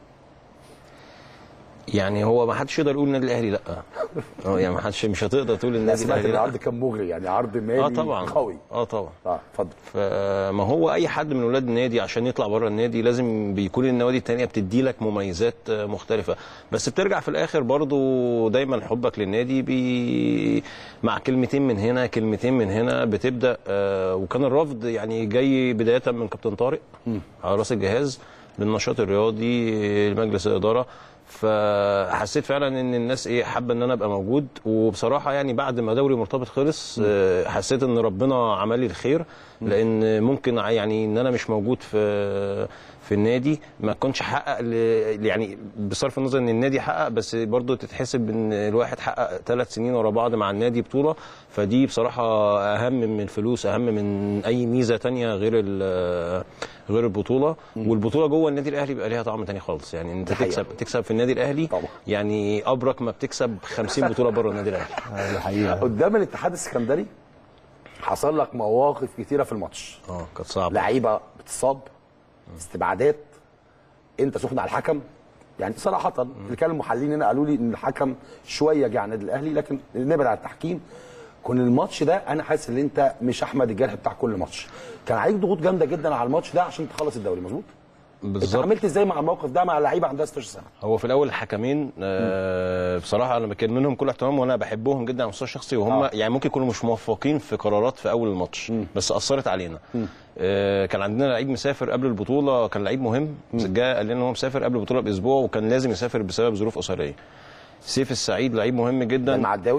M: يعني هو ما حدش يقدر يقول النادي الاهلي لا. اه يعني ما حدش مش هتقدر تقول النادي الاهلي.
G: العرض كان مغري يعني، عرض مالي
M: اه طبعا
G: قوي.
M: اه طبعا
G: اه اتفضل.
M: فما هو اي حد من اولاد النادي عشان يطلع بره النادي لازم بيكون النوادي الثانيه بتدي لك مميزات مختلفه، بس بترجع في الاخر برضو دايما حبك للنادي بي مع كلمتين من هنا كلمتين من هنا بتبدا. آه وكان الرفض يعني جاي بدايه من كابتن طارق م. على راس الجهاز للنشاط الرياضي لمجلس الاداره، فحسيت فعلا ان الناس ايه حابه ان انا ابقى موجود. وبصراحه يعني بعد ما دوري مرتبط خلص حسيت ان ربنا عمل لي الخير، لان ممكن يعني ان انا مش موجود في في النادي ما كنتش حقق يعني بصرف النظر ان النادي حقق، بس برضو تتحسب ان الواحد حقق ثلاث سنين ورا بعض مع النادي بطوله، فدي بصراحه اهم من الفلوس، اهم من اي ميزه ثانيه غير غير البطوله. والبطوله جوه النادي الاهلي بيبقى ليها طعم ثاني خالص، يعني انت تكسب تكسب في النادي الاهلي طبعا. يعني ابرك ما بتكسب خمسين بطوله بره النادي الاهلي.
G: الحقيقه قدام الاتحاد السكندري حصل لك مواقف كتيره في الماتش،
M: اه كانت صعبه،
G: لعيبه بتصاب، استبعادات، انت سخن على الحكم. يعني صراحه اللي كانوا المحللين هنا قالوا لي ان الحكم شويه جه على النادي الاهلي، لكن نبعد عن التحكيم. كون الماتش ده انا حاسس ان انت مش احمد الجرح بتاع كل ماتش، كان عليك ضغوط جامده جدا على الماتش ده عشان تخلص الدوري، مظبوط؟ بالظبط. انت عملت ازاي مع الموقف ده مع لعيبه عندها ستاشر سنه؟
M: هو في الاول الحكمين آه بصراحه انا بكن منهم كل احترام وانا بحبهم جدا على المستوى الشخصي، وهم آه. يعني ممكن يكونوا مش موفقين في قرارات في اول الماتش م. بس اثرت علينا. آه كان عندنا لعيب مسافر قبل البطوله، كان لعيب مهم، جه قال لنا ان هو مسافر قبل البطوله باسبوع وكان لازم يسافر بسبب ظروف اسريه. سيف السعيد لعيب مهم جدا.
G: المعداوي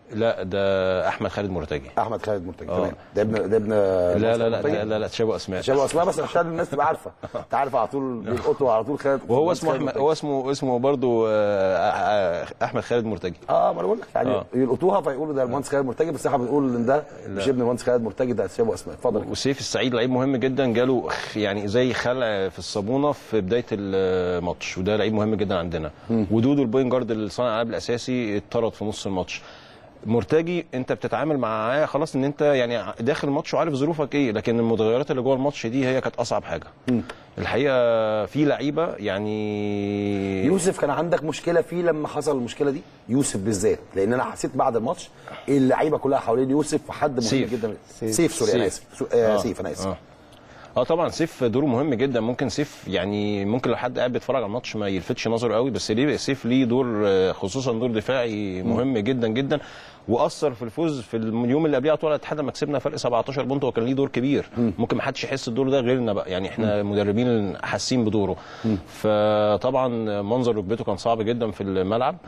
M: لا ده احمد خالد مرتجي.
G: احمد خالد مرتجي تمام. ده ابن ده ابن
M: لا لا لا لا لا, لا تشابه اسماء
G: تشابه اسماء بس عشان الناس تبقى عارفه. انت عارف على طول بيلقطوا على طول خالد،
M: وهو اسمه احمد، هو اسمه اسمه برضه احمد خالد مرتجي.
G: اه ما انا بقول لك يعني آه. يلقطوها فيقولوا ده المهندس خالد مرتجي، بس احنا بنقول ان ده مش ابن المهندس خالد مرتجي، ده تشابه اسماء. اتفضل.
M: وسيف السعيد لعيب مهم جدا، جاله يعني زي خلع في الصابونه في بدايه الماتش، وده لعيب مهم جدا عندنا. ودودو البوينت جارد اللي صانع الالعاب الاساسي اتطرد في نص الماتش. مرتجي انت بتتعامل معاه خلاص ان انت يعني داخل الماتش وعارف ظروفك ايه، لكن المتغيرات اللي جوه الماتش دي هي كانت اصعب حاجه. م. الحقيقه في لعيبه يعني
G: يوسف كان عندك مشكله فيه لما حصل المشكله دي، يوسف بالذات، لان انا حسيت بعد الماتش اللعيبه كلها حوالين يوسف وحد مهم جدا. سيف, سيف سوري انا اسف. آه سيف انا اسف. آه.
M: اه طبعا سيف دوره مهم جدا. ممكن سيف يعني ممكن لو حد قاعد بيتفرج على الماتش ما يلفتش نظره قوي، بس ليه سيف ليه دور خصوصا دور دفاعي مهم جدا جدا، واثر في الفوز في اليوم اللي قبليه على طول الاتحاد لما كسبنا فرق سبعتاشر بونت، وكان ليه دور كبير. م. ممكن ما حدش يحس الدور ده غيرنا بقى، يعني احنا م. مدربين حاسين بدوره. م. فطبعا منظر ركبته كان صعب جدا في الملعب.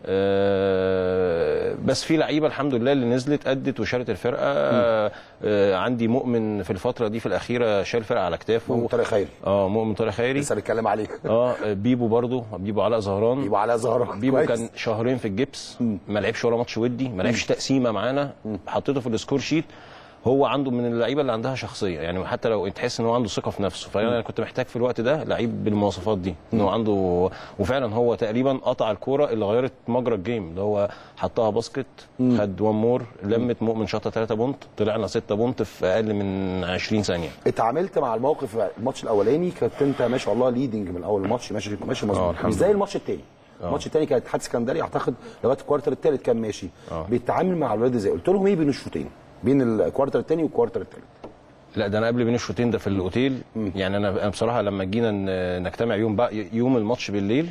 M: آه بس في لعيبه الحمد لله اللي نزلت ادت وشالت الفرقه. آه عندي مؤمن في الفتره دي في الاخيره شال الفرقه على كتافه.
G: مؤمن طارق خيري.
M: اه مؤمن طارق خيري
G: لسه بنتكلم عليه.
M: اه بيبو برضو، بيبو علاء زهران.
G: بيبو علاء زهران
M: بيبو كويس. كان شهرين في الجبس، ما لعبش ولا ماتش ودي، ما لعبش تقسيمه معانا، حطيته في السكور شيت. هو عنده من اللعيبه اللي عندها شخصيه، يعني حتى لو تحس ان هو عنده ثقه في نفسه. فانا كنت محتاج في الوقت ده لعيب بالمواصفات دي، ان هو عنده، وفعلا هو تقريبا قطع الكوره اللي غيرت مجرى الجيم، اللي هو حطها باسكت، خد وان مور، لمت مؤمن شاطه ثلاثة بونت، طلعنا ستة بونت في اقل من عشرين ثانيه.
G: اتعاملت مع الموقف الماتش الاولاني كنت انت ما شاء الله ليدنج من اول الماتش، ماشي ماشي مظبوط، مش زي الماتش الثاني. الماتش الثاني كان اتحاد اسكندري اعتقد لغايه الكوارتر الثالث كان ماشي. أوه. بيتعامل مع الولاد ازاي؟ قلت لهم ايه بين الشوطين، بين الكوارتر الثاني والكوارتر الثالث؟
M: لا ده انا قبل بين الشوطين ده في الاوتيل. م. يعني انا بصراحه لما جينا نجتمع يوم بقى يوم الماتش بالليل،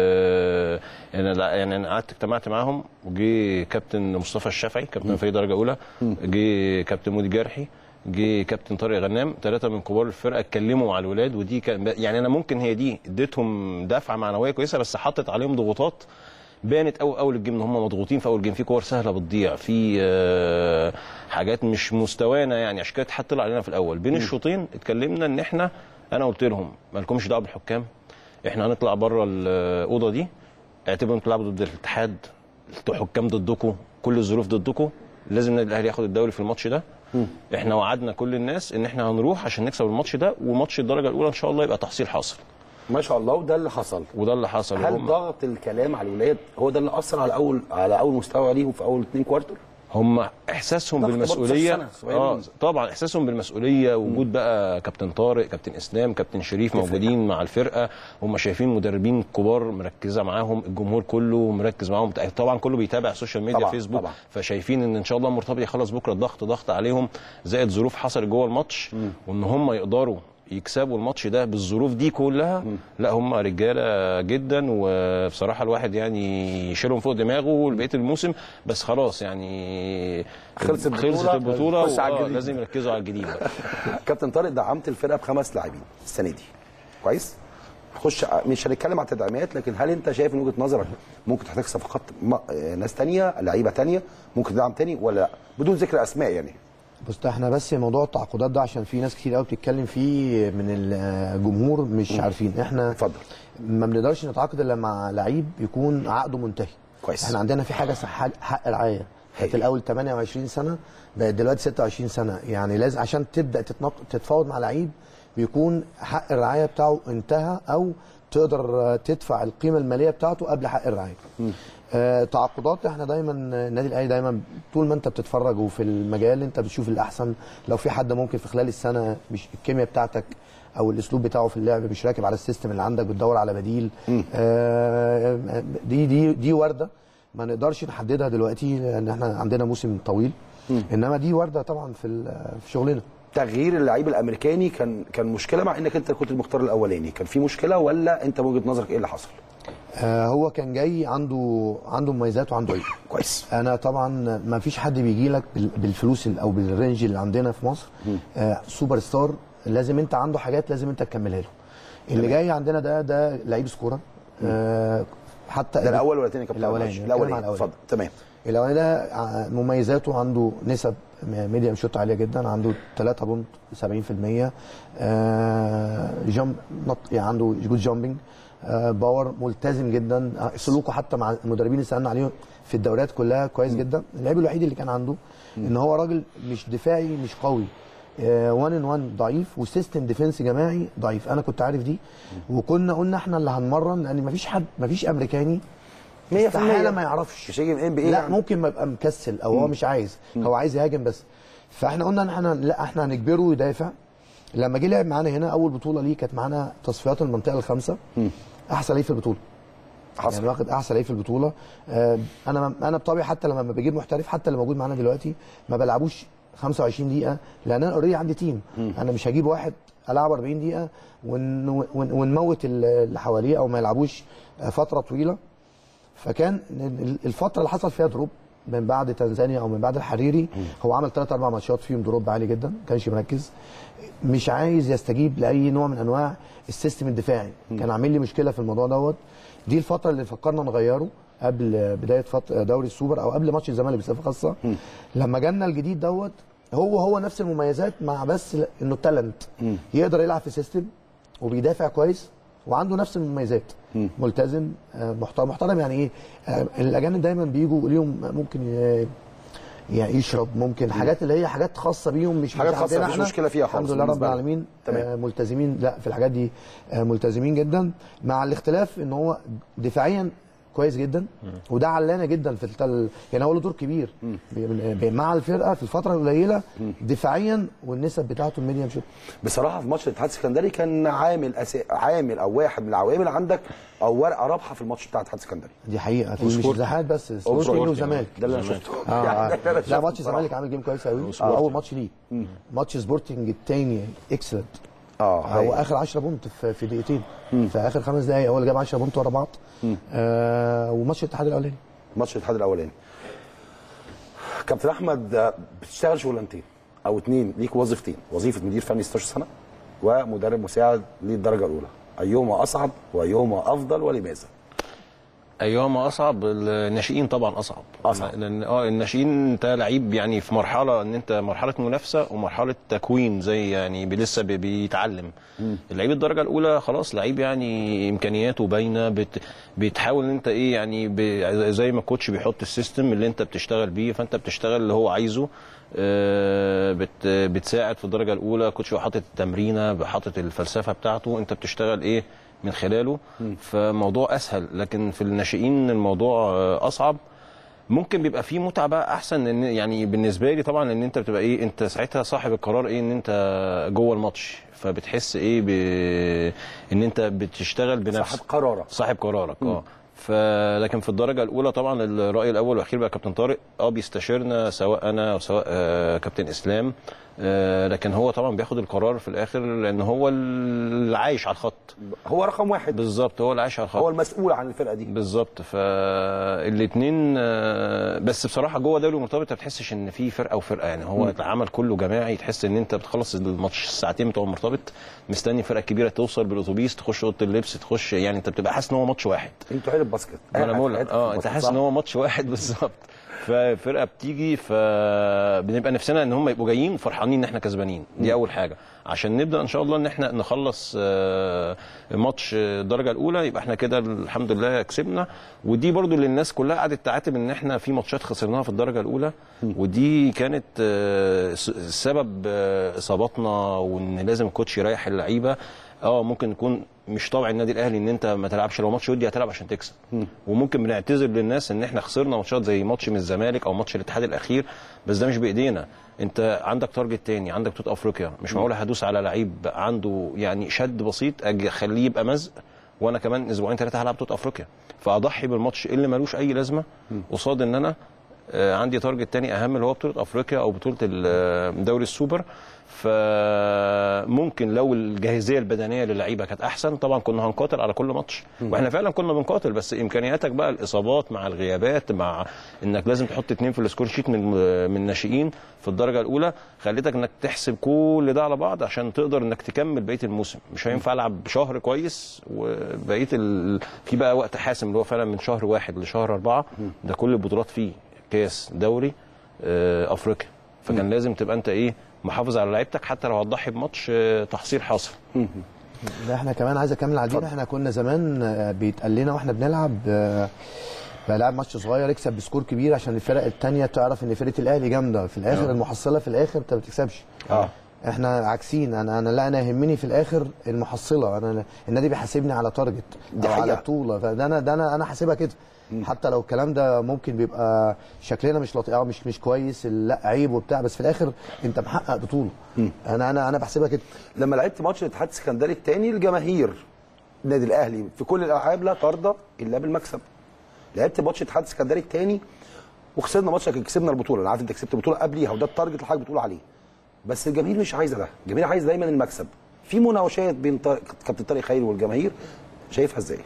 M: آه انا يعني انا قعدت اجتمعت معاهم، وجي كابتن مصطفى الشافعي كابتن فريق درجه اولى، جه كابتن مودي جرحي، جه كابتن طارق غنام، ثلاثه من كبار الفرقه اتكلموا مع الولاد. ودي كان يعني انا ممكن هي دي اديتهم دفعه معنويه كويسه، بس حطت عليهم ضغوطات بانت قوي اول الجيم ان هم مضغوطين في اول جيم، في كور سهله بتضيع، في آه حاجات مش مستوانا، يعني عشان كده اتحط طلع علينا في الاول. بين الشوطين اتكلمنا ان احنا، انا قلت لهم مالكمش دعوه بالحكام، احنا هنطلع بره الاوضه دي، اعتبروا انتوا بتلعبوا ضد الاتحاد، الحكام ضدكم، كل الظروف ضدكم، لازم النادي الاهلي ياخد الدوري في الماتش ده. م. احنا وعدنا كل الناس ان احنا هنروح عشان نكسب الماتش ده، وماتش الدرجه الاولى ان شاء الله يبقى تحصيل حاصل.
G: ما شاء الله. وده اللي حصل
M: وده اللي حصل.
G: هل ضغط الكلام على الولاد هو ده اللي اثر على اول على اول مستوى ليهم في اول اثنين كوارتر؟
M: هم احساسهم بالمسؤوليه. اه طبعا احساسهم بالمسؤوليه، وجود بقى كابتن طارق، كابتن اسلام، كابتن شريف موجودين مع الفرقه، هم شايفين مدربين كبار مركزه معاهم، الجمهور كله مركز معاهم، طبعا كله بيتابع السوشيال ميديا طبعًا فيسبوك طبعًا. فشايفين ان ان شاء الله مرتضى يخلص بكره الضغط ضغط عليهم، زائد ظروف حصلت جوه الماتش، م. وان هم يقدروا يكسبوا الماتش ده بالظروف دي كلها. م. لا هم رجاله جدا، وبصراحه الواحد يعني يشيلهم فوق دماغه لبقيه الموسم، بس خلاص يعني
G: خلصت البطوله,
M: خلصت البطوله و... لازم يركزوا على الجديد.
G: كابتن طارق دعمت الفرقه بخمس لاعبين السنه دي كويس؟ خش مش هنتكلم على التدعيمات، لكن هل انت شايف من وجهه نظرك ممكن تحتاج صفقات ناس ثانيه، لعيبه ثانيه ممكن تدعم ثاني ولا لا؟ بدون ذكر اسماء يعني.
L: بص احنا بس موضوع التعاقدات ده عشان في ناس كتير قوي بتتكلم فيه من الجمهور مش م. عارفين. احنا
G: اتفضل.
L: ما بنقدرش نتعاقد الا مع لعيب يكون عقده منتهي.
G: كويس.
L: احنا عندنا في حاجه حق رعايه، كانت الاول ثمانية وعشرين سنه، بقت دلوقتي ستة وعشرين سنه، يعني لازم عشان تبدا تتفاوض مع لعيب بيكون حق الرعايه بتاعه انتهى، او تقدر تدفع القيمه الماليه بتاعته قبل حق الرعايه. م. آه تعاقدات احنا دايما النادي الاهلي دايما طول ما انت بتتفرج وفي المجال انت بتشوف الاحسن، لو في حد ممكن في خلال السنه مش الكيمياء بتاعتك او الاسلوب بتاعه في اللعب مش راكب على السيستم اللي عندك، بتدور على بديل. آه دي دي دي ورده ما نقدرش نحددها دلوقتي لان احنا عندنا موسم طويل. م. انما دي ورده طبعا في في شغلنا.
G: تغيير اللعيب الامريكاني كان كان مشكله، مع انك انت كنت المختار الاولاني، كان في مشكله ولا انت من وجهه نظرك ايه اللي حصل؟
L: آه هو كان جاي عنده عنده مميزات وعنده عيوب.
G: كويس.
L: انا طبعا ما فيش حد بيجي لك بالفلوس او بالرينج اللي عندنا في مصر آه سوبر ستار، لازم انت عنده حاجات لازم انت تكملها له. اللي جاي عندنا ده ده لعيب سكورر. آه حتى
G: ده الاول ولا الثاني يا كابتن؟
L: الاولاني.
G: الاولاني اتفضل. تمام.
L: الاولاني ده مميزاته عنده نسب ميديم شوت عاليه جدا، عنده ثلاثة فاصلة سبعين في المية آه جامب يعني عنده جود جامبنج آه باور، ملتزم جدا، سلوكه حتى مع المدربين اللي سالنا عليه في الدوريات كلها كويس م. جدا. العيب الوحيد اللي كان عنده م. ان هو راجل مش دفاعي مش قوي، وان ان وان ضعيف، وسيستم ديفنس جماعي ضعيف. انا كنت عارف دي وكنا قلنا احنا اللي هنمرن، لان مفيش حد مفيش امريكاني
G: مية في المية
L: استحاله ما يعرفش
G: مش هيجي من ام بي اي
L: لا
G: يعني.
L: ممكن ما يبقى مكسل او هو مش عايز، هو عايز يهاجم بس. فاحنا قلنا ان احنا لا احنا هنجبره يدافع. لما جه لعب معانا هنا اول بطوله ليه كانت معانا تصفيات المنطقه الخامسه، احسن لعيب في البطوله حصل. يعني واخد احسن لعيب في البطوله. آه انا انا بطبيعي حتى لما بجيب محترف حتى اللي موجود معانا دلوقتي ما بلعبوش خمسة وعشرين دقيقه، لان انا اوريدي عندي تيم. م. انا مش هجيب واحد العب أربعين دقيقه ون ون ونموت اللي حواليه او ما يلعبوش فتره طويله. فكان الفتره اللي حصل فيها دروب من بعد تنزانيا او من بعد الحريري م. هو عمل ثلاث اربع ماتشات فيهم دروب عالي جدا، ما كانش مركز، مش عايز يستجيب لاي نوع من انواع السيستم الدفاعي. م. كان عامل لي مشكله في الموضوع دوت. دي الفتره اللي فكرنا نغيره قبل بدايه دوري السوبر او قبل ماتش الزمالك بصفه خاصه. م. لما جالنا الجديد دوت هو هو نفس المميزات مع بس انه تالنت، يقدر يلعب في سيستم وبيدافع كويس وعنده نفس المميزات. م. ملتزم محترم. محترم يعني ايه؟ الاجانب دايما بيجوا ليهم ممكن يعني يشرب، ممكن حاجات اللي هي حاجات خاصه بيهم مش
G: حاجات خاصه مش مشكله فيها خالص.
L: الحمد لله رب العالمين ملتزمين، لا في الحاجات دي ملتزمين جدا، مع الاختلاف ان هو دفاعيا كويس جدا. مم. وده علانا جدا في التل... يعني هو له دور كبير مع الفرقه في الفتره القليله دفاعيا، والنسب بتاعته الميديم شوت.
G: بصراحه في ماتش الاتحاد السكندري كان عامل أس... عامل او واحد من العوامل عندك او ورقه رابحه في الماتش بتاع الاتحاد السكندري.
L: دي حقيقه في مش الاتحاد بس، سبورتنج وزمالك
G: ده اللي انا شفته.
L: آه يعني لا ماتش الزمالك عامل جيم كويس قوي. آه اول ماتش ليه. ماتش سبورتنج الثاني اكسلنت. اه هو اخر عشرة بونت في, في دقيقتين، في اخر خمس دقائق هو اللي جاب عشرة بونت ورا بعض. آه وماتش الاتحاد الاولاني
G: ماتش الاتحاد الاولاني كابتن احمد بتشتغل شغلانتين او اتنين، ليك وظيفتين، وظيفه مدير فني ستاشر سنه ومدرب مساعد للدرجه الاولى، ايهما اصعب وايهما افضل ولماذا؟
M: ايهما اصعب؟ الناشئين طبعا اصعب.
G: اصعب
M: لان اه الناشئين انت لعيب يعني في مرحله ان انت مرحله منافسه ومرحله تكوين، زي يعني لسه بيتعلم. اللعيب الدرجه الاولى خلاص لعيب يعني امكانياته باينه، بت بتحاول ان انت ايه يعني زي ما الكوتش بيحط السيستم اللي انت بتشتغل بيه، فانت بتشتغل اللي هو عايزه. بت بتساعد في الدرجه الاولى، الكوتش حاطط التمرينه، حاطط الفلسفه بتاعته، انت بتشتغل ايه من خلاله. فموضوع اسهل. لكن في الناشئين الموضوع اصعب. ممكن بيبقى فيه متعه بقى احسن، ان يعني بالنسبه لي طبعا ان انت بتبقى ايه، انت ساعتها صاحب القرار، ايه ان انت جوه الماتش، فبتحس ايه ب... ان انت بتشتغل بنفسك،
G: صاحب قرارك
M: صاحب قرارك اه فلكن في الدرجه الاولى طبعا الراي الاول والاخير بقى كابتن طارق، اه بيستشيرنا سواء انا او سواء آه كابتن اسلام، آه لكن هو طبعا بياخد القرار في الاخر، لان هو اللي عايش على الخط،
G: هو رقم واحد
M: بالظبط، هو اللي عايش على الخط،
G: هو المسؤول عن الفرقه دي
M: بالظبط. فالاثنين آه بس بصراحه جوه دوري مرتبط ما بتحسش ان في فرقه وفرقه، يعني هو م. العمل كله جماعي، تحس ان انت بتخلص الماتش الساعتين بتوع المرتبط مستني فرقه كبيره توصل بالاتوبيس، تخش اوضه اللبس، تخش، يعني انت بتبقى حاسس ان هو ماتش واحد.
G: انتوا حلو الباسكت،
M: انا بقول اه انت حاسس ان هو ماتش واحد بالظبط. ففرقه بتيجي، فبنبقى نفسنا ان هم يبقوا جايين وفرحانين ان احنا كسبانين، دي اول حاجه، عشان نبدا ان شاء الله ان احنا نخلص ماتش الدرجه الاولى، يبقى احنا كده الحمد لله كسبنا. ودي برضو اللي الناس كلها قعدت تعاتب ان احنا في ماتشات خسرناها في الدرجه الاولى، ودي كانت سبب اصاباتنا، وان لازم الكوتش يريح اللعيبه. اه ممكن يكون مش طبع النادي الاهلي ان انت ما تلعبش، لو ماتش ودي هتلعب عشان تكسب، وممكن بنعتذر للناس ان احنا خسرنا ماتشات زي ماتش من الزمالك او ماتش الاتحاد الاخير، بس ده مش بايدينا. انت عندك تارجت تاني، عندك بطوله افريقيا، مش معقول هدوس على لعيب عنده يعني شد بسيط اخليه يبقى مزق، وانا كمان اسبوعين ثلاثه هلعب بطوله افريقيا، فاضحي بالماتش اللي ملوش اي لازمه قصاد ان انا عندي تارجت تاني اهم اللي هو بطوله افريقيا او بطوله دوري السوبر. فممكن لو الجاهزيه البدنيه للعيبه كانت احسن طبعا كنا هنقاتل على كل ماتش، واحنا فعلا كنا بنقاتل، بس امكانياتك بقى الاصابات مع الغيابات مع انك لازم تحط اتنين في السكور شيت من من الناشئين في الدرجه الاولى، خليتك انك تحسب كل ده على بعض عشان تقدر انك تكمل بقيه الموسم. مش هينفع العب شهر كويس وبقيه ال... في بقى وقت حاسم اللي هو فعلا من شهر واحد لشهر اربعه، ده كل البطولات فيه كاس دوري آه، افريقيا، فكان م. لازم تبقى انت ايه محافظ على لعيبتك حتى لو هتضحي بماتش آه، تحصيل حاصل.
L: لا احنا كمان عايز اكمل على دي. احنا كنا زمان بيتقال لنا واحنا بنلعب بلعب ماتش صغير اكسب بسكور كبير عشان الفرق الثانيه تعرف ان فرقه الاهلي جامده، في الاخر المحصله في الاخر انت ما بتكسبش. اه احنا عكسين. انا انا لا انا يهمني في الاخر المحصله. انا النادي بيحاسبني على تارجت او على بطوله، فده انا ده انا انا حاسبها كده. حتى لو الكلام ده ممكن بيبقى شكلنا مش لطيف، مش مش كويس، لا عيب وبتاع، بس في الاخر انت محقق بطوله. انا انا انا بحسبها كده.
G: لما لعبت ماتش الاتحاد السكندري الثاني، الجماهير النادي الاهلي في كل الالعاب لا ترضى الا بالمكسب. لعبت ماتش الاتحاد السكندري الثاني وخسرنا ماتش، لكن كسبنا البطوله. انا عارف انت كسبت البطوله قبليها وده التارجت اللي حضرتك بتقول عليه، بس الجماهير مش عايزه ده. الجماهير عايز دايما المكسب. في مناوشات بين كابتن طارق خيري والجماهير، شايفها ازاي؟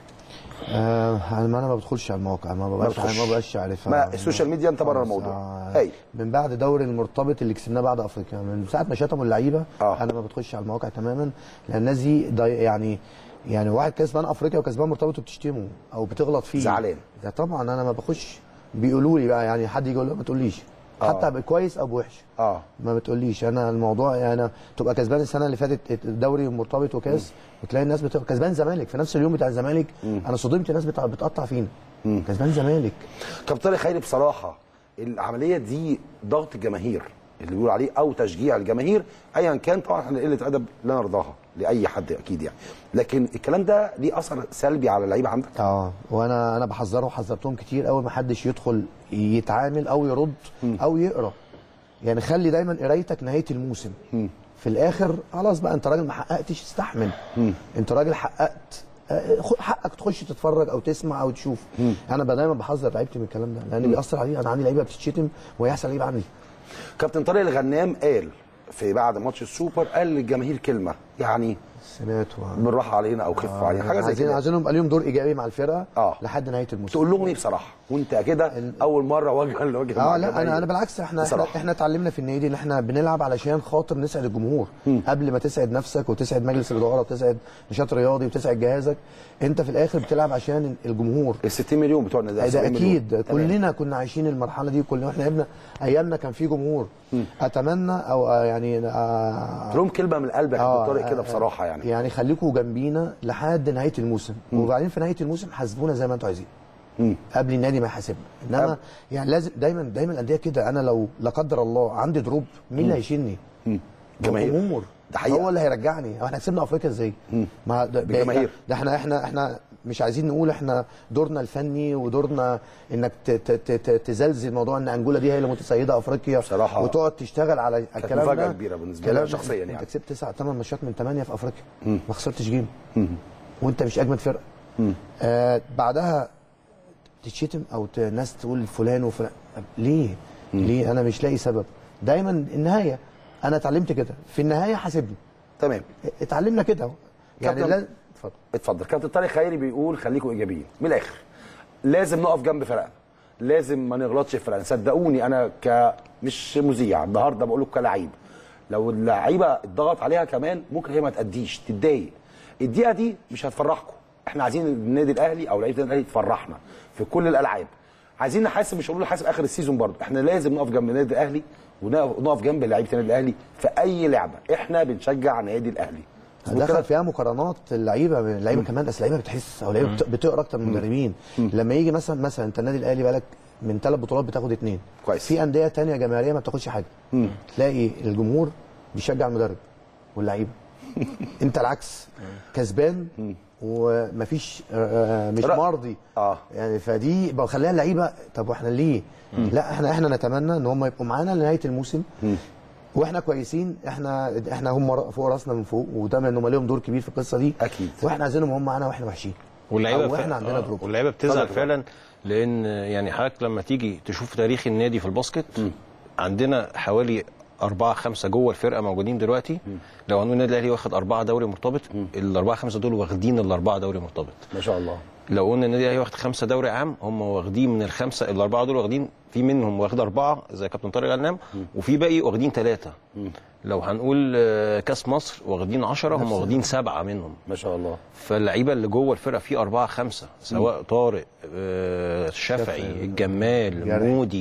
L: آه انا ما بدخلش على المواقع، ما ببقاش ما ببقاش عارفها.
G: ما السوشيال ميديا انت بره الموضوع.
L: آه هي. من بعد دوري المرتبط اللي كسبناه بعد افريقيا، من ساعه ما شتموا اللعيبه آه. انا ما بدخلش على المواقع تماما، لان الناس دي يعني يعني واحد كسبان افريقيا وكسبان مرتبط وبتشتمه او بتغلط فيه
G: زعلان.
L: طبعا انا ما بخش. بيقولوا لي بقى يعني حد يجي يقول له ما تقوليش آه. حتى بكويس او بوحش اه ما بتقوليش. انا الموضوع يعني تبقى كسبان السنه اللي فاتت الدوري مرتبط وكاس، وتلاقي الناس بتبقى كسبان زمالك في نفس اليوم بتاع الزمالك. انا صدمت الناس بتقطع فينا مم. كسبان زمالك.
G: كابتن طارق خيري بصراحه العمليه دي ضغط الجماهير اللي بيقول عليه او تشجيع الجماهير ايا كان، طبعا احنا قله ادب لا نرضاها لاي حد اكيد يعني، لكن الكلام ده ليه اثر سلبي على اللعيبه عندك؟
L: اه وانا انا بحذره وحذرتهم كتير قوي، ما حدش يدخل يتعامل او يرد م. او يقرا. يعني خلي دايما قرايتك نهايه الموسم. م. في الاخر خلاص بقى انت راجل ما حققتش استحمل. م. انت راجل حققت حقك تخش تتفرج او تسمع او تشوف. م. انا دايما بحذر لعيبتي من الكلام ده لان بيأثر عليه. انا عندي لعيبه بتتشتم وهي احسن لعيبه عندي.
G: كابتن طارق الغنام قال في بعد ماتش السوبر، قال للجماهير كلمه يعني
L: سمعته
G: بالراحه علينا او خفوا آه علينا، حاجه زي كده.
L: عايزين يبقى ليهم دور ايجابي مع الفرقه آه. لحد نهايه الموسم.
G: تقول لهم ايه بصراحه وانت كده ال... اول مره وجها لوجه
L: اه لا انا انا بالعكس احنا بصراحة. احنا احنا اتعلمنا في النادي ان احنا بنلعب علشان خاطر نسعد الجمهور م. قبل ما تسعد نفسك وتسعد مجلس الاداره وتسعد نشاط رياضي وتسعد جهازك. انت في الاخر بتلعب عشان الجمهور.
G: ال ستين مليون بتوع النادي
L: ده اكيد مليون. كلنا كنا عايشين المرحله دي، كلنا احنا ابنا ايامنا كان في جمهور. م. اتمنى او يعني
G: آه لهم كلمه من قلبك يا كابتن طارق كده بصراحه يعني
L: يعني خليكم جنبينا لحد نهايه الموسم. م. وبعدين في نهايه الموسم حاسبونا زي ما انتم عايزين. مم. قبل النادي ما يحاسبنا. انما يعني لازم دايما دايما الانديه كده، انا لو لا قدر الله عندي دروب مين اللي هيشيلني؟
G: جماهير.
L: ده حقيقة. هو اللي هيرجعني. احنا كسبنا افريقيا ازاي؟ ما
G: بالجماهير.
L: ده احنا احنا احنا مش عايزين نقول احنا دورنا الفني ودورنا انك تزلزل موضوع ان انجولا دي هي اللي متسيده افريقيا
G: بصراحه
L: وتقعد تشتغل على الكلام ده.
G: مفاجاه كبيره بالنسبه لي شخصيا يعني.
L: انت كسبت تسع ثمان ماتشات من ثمانيه في افريقيا مم. ما خسرتش جيم مم. وانت مش اجمد فرقه. آه بعدها تتشتم او ناس تقول فلان وفلان. ليه؟ مم. ليه؟ انا مش لاقي سبب. دايما النهايه انا اتعلمت كده، في النهايه حاسبني.
G: تمام.
L: اتعلمنا كده يعني. لا
G: اتفضل اتفضل. كابتن طارق خيري بيقول خليكم ايجابيين من الاخر. لازم نقف جنب فرقنا، لازم ما نغلطش في فرقنا. صدقوني انا ك مش مذيع النهارده بقول لكم كلاعب، لو اللعيبه اتضغط عليها كمان ممكن هي ما تأديش تتضايق. الدقيقه دي مش هتفرحكم. احنا عايزين النادي الاهلي او لعيبه النادي الاهلي تفرحنا في كل الالعاب. عايزين نحاسب، مش هنقول نحاسب اخر السيزون برضه، احنا لازم نقف جنب النادي الاهلي ونقف جنب لعيبه النادي الاهلي في اي لعبه. احنا بنشجع النادي الاهلي.
L: دخل فيها مقارنات اللعيبه اللعيبه كمان، اصل اللعيبه بتحس او اللعيبه بتقرا اكتر من المدربين. لما يجي مثلا مثلا انت النادي الاهلي بالك من ثلاث بطولات بتاخد اثنين
G: كويس.
L: في انديه ثانيه جماهيريه ما بتاخدش حاجه. مم. تلاقي الجمهور بيشجع المدرب واللعيبه. انت العكس كسبان ومفيش مش مرضي
G: اه
L: يعني. فدي بخليها اللعيبه طب واحنا ليه؟ مم. لا احنا احنا نتمنى ان هم يبقوا معانا لنهايه الموسم. مم. واحنا كويسين. احنا احنا هم فوق راسنا من فوق، وده ان هم ليهم دور كبير في القصه دي
G: اكيد.
L: واحنا عايزينهم هم معانا واحنا وحشين.
M: واللعيبه
L: واحنا عندنا
M: آه.
L: دروب.
M: واللعيبه بتزعل فعلا، لان يعني حضرتك لما تيجي تشوف تاريخ النادي في الباسكت م. عندنا حوالي أربعة خمسة جوه الفرقة موجودين دلوقتي. م. لو هنقول النادي الأهلي واخد أربعة دوري مرتبط، الأربعة خمسة دول واخدين الأربعة دوري مرتبط.
G: ما شاء الله.
M: لو قلنا النادي الأهلي واخد خمسة دوري عام، هم واخدين من الخمسة الأربعة دول واخدين، في منهم واخد أربعة زي كابتن طارق غنام، وفي باقي واخدين ثلاثة. لو هنقول كاس مصر واخدين عشرة، هم واخدين سبعة منهم.
G: ما شاء الله.
M: فاللعيبه اللي جوه الفرقه في أربعة خمسة، سواء طارق، آه، شفعي، الجمال، مودي،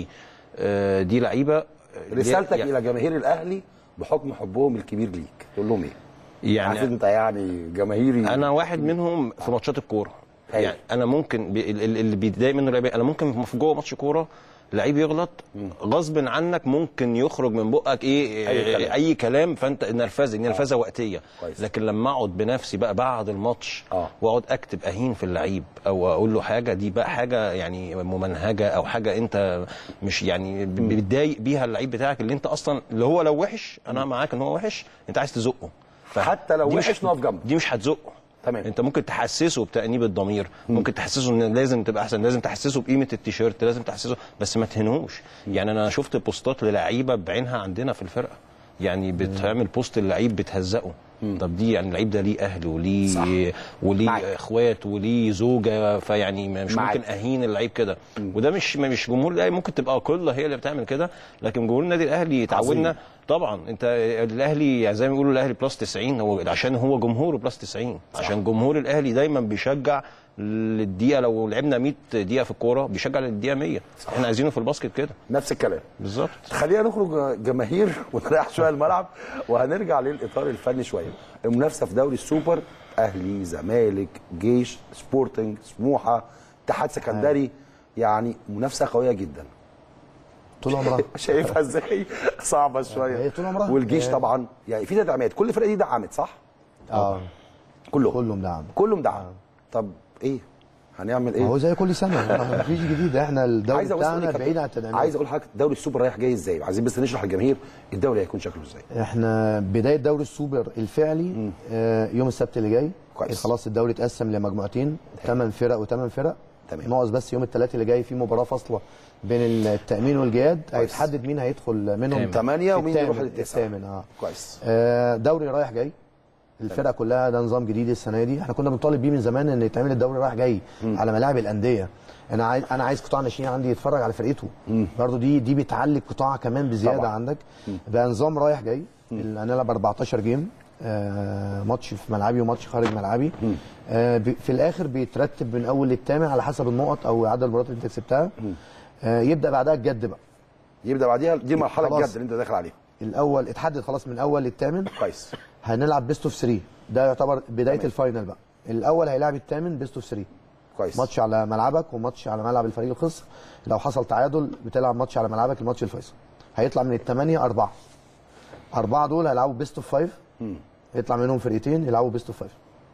M: آه، دي لعيبه
G: رسالتك
M: يعني
G: الى جماهير الاهلي بحكم حبهم الكبير ليك تقول لهم ايه؟
M: يعني
G: عارف انت يعني جماهيري
M: انا واحد منهم في ماتشات الكوره. يعني انا ممكن بي اللي بيتضايق منه لعيبه، انا ممكن في جوه ماتش كوره لعيب يغلط غصب عنك، ممكن يخرج من بقك ايه اي كلام, أي كلام فانت نرفزه نرفزه آه. وقتيه كويس. لكن لما اقعد بنفسي بقى بعد الماتش آه. واقعد اكتب اهين في اللعيب او اقول له حاجه، دي بقى حاجه يعني ممنهجه او حاجه انت مش يعني بتضايق بيها اللعيب بتاعك اللي انت اصلا اللي هو لو وحش انا معاك ان هو وحش انت عايز تزقه،
G: حتى لو وحش نقف جنبه،
M: دي مش هتزقه
G: تمام.
M: انت ممكن تحسسه بتأنيب الضمير، ممكن تحسسه ان لازم تبقى احسن، لازم تحسسه بقيمه التيشيرت، لازم تحسسه، بس ما تهنوش. يعني انا شفت بوستات للعيبه بعينها عندنا في الفرقه يعني بتعمل بوست اللعيب بتهزقه. طب دي يعني اللعيب ده ليه اهل وليه وليه اخوات وليه زوجه، فيعني مش معك. ممكن اهين اللعيب كده، وده مش مش جمهور الاهلي، ممكن تبقى كلها هي اللي بتعمل كده، لكن جمهور النادي الاهلي اتعودنا طبعا. انت الاهلي يعني زي ما بيقولوا الاهلي بلس تسعين، هو عشان هو جمهوره بلس تسعين، عشان جمهور الاهلي دايما بيشجع للدقيقه، لو لعبنا مية دقيقه في الكوره بيشجع للدقيقه مية. صح. احنا عايزينه في الباسكت كده
G: نفس الكلام
M: بالظبط.
G: خلينا نخرج جماهير ونريح شويه الملعب وهنرجع للاطار الفني شويه. المنافسه في دوري السوبر اهلي زمالك جيش سبورتنج سموحه اتحاد سكندري، يعني منافسه قويه جدا
L: طول عمرها.
G: شايفها ازاي؟ صعبه شويه.
L: هي طول عمرها.
G: والجيش طبعا يعني في تدعيمات، كل فرقه دي دعمت صح؟
L: اه
G: كلهم
L: كلهم دعم
G: كلهم دعم. طب ايه هنعمل ايه؟
L: هو زي كل سنه مفيش جديد، احنا الدوري بتاعنا بعيد عن التدعيمات.
G: عايز اقول لحضرتك دوري السوبر رايح جاي ازاي؟ عايزين بس نشرح للجماهير الدوري هيكون شكله ازاي.
L: احنا بدايه دوري السوبر الفعلي آه يوم السبت اللي جاي كويس. خلاص الدوري اتقسم لمجموعتين ثمان فرق وثمان فرق تمام. ناقص بس يوم الثلاث اللي جاي في مباراه فاصله بين التامين والجياد، هيتحدد مين هيدخل منهم
G: ثمانيه ومين يروح للتسعه.
L: الثامن اه
G: كويس.
L: آه دوري رايح جاي الفرق كلها، ده نظام جديد السنه دي، احنا كنا بنطالب بيه من زمان ان يتعمل الدوري رايح جاي م. على ملاعب الانديه. انا عايز انا عايز قطاع ناشئين عندي يتفرج على فرقته برضه، دي دي بتعلي القطاع كمان بزياده طبعا. عندك بقى نظام رايح جاي، هنلعب أربعتاشر جيم، آه ماتش في ملعبي وماتش خارج ملعبي، آه في الاخر بيترتب من اول للثامن على حسب النقط او عدد المباريات اللي انت كسبتها، آه يبدا بعدها الجد بقى،
G: يبدا بعديها دي مرحله الجد اللي انت داخل عليها.
L: الاول اتحدد خلاص من اول للثامن
G: كويس،
L: هنلعب بيست اوف ثلاثة، ده يعتبر بدايه تمام. الفاينل بقى الاول هيلاعب الثامن بيست اوف ثلاثة
G: كويس،
L: ماتش على ملعبك وماتش على ملعب الفريق الخصم، لو حصل تعادل بتلعب ماتش على ملعبك الماتش الفيصل. هيطلع من الثمانيه اربعه اربعه دول هيلعبوا بيست اوف خمسة، يطلع منهم فرقتين يلعبوا بيست اوف خمسة.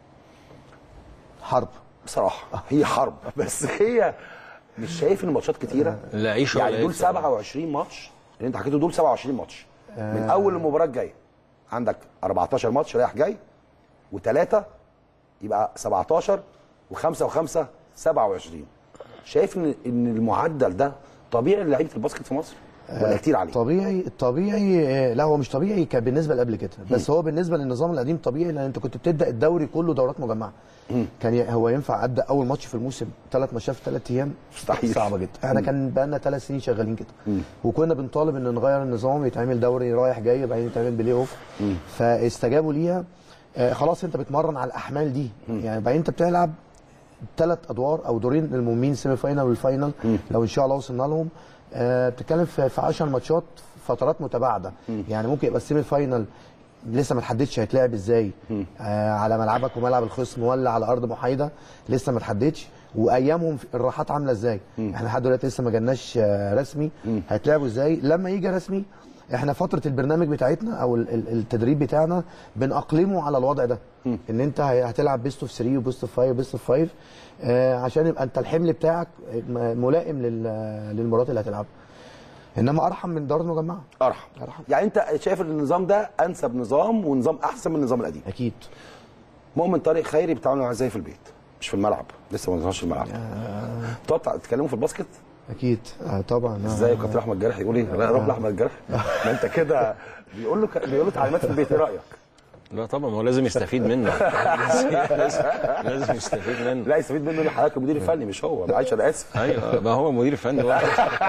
L: حرب
G: بصراحه هي حرب بس هي مش شايف ان الماتشات كتيره؟
M: لا عيش
G: يعني دول سبعة وعشرين ماتش اللي انت حكيته، دول سبعة وعشرين ماتش من اول المباراه الجايه عندك أربعتاشر ماتش رايح جاي وثلاثه يبقى سبعتاشر وخمسه وخمسه سبعة وعشرين. شايف ان ان المعدل ده طبيعي للعيبه الباسكت في مصر ولا كتير عليه؟
L: طبيعي طبيعي لا هو مش طبيعي كان بالنسبه لقبل كده، بس هو بالنسبه للنظام القديم طبيعي، لان انت كنت بتبدا الدوري كله دورات مجمعه. كان هو ينفع ابدا اول ماتش في الموسم ثلاث ماتشات في ثلاث ايام؟
G: مستحيل،
L: صعبه جدا. احنا كان بقى لنا ثلاث سنين شغالين كده، وكنا بنطالب ان نغير النظام، يتعمل دوري رايح جاي وبعدين يتعمل بلاي اوف، فاستجابوا ليها. آه خلاص انت بتمرن على الاحمال دي، يعني بعدين انت بتلعب ثلاث ادوار او دورين للمؤمنين سيمي فاينال والفاينل لو ان شاء الله وصلنا لهم. آه بتتكلم في عشر ماتشات فترات متباعده، يعني ممكن يبقى السيمي فاينل لسه ما تحددش هيتلعب ازاي، آه على ملعبك وملعب الخصم ولا على ارض محايده لسه ما تحددش، وايامهم الراحات عامله ازاي. احنا لحد دلوقتي لسه ما جالناش آه رسمي هيتلعبوا ازاي. لما يجي رسمي احنا فتره البرنامج بتاعتنا او التدريب بتاعنا بنأقلمه على الوضع ده، ان انت هتلعب بيست اوف ثلاثة وبيست اوف خمسة وبيست اوف خمسة، آه عشان يبقى انت الحمل بتاعك ملائم للمباريات اللي هتلعبها. انما ارحم من دوري المجمعه،
G: ارحم. ارحم يعني انت شايف ان النظام ده انسب نظام ونظام احسن من النظام القديم؟
L: اكيد.
G: مؤمن طارق خيري بتعاملوا معاه ازاي في البيت؟ مش في الملعب، لسه ما نزلناش في الملعب. بتقعدوا تتكلموا في الباسكت؟
L: اكيد آه طبعا.
G: ازاي آه. كابتن احمد جرح يقول ايه؟ لا روح لاحمد جرح. ما انت كده بيقول له بيقول له تعليمات في البيت، ايه رايك؟
M: لا طبعا هو لازم يستفيد منه. لازم, لازم يستفيد منه.
G: لا يستفيد منه اللي حضرتك المدير الفني مش هو، معلش انا اسف.
M: ايوه ما هو المدير الفني هو.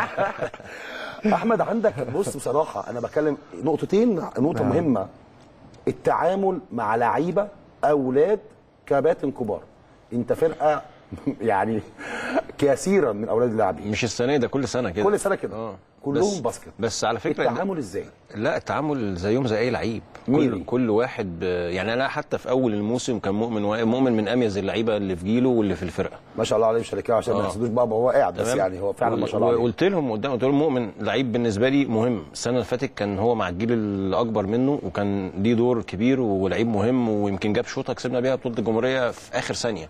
G: احمد عندك بص بصراحه انا بتكلم نقطتين، نقطه نعم. مهمه، التعامل مع لعيبه اولاد كباتن كبار. انت فرقه يعني كثيرا من اولاد اللاعبين،
M: مش السنه ده كل سنه كده،
G: كل سنه كده اه كلهم
M: بس
G: باسكت.
M: بس على فكره
G: التعامل ازاي؟
M: لا التعامل زيهم زي اي لعيب. كل, كل واحد يعني انا حتى في اول الموسم كان مؤمن مؤمن من اميز اللعيبه اللي في جيله واللي في الفرقه.
G: ما شاء الله عليه مش هنتكلم عشان ما يحسدوش بابا هو قاعد بس يعني هو فعلا ما شاء الله عليه.
M: وقلت لهم قدام قلت لهم مؤمن لعيب بالنسبه لي مهم. السنه اللي فاتت كان هو مع الجيل الاكبر منه وكان ليه دور كبير ولعيب مهم ويمكن جاب شوطه كسبنا بيها بطوله الجمهوريه في اخر ثانيه.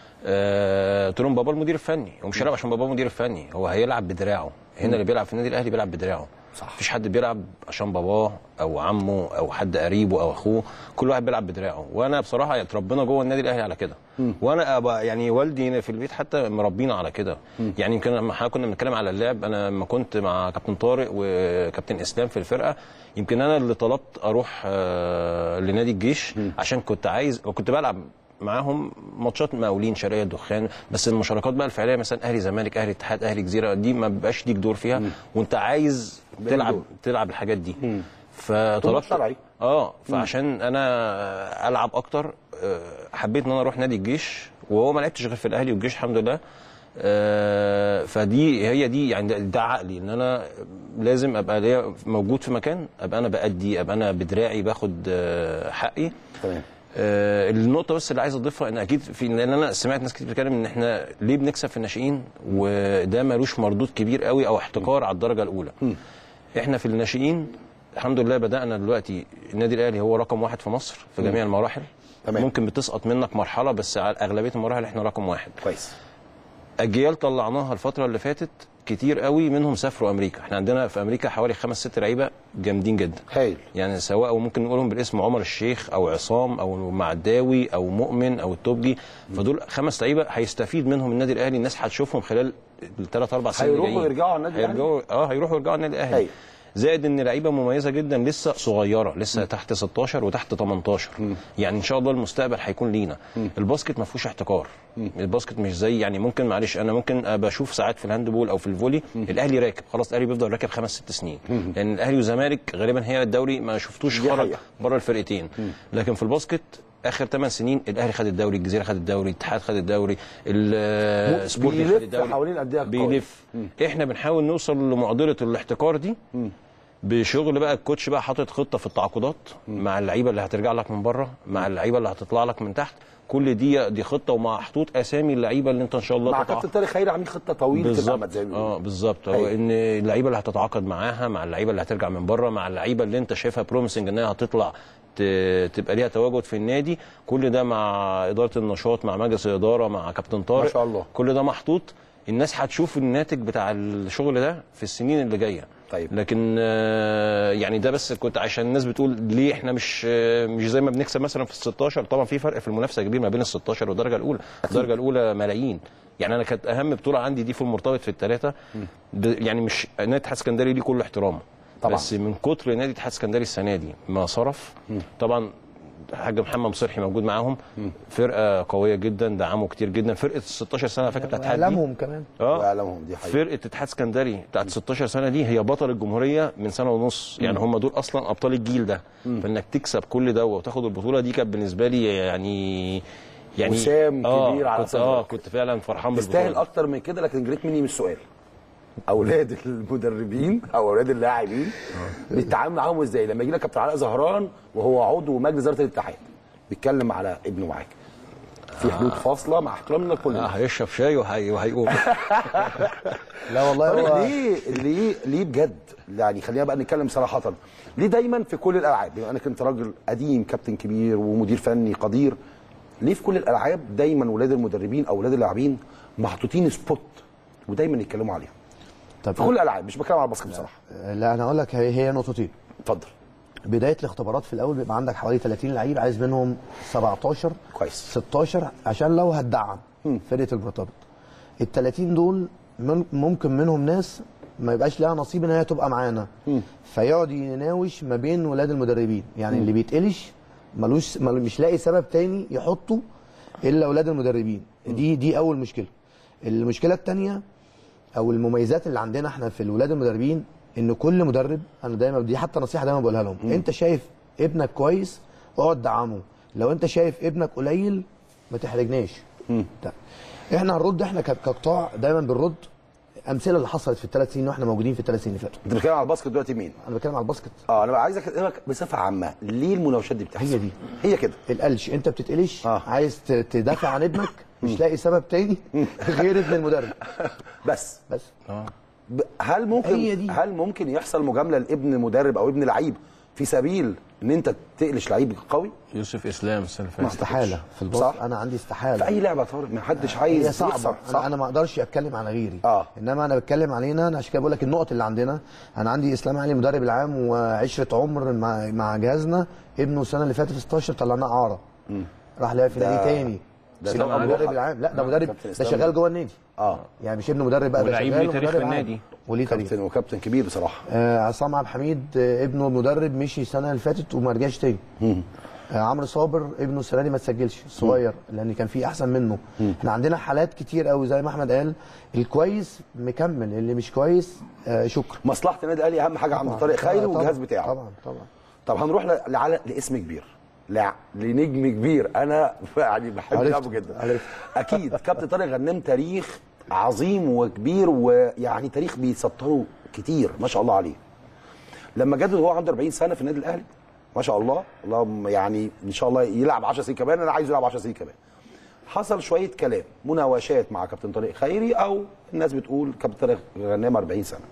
M: قلت لهم بابا المدير الفني ومش هيلعب عشان بابا المدير الفني، هو هيلعب بدراعه. هنا اللي بيلعب في النادي الاهلي بيلعب بدراعه. صح. مفيش حد بيلعب عشان باباه او عمه او حد قريبه او اخوه، كل واحد بيلعب بدراعه. وانا بصراحه اتربينا جوه النادي الاهلي على كده. وانا أبقى يعني والدي في البيت حتى مربينا على كده. يعني يمكن لما احنا كنا بنتكلم على اللعب، انا لما كنت مع كابتن طارق وكابتن اسلام في الفرقه، يمكن انا اللي طلبت اروح لنادي الجيش عشان كنت عايز وكنت بلعب معاهم ماتشات مقاولين شرقيه الدخان، بس المشاركات بقى الفعليه مثلا اهلي زمالك اهلي اتحاد اهلي جزيره دي ما بيبقاش ليك دور فيها. مم. وانت عايز تلعب دور. تلعب الحاجات دي. فطلبت اه فعشان انا العب اكتر حبيت ان انا اروح نادي الجيش، وهو ما لعبتش غير في الاهلي والجيش الحمد لله. آه فدي هي دي يعني ده عقلي ان انا لازم ابقى ليا موجود في مكان، ابقى انا بادي، ابقى انا بدراعي باخد آه حقي. تمام. آه النقطة بس اللي عايز اضيفها ان اكيد في لان انا سمعت ناس كتير بتتكلم ان احنا ليه بنكسب في الناشئين وده مالوش مردود كبير قوي او احتكار على الدرجة الأولى. م. احنا في الناشئين الحمد لله بدأنا دلوقتي النادي الأهلي هو رقم واحد في مصر في جميع م. المراحل. تمام. ممكن بتسقط منك مرحلة بس على أغلبية المراحل احنا رقم واحد.
G: كويس.
M: أجيال طلعناها الفترة اللي فاتت كتير قوي منهم سافروا امريكا. احنا عندنا في امريكا حوالي خمس ست لعيبه جامدين جدا.
G: هايل.
M: يعني سواء وممكن نقولهم بالاسم عمر الشيخ او عصام او معداوي او مؤمن او التوبجي، فدول خمس لعيبه هيستفيد منهم النادي الاهلي. الناس هتشوفهم خلال الثلاث اربع سنين
G: هيروحوا ويرجعوا على النادي الاهلي.
M: هيرجعوا اه هيروحوا ويرجعوا على النادي الاهلي. زائد ان لعيبه مميزه جدا لسه صغيره لسه م. تحت ستاشر وتحت تمنتاشر. م. يعني ان شاء الله المستقبل هيكون لينا. م. الباسكت ما فيهوش احتكار. م. الباسكت مش زي يعني ممكن معلش انا ممكن بشوف ساعات في الهاندبول او في الفولي م. الاهلي راكب خلاص، الاهلي بيفضل راكب خمس ست سنين. م. لان الاهلي والزمالك غالبا هي الدوري ما شفتوش خرج بره الفرقتين. م. لكن في الباسكت اخر ثمان سنين الاهلي خد الدوري، الجزيره خد الدوري، الاتحاد خد الدوري، السبورت خد الدوري،
G: حوالين الانديه
M: بيلف. احنا بنحاول نوصل لمعضله الاحتكار دي م. بشغل بقى الكوتش بقى حاطط خطه في التعاقدات مع اللعيبه اللي هترجع لك من بره، مع اللعيبه اللي هتطلع لك من تحت، كل دي دي خطه ومحطوط اسامي اللعيبه اللي انت ان شاء الله
G: مع كابتن طارق خيري عاملين خطه طويله
M: الامد زي ما اه بالظبط. هو ان اللعيبه اللي هتتعاقد معاها مع اللعيبه اللي هترجع من بره مع اللعيبه اللي انت شايفها بروميسنج انها هتطلع تبقى ليها تواجد في النادي، كل ده مع اداره النشاط مع مجلس الاداره مع كابتن طارق
G: ما شاء الله.
M: كل ده محطوط. الناس هتشوف الناتج بتاع الشغل ده في السنين اللي جايه.
G: طيب.
M: لكن يعني ده بس كنت عشان الناس بتقول ليه احنا مش مش زي ما بنكسب مثلا في ال ستاشر. طبعا في فرق في المنافسه كبير ما بين ال ستاشر والدرجه الاولى. الدرجه الاولى ملايين. يعني انا كانت اهم بطوله عندي دي في المرتبط في الثلاثه، يعني مش نادي اتحاد اسكندري ليه كل احترامه طبعا، بس من كتر نادي اتحاد اسكندري السنه دي ما صرف. م. طبعا الحاج محمد مصرحي موجود معاهم. م. فرقه قويه جدا دعموا كتير جدا. فرقه ال ستاشر سنه فاكر بتاعت الاتحاد
L: اعلامهم كمان
M: اه
G: اعلامهم دي حقيقة.
M: فرقه اتحاد اسكندري بتاعت ستاشر سنه دي هي بطل الجمهوريه من سنه ونص. م. يعني هم دول اصلا ابطال الجيل ده. م. فانك تكسب كل ده وتاخد البطوله دي كانت بالنسبه لي يعني يعني
G: وسام
M: آه
G: كبير على
M: كنت اه كنت فعلا فرحان بالبطوله.
G: تستاهل اكتر من كده. لكن جريت مني من السؤال، اولاد المدربين او اولاد اللاعبين بيتعامل معاهم ازاي لما يجي لك كابتن علاء زهران وهو عضو مجلس اداره الاتحاد بيتكلم على ابنه معاك في حدود فاصله مع احترامنا لكل
M: اه هيشرب شاي وهي وهيقوم
G: لا والله هو ليه ليه ليه بجد يعني خلينا بقى نتكلم صراحه، ليه دايما في كل الالعاب بما انك انت راجل قديم كابتن كبير ومدير فني قدير، ليه في كل الالعاب دايما اولاد المدربين او اولاد اللاعبين محطوطين سبوت ودايما يتكلموا عليهم؟ طب في كل الالعاب مش بتكلم على الباسكت بصراحه.
L: لا انا اقول لك هي هي نقطتين.
G: اتفضل.
L: بدايه الاختبارات في الاول بيبقى عندك حوالي ثلاثين لعيب عايز منهم سبعتاشر
G: كويس
L: ستاشر عشان لو هتدعم فرقه المرتبط. ال ثلاثين دول ممكن منهم ناس ما يبقاش لها نصيب ان هي تبقى معانا، فيقعد يناوش ما بين ولاد المدربين. يعني م. اللي بيتقلش ملوش مش لاقي سبب تاني يحطه الا ولاد المدربين. م. دي دي اول مشكله. المشكله الثانيه او المميزات اللي عندنا احنا في الولاد المدربين ان كل مدرب، انا دايما دي حتى نصيحه دايما بقولها لهم، م. انت شايف ابنك كويس اقعد دعمه، لو انت شايف ابنك قليل ما تحرجناش. احنا هنرد، احنا كقطاع دايما بنرد الامثله اللي حصلت في الثلاث سنين واحنا موجودين في الثلاث سنين اللي فاتوا.
G: انت بتتكلم على الباسكت دلوقتي مين؟
L: انا بتكلم على الباسكت.
G: اه انا عايزك اكلمك بصفه عامه، ليه المناوشات دي بتحصل؟
L: هي دي
G: هي كده
L: القلش، انت بتتقلش آه. عايز تدافع عن ابنك مش لاقي سبب تاني غير ابن المدرب
G: بس
L: بس
G: اه هل ممكن هي دي. هل ممكن يحصل مجامله لابن مدرب او ابن لعيب في سبيل ان انت تقلش لعيب قوي؟
M: يوسف اسلام السنه اللي فاتت
L: استحاله في الباسكت، انا عندي استحاله
G: في اي لعبه طارق، ما حدش عايز
L: هي صعبه. انا, أنا ما اقدرش اتكلم على غيري
G: اه
L: انما انا بتكلم علينا انا، عشان كده بقول لك النقط اللي عندنا. انا عندي اسلام علي مدرب العام وعشره عمر مع مع جهازنا، ابنه السنه اللي فاتت في ستاشر طلعناه اعاره راح لعب في نادي تاني. ده ده مدرب العام، لا ده مدرب ده شغال جوه النادي
G: اه
L: يعني مش ابن مدرب بقى، ده
M: شغال
L: ليه
M: تاريخ في النادي
L: وليه تاريخ
G: كابتن وكابتن كبير بصراحه.
L: آه عصام عبد الحميد آه ابنه مدرب مشي السنه اللي فاتت وما رجعش تاني. آه عمرو صابر ابنه السنه دي ما تسجلش صغير لان كان في احسن منه. مم. احنا عندنا حالات كتير قوي زي ما احمد قال، الكويس مكمل، اللي مش كويس آه شكرا.
G: مصلحه النادي الاهلي اهم حاجه عند طارق خيري والجهاز بتاعه.
L: طبعا طبعا.
G: طب هنروح ل... لاسم كبير، لا لنجم كبير انا يعني بحب لعبه جدا. عرفت. اكيد كابتن طارق غنام تاريخ عظيم وكبير، ويعني تاريخ بيسطره كتير ما شاء الله عليه. لما جدد وهو عنده أربعين سنه في النادي الاهلي ما شاء الله، اللهم يعني ان شاء الله يلعب عشر سنين كمان، انا عايزه يلعب عشر سنين كمان. حصل شويه كلام مناوشات مع كابتن طارق خيري، او الناس بتقول كابتن طارق غنام أربعين سنه،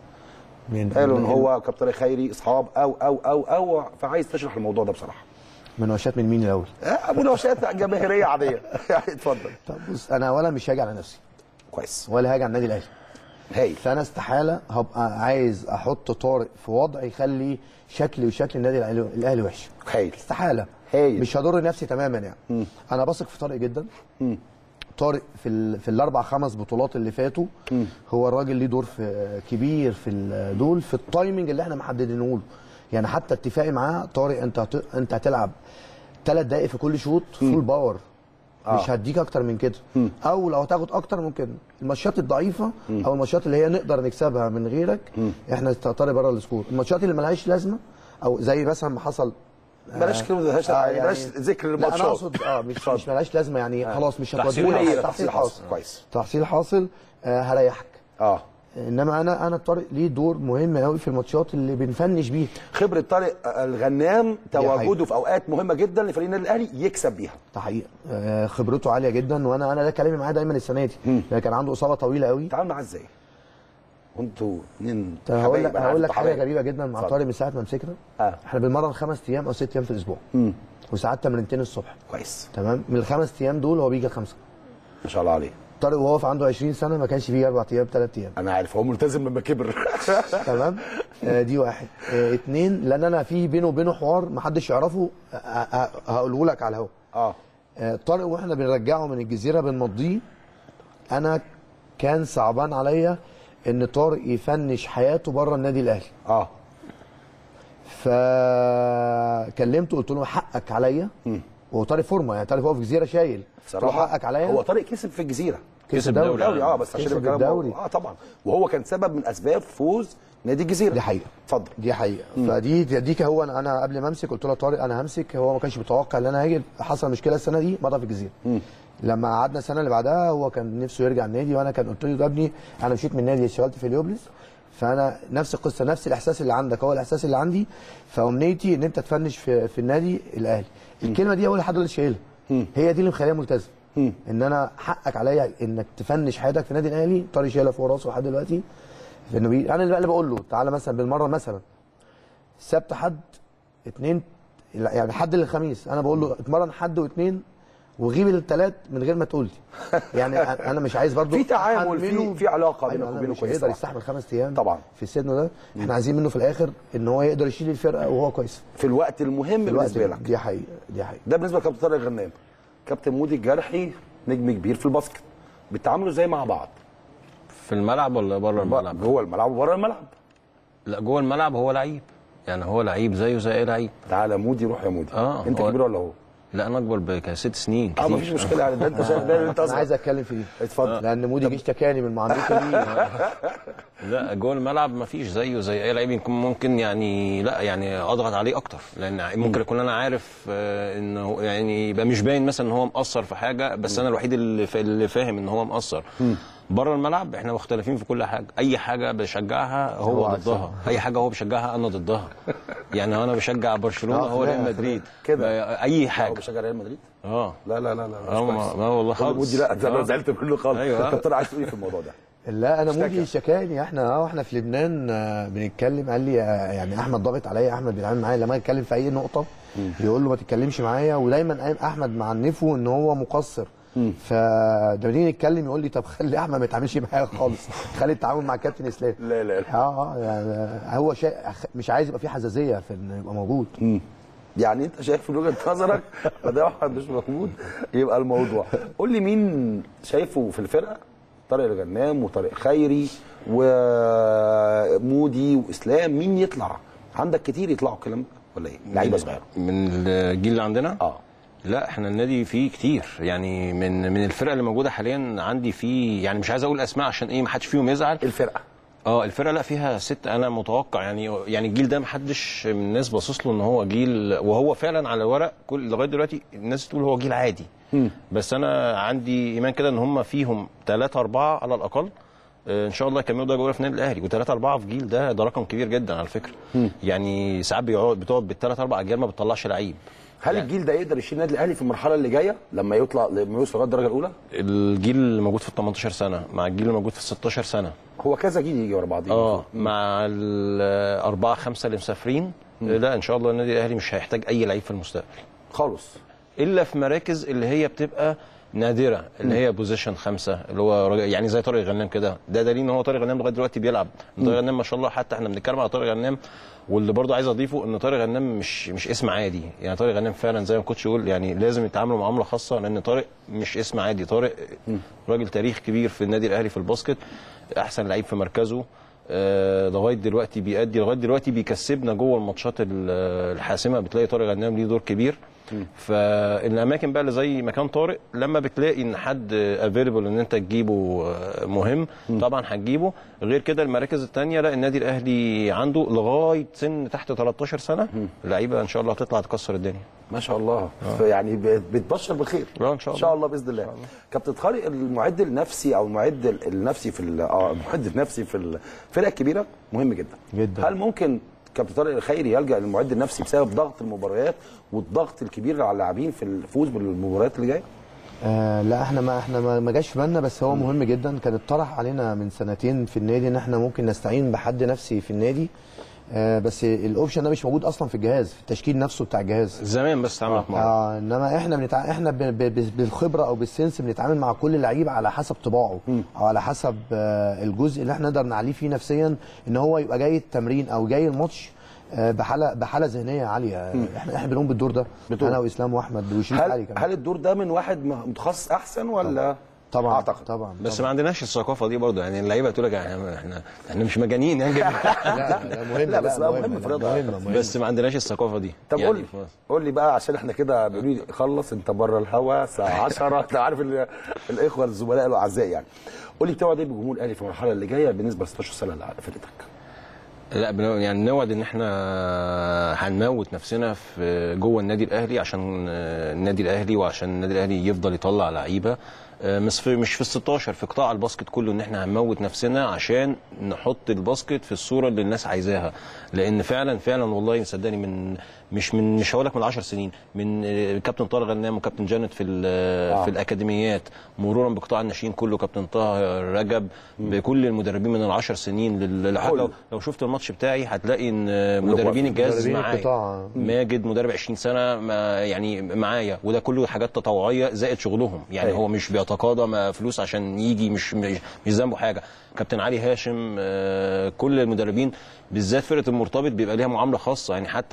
G: قالوا ان هو كابتن طارق خيري اصحاب او او او او فعايز تشرح الموضوع ده بصراحه.
L: مناوشات من مين الاول؟
G: آه مناوشات جماهيريه عاديه يعني اتفضل.
L: طب بص، انا اولا مش هاجي على نفسي
G: كويس
L: ولا هاجي على النادي الاهلي
G: هايل،
L: فانا استحاله هبقى عايز احط طارق في وضع يخلي شكلي وشكل النادي الاهلي وحش.
G: هايل
L: استحاله
G: هايل،
L: مش هضر نفسي تماما يعني. م. انا بثق في طارق جدا. م. طارق في ال... في الاربع خمس بطولات اللي فاتوا م. هو الراجل ليه دور في كبير في دول في التايمنج اللي احنا محددينه له. يعني حتى اتفاقي معاه طارق انت هت... انت هتلعب ثلاث دقائق في كل شوط فول باور، آه. مش هديك اكتر من كده. م. او لو هتاخد اكتر ممكن الماتشات الضعيفه م. او الماتشات اللي هي نقدر نكسبها من غيرك م. احنا طارق بره السكور. الماتشات اللي مالهاش لازمه او زي مثلا ما حصل
G: بلاش كلمه مالهاش آه يعني بلاش ذكر الماتشات.
L: لا انا اقصد اه مش مش مالهاش لازمه يعني آه. خلاص مش
G: هتودينا تحصيل حاصل كويس
L: تحصيل حاصل آه هريحك.
G: اه
L: انما انا انا طارق ليه دور مهم قوي في الماتشات اللي بنفنش بيه.
G: خبره طارق الغنام تواجده في اوقات مهمه جدا لفريق النادي الاهلي يكسب بيها.
L: ده حقيقه آه خبرته عاليه جدا، وانا انا ده كلامي معاه دايما السنه دي. ده كان عنده اصابه طويله قوي.
G: تعامل معاه ازاي؟ وانتوا اثنين
L: هقول لك هقول لك حاجه غريبه جدا مع طارق من ساعه ما مسكنا.
G: آه.
L: احنا بنمرن خمس ايام او ست ايام في الاسبوع. امم وساعات تمرينتين الصبح.
G: كويس
L: تمام. من الخمس ايام دول هو بيجي الخمسه.
G: ما شاء الله عليه.
L: طارق وهو في عنده عشرين سنه ما كانش فيه اربع ايام ثلاث ايام.
G: انا عارف هو ملتزم لما كبر.
L: تمام. آه دي واحد. آه اثنين لان انا في بينه وبينه حوار ما حدش يعرفه هقوله لك على الهوا.
G: اه,
L: آه طارق واحنا بنرجعه من الجزيره بنمضيه، انا كان صعبان عليا ان طارق يفنش حياته بره النادي الاهلي.
G: اه
L: فكلمته قلت له حقك عليا. وهو طارق فورمه يعني، طارق هو في الجزيره شايل
G: صراحه
L: حقك عليا.
G: هو طارق كسب في الجزيره،
L: كسب دوري,
G: دوري اه بس عشان
L: الدوري
G: اه طبعا، وهو كان سبب من اسباب فوز نادي الجزيره.
L: دي حقيقه.
G: اتفضل.
L: دي حقيقه. م. فدي دي هو انا, أنا قبل ما امسك قلت له طارق انا همسك، هو ما كانش متوقع ان انا هاجي، حصل مشكله السنه دي مضى في الجزيره. م. لما قعدنا السنه اللي بعدها هو كان نفسه يرجع النادي، وانا كان قلت له يا ابني انا مشيت من النادي اشتغلت في اليوبلس، فانا نفس القصه نفس الاحساس اللي عندك هو الاحساس اللي عندي، فامنيتي ان انت تفنش في, في النادي الاهلي. الكلمه دي اول حد اللي شايلها هي دي اللي مخليها ملتزم، ان انا حقك عليا انك تفنش حياتك في النادي الاهلي. طارق شايلها فوق راسه لحد دلوقتي. انه بي... انا اللي بقول له تعالى مثلا بالمره مثلا سبت حد اثنين يعني حد للخميس، انا بقول له اتمرن حد واثنين وغيب الثلاث من غير ما تقول لي. يعني انا مش عايز برضو
G: في تعامل في في علاقه بينك وبينه
L: كويس. يقدر يستحمل خمس ايام
G: طبعا
L: في السن ده. احنا عايزين منه في الاخر ان هو يقدر يشيل الفرقه وهو كويس
G: في الوقت المهم بالنسبه لك.
L: دي حقيقه دي حقيقه.
G: ده بالنسبه لكابتن طارق غنام. كابتن مودي الجرحي نجم كبير في الباسكت، بتتعاملوا ازاي مع بعض؟
M: في الملعب ولا بره الملعب؟
G: جوه الملعب وبره الملعب.
M: لا جوه الملعب هو لعيب، يعني هو لعيب زيه زي اي لعيب.
G: تعالى مودي روح يا مودي.
M: اه
G: انت كبير ولا هو؟
M: لا انا اكبر بست سنين كتير.
G: اه مفيش مشكله يعني، ده انت شايف ده اللي انت
L: انا عايز اتكلم فيه.
G: اتفضل.
L: لان مودي جه اشتكاني من معاملته دي.
M: لا جوه الملعب مفيش زيه زي اي لعيب، يمكن ممكن يعني لا يعني اضغط عليه اكتر، لان ممكن اكون انا عارف انه يعني يبقى مش باين مثلا ان هو مقصر في حاجه، بس انا الوحيد اللي اللي فاهم ان هو مقصر. بره الملعب احنا مختلفين في كل حاجه، اي حاجه بشجعها هو ضدها، اي حاجه هو بيشجعها انا ضدها. يعني انا بشجع برشلونه هو ريال مدريد
G: كده،
M: اي حاجه.
G: هو بيشجع ريال مدريد؟
M: اه
G: لا لا لا لا
M: اه ما والله خالص.
G: لا ده انا زعلت منه خالص.
M: ايوه
G: كابتن عايز تقول ايه في الموضوع ده؟
L: لا انا مودي شكاني، احنا اه احنا في لبنان آه بنتكلم، قال لي آه يعني احمد ضاغط عليا، احمد بيتعامل معايا لما اتكلم في اي نقطه يقول له ما تتكلمش معايا، ودايما احمد معنفه ان هو مقصر. فده نيجي نتكلم يقول لي طب خلي احمد ما يتعاملش معايا خالص، خلي التعامل مع كابتن اسلام.
G: لا لا لا
L: اه يعني هو شا... مش عايز يبقى في حساسيه في انه يبقى موجود.
G: امم يعني انت شايف من وجهه نظرك ما دام احمد مش موجود يبقى الموضوع. قول لي مين شايفه في الفرقه؟ طارق الغنام وطارق خيري ومودي واسلام، مين يطلع؟ عندك كتير يطلعوا الكلام ده ولا ايه؟ لعيبه صغيره
M: من الجيل اللي عندنا؟
G: اه
M: لا احنا النادي فيه كتير، يعني من من الفرقه اللي موجوده حاليا عندي فيه، يعني مش عايز اقول اسماء عشان ايه ما حدش فيهم يزعل.
G: الفرقه
M: اه الفرقه لا فيها ست، انا متوقع يعني يعني الجيل ده ما حدش من الناس باصص له ان هو جيل، وهو فعلا على الورق كل لغايه دلوقتي الناس تقول هو جيل عادي. م. بس انا عندي ايمان كده ان هم فيهم ثلاثة أربعة على الاقل ان شاء الله يكملوا درجه اولى في النادي الاهلي، وثلاثة أربعة في جيل ده ده رقم كبير جدا على فكره. م. يعني ساعات بيقعد بتقعد بالثلاث اربع اجيال ما بتطلعش لعيب.
G: هل يعني الجيل ده يقدر يشيل النادي الاهلي في المرحله اللي جايه لما يطلع لما يوصل لغايه الدرجه الاولى؟
M: الجيل اللي موجود في تمنتاشر سنه مع الجيل اللي موجود في ستاشر سنه،
G: هو كذا جيل يجي ورا بعض
M: اه مع الاربعه خمسه اللي مسافرين. لا ان شاء الله النادي الاهلي مش هيحتاج اي لعيب في المستقبل
G: خالص،
M: الا في مراكز اللي هي بتبقى نادره، اللي هي بوزيشن خمسه، اللي هو يعني زي طارق غنام كده. ده دليل ان هو طارق غنام لغايه دلوقتي بيلعب. طارق غنام ما شاء الله، حتى احنا بنتكلم على طارق غنام، واللي برضه عايز اضيفه ان طارق غنام مش مش اسم عادي. يعني طارق غنام فعلا زي ما الكوتش يقول يعني لازم يتعاملوا معامله خاصه، لان طارق مش اسم عادي. طارق راجل تاريخ كبير في النادي الاهلي في الباسكت، احسن لعيب في مركزه آه لغايه دلوقتي بيأدي، لغايه دلوقتي بيكسبنا جوه الماتشات الحاسمه. بتلاقي طارق غنام ليه دور كبير. فالاماكن بقى اللي زي مكان طارق لما بتلاقي ان حد افيلبل ان انت تجيبه مهم طبعا هتجيبه. غير كده المراكز الثانيه لا النادي الاهلي عنده لغايه سن تحت تلتاشر سنه لعيبه ان شاء الله هتطلع تكسر الدنيا
G: ما شاء الله. آه. يعني بتبشر بالخير
M: اه ان شاء الله
G: ان شاء الله باذن الله. كابتن طارق المعد النفسي او المعد النفسي في اه المعد النفسي في الفرق الكبيره مهم جدا
L: جدا.
G: هل ممكن كابتن طارق الخيري يلجأ للمعد النفسي بسبب ضغط المباريات والضغط الكبير على اللاعبين في الفوز بالمباريات اللي جايه؟
L: آه لا احنا ما احنا ما جاش في بالنا، بس هو مهم جدا. كان اتطرح علينا من سنتين في النادي ان احنا ممكن نستعين بحد نفسي في النادي، آه بس الاوبشن ده مش موجود اصلا في الجهاز، في التشكيل نفسه بتاع الجهاز
M: زمان بس اتعملت مره.
L: اه انما احنا بنتع... احنا ب... ب... بالخبره او بالسنس بنتعامل مع كل لعيب على حسب طباعه م. او على حسب آه الجزء اللي احنا نقدر نعليه فيه نفسيا، ان هو يبقى جاي التمرين او جاي الماتش بحاله بحاله ذهنيه عاليه. م. احنا احنا بنقوم بالدور ده بتقول. انا واسلام واحمد وشريف علي كمان.
G: هل الدور ده من واحد متخصص احسن ولا؟
L: طبعا
G: اعتقد
L: طبعا
M: بس
L: طبعًا.
M: ما عندناش الثقافه دي برضه. يعني اللعيبه تقول لك احنا احنا مش مجانين يعني.
G: لا لا مهم. لا بس لا مهم في الرياضه،
M: بس ما عندناش الثقافه دي.
G: طب
M: يعني
G: قول لي قول لي بقى عشان احنا كده بيقولوا لي خلص انت بره الهوا الساعه عشرة انت عارف الاخوه الزملاء الاعزاء يعني. قول لي بتوعد ايه بجمهور الاهلي في المرحله اللي جايه بالنسبه ل ستاشر سنه اللي فاتتك؟
M: لا يعني نوعد ان احنا هنموت نفسنا في جوه النادي الاهلي عشان النادي الاهلي وعشان النادي الاهلي يفضل يطلع لعيبه، مش في مش في ال ستاشر، في قطاع الباسكت كله، ان احنا هنموت نفسنا عشان نحط الباسكت في الصوره اللي الناس عايزاها. لان فعلا فعلا والله صدقني من مش من مش هقول لك من عشر سنين، من كابتن طارق غنام وكابتن جانت في آه. في الاكاديميات، مرورا بقطاع الناشئين كله، كابتن طه رجب، بكل المدربين من العشر سنين لحد لو, لو شفت الماتش بتاعي هتلاقي ان مدربين الجهاز معايا، ماجد مدرب عشرين سنه ما يعني معايا، وده كله حاجات تطوعيه زائد شغلهم. يعني أي. هو مش بيتقاضى فلوس عشان يجي، مش مش ذنبه حاجه. كابتن علي هاشم، كل المدربين بالذات فرقه المرتبط بيبقى ليها معامله خاصه، يعني حتى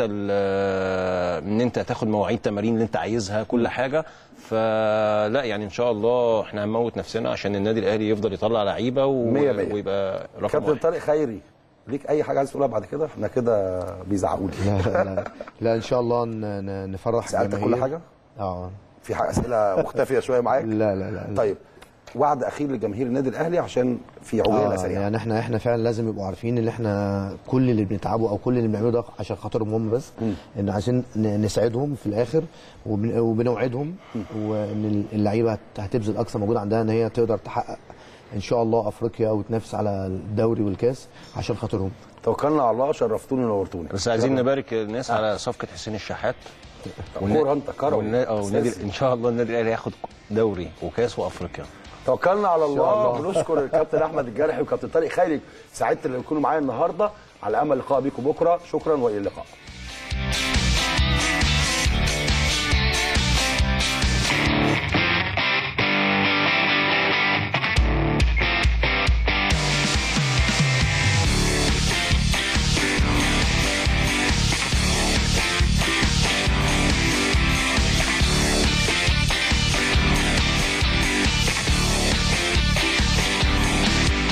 M: ان انت تاخد مواعيد تمارين اللي انت عايزها كل حاجه. فلا يعني ان شاء الله احنا هنموت نفسنا عشان النادي الاهلي يفضل يطلع لعيبه و... ويبقى رقم
G: كابتن طارق خيري، ليك اي حاجه عايز تقولها بعد كده؟ احنا كده بيزعقوا لي.
L: لا, لا لا لا ان شاء الله نفرح
G: سالتك كل حاجه؟
L: اه
G: في حاجه اسئله مختفيه شويه معاك؟
L: لا لا لا
G: طيب وعد اخير لجماهير النادي الاهلي عشان في عجاله
L: آه
G: سريعه.
L: يعني احنا احنا فعلا لازم يبقوا عارفين ان احنا كل اللي بنتعبه او كل اللي بنعمله ده عشان خاطرهم هم بس، م. ان عشان نساعدهم في الاخر، وبنوعدهم وان اللعيبه هتبذل اقصى مجهود عندها ان هي تقدر تحقق ان شاء الله افريقيا وتنافس على الدوري والكاس عشان خاطرهم.
G: توكلنا على الله، شرفتوني ونورتوني.
M: بس عايزين نبارك الناس على صفقه حسين الشحات.
G: كوره انت كروي
M: والنادي ان شاء الله النادي الاهلي هياخد دوري وكاس وافريقيا.
G: توكلنا على الله. بنشكر الكابتن احمد الجرحي وكابتن طارق خيري، سعدت ان يكونوا معايا النهارده، على امل لقاء بيكم بكره. شكرا والى اللقاء.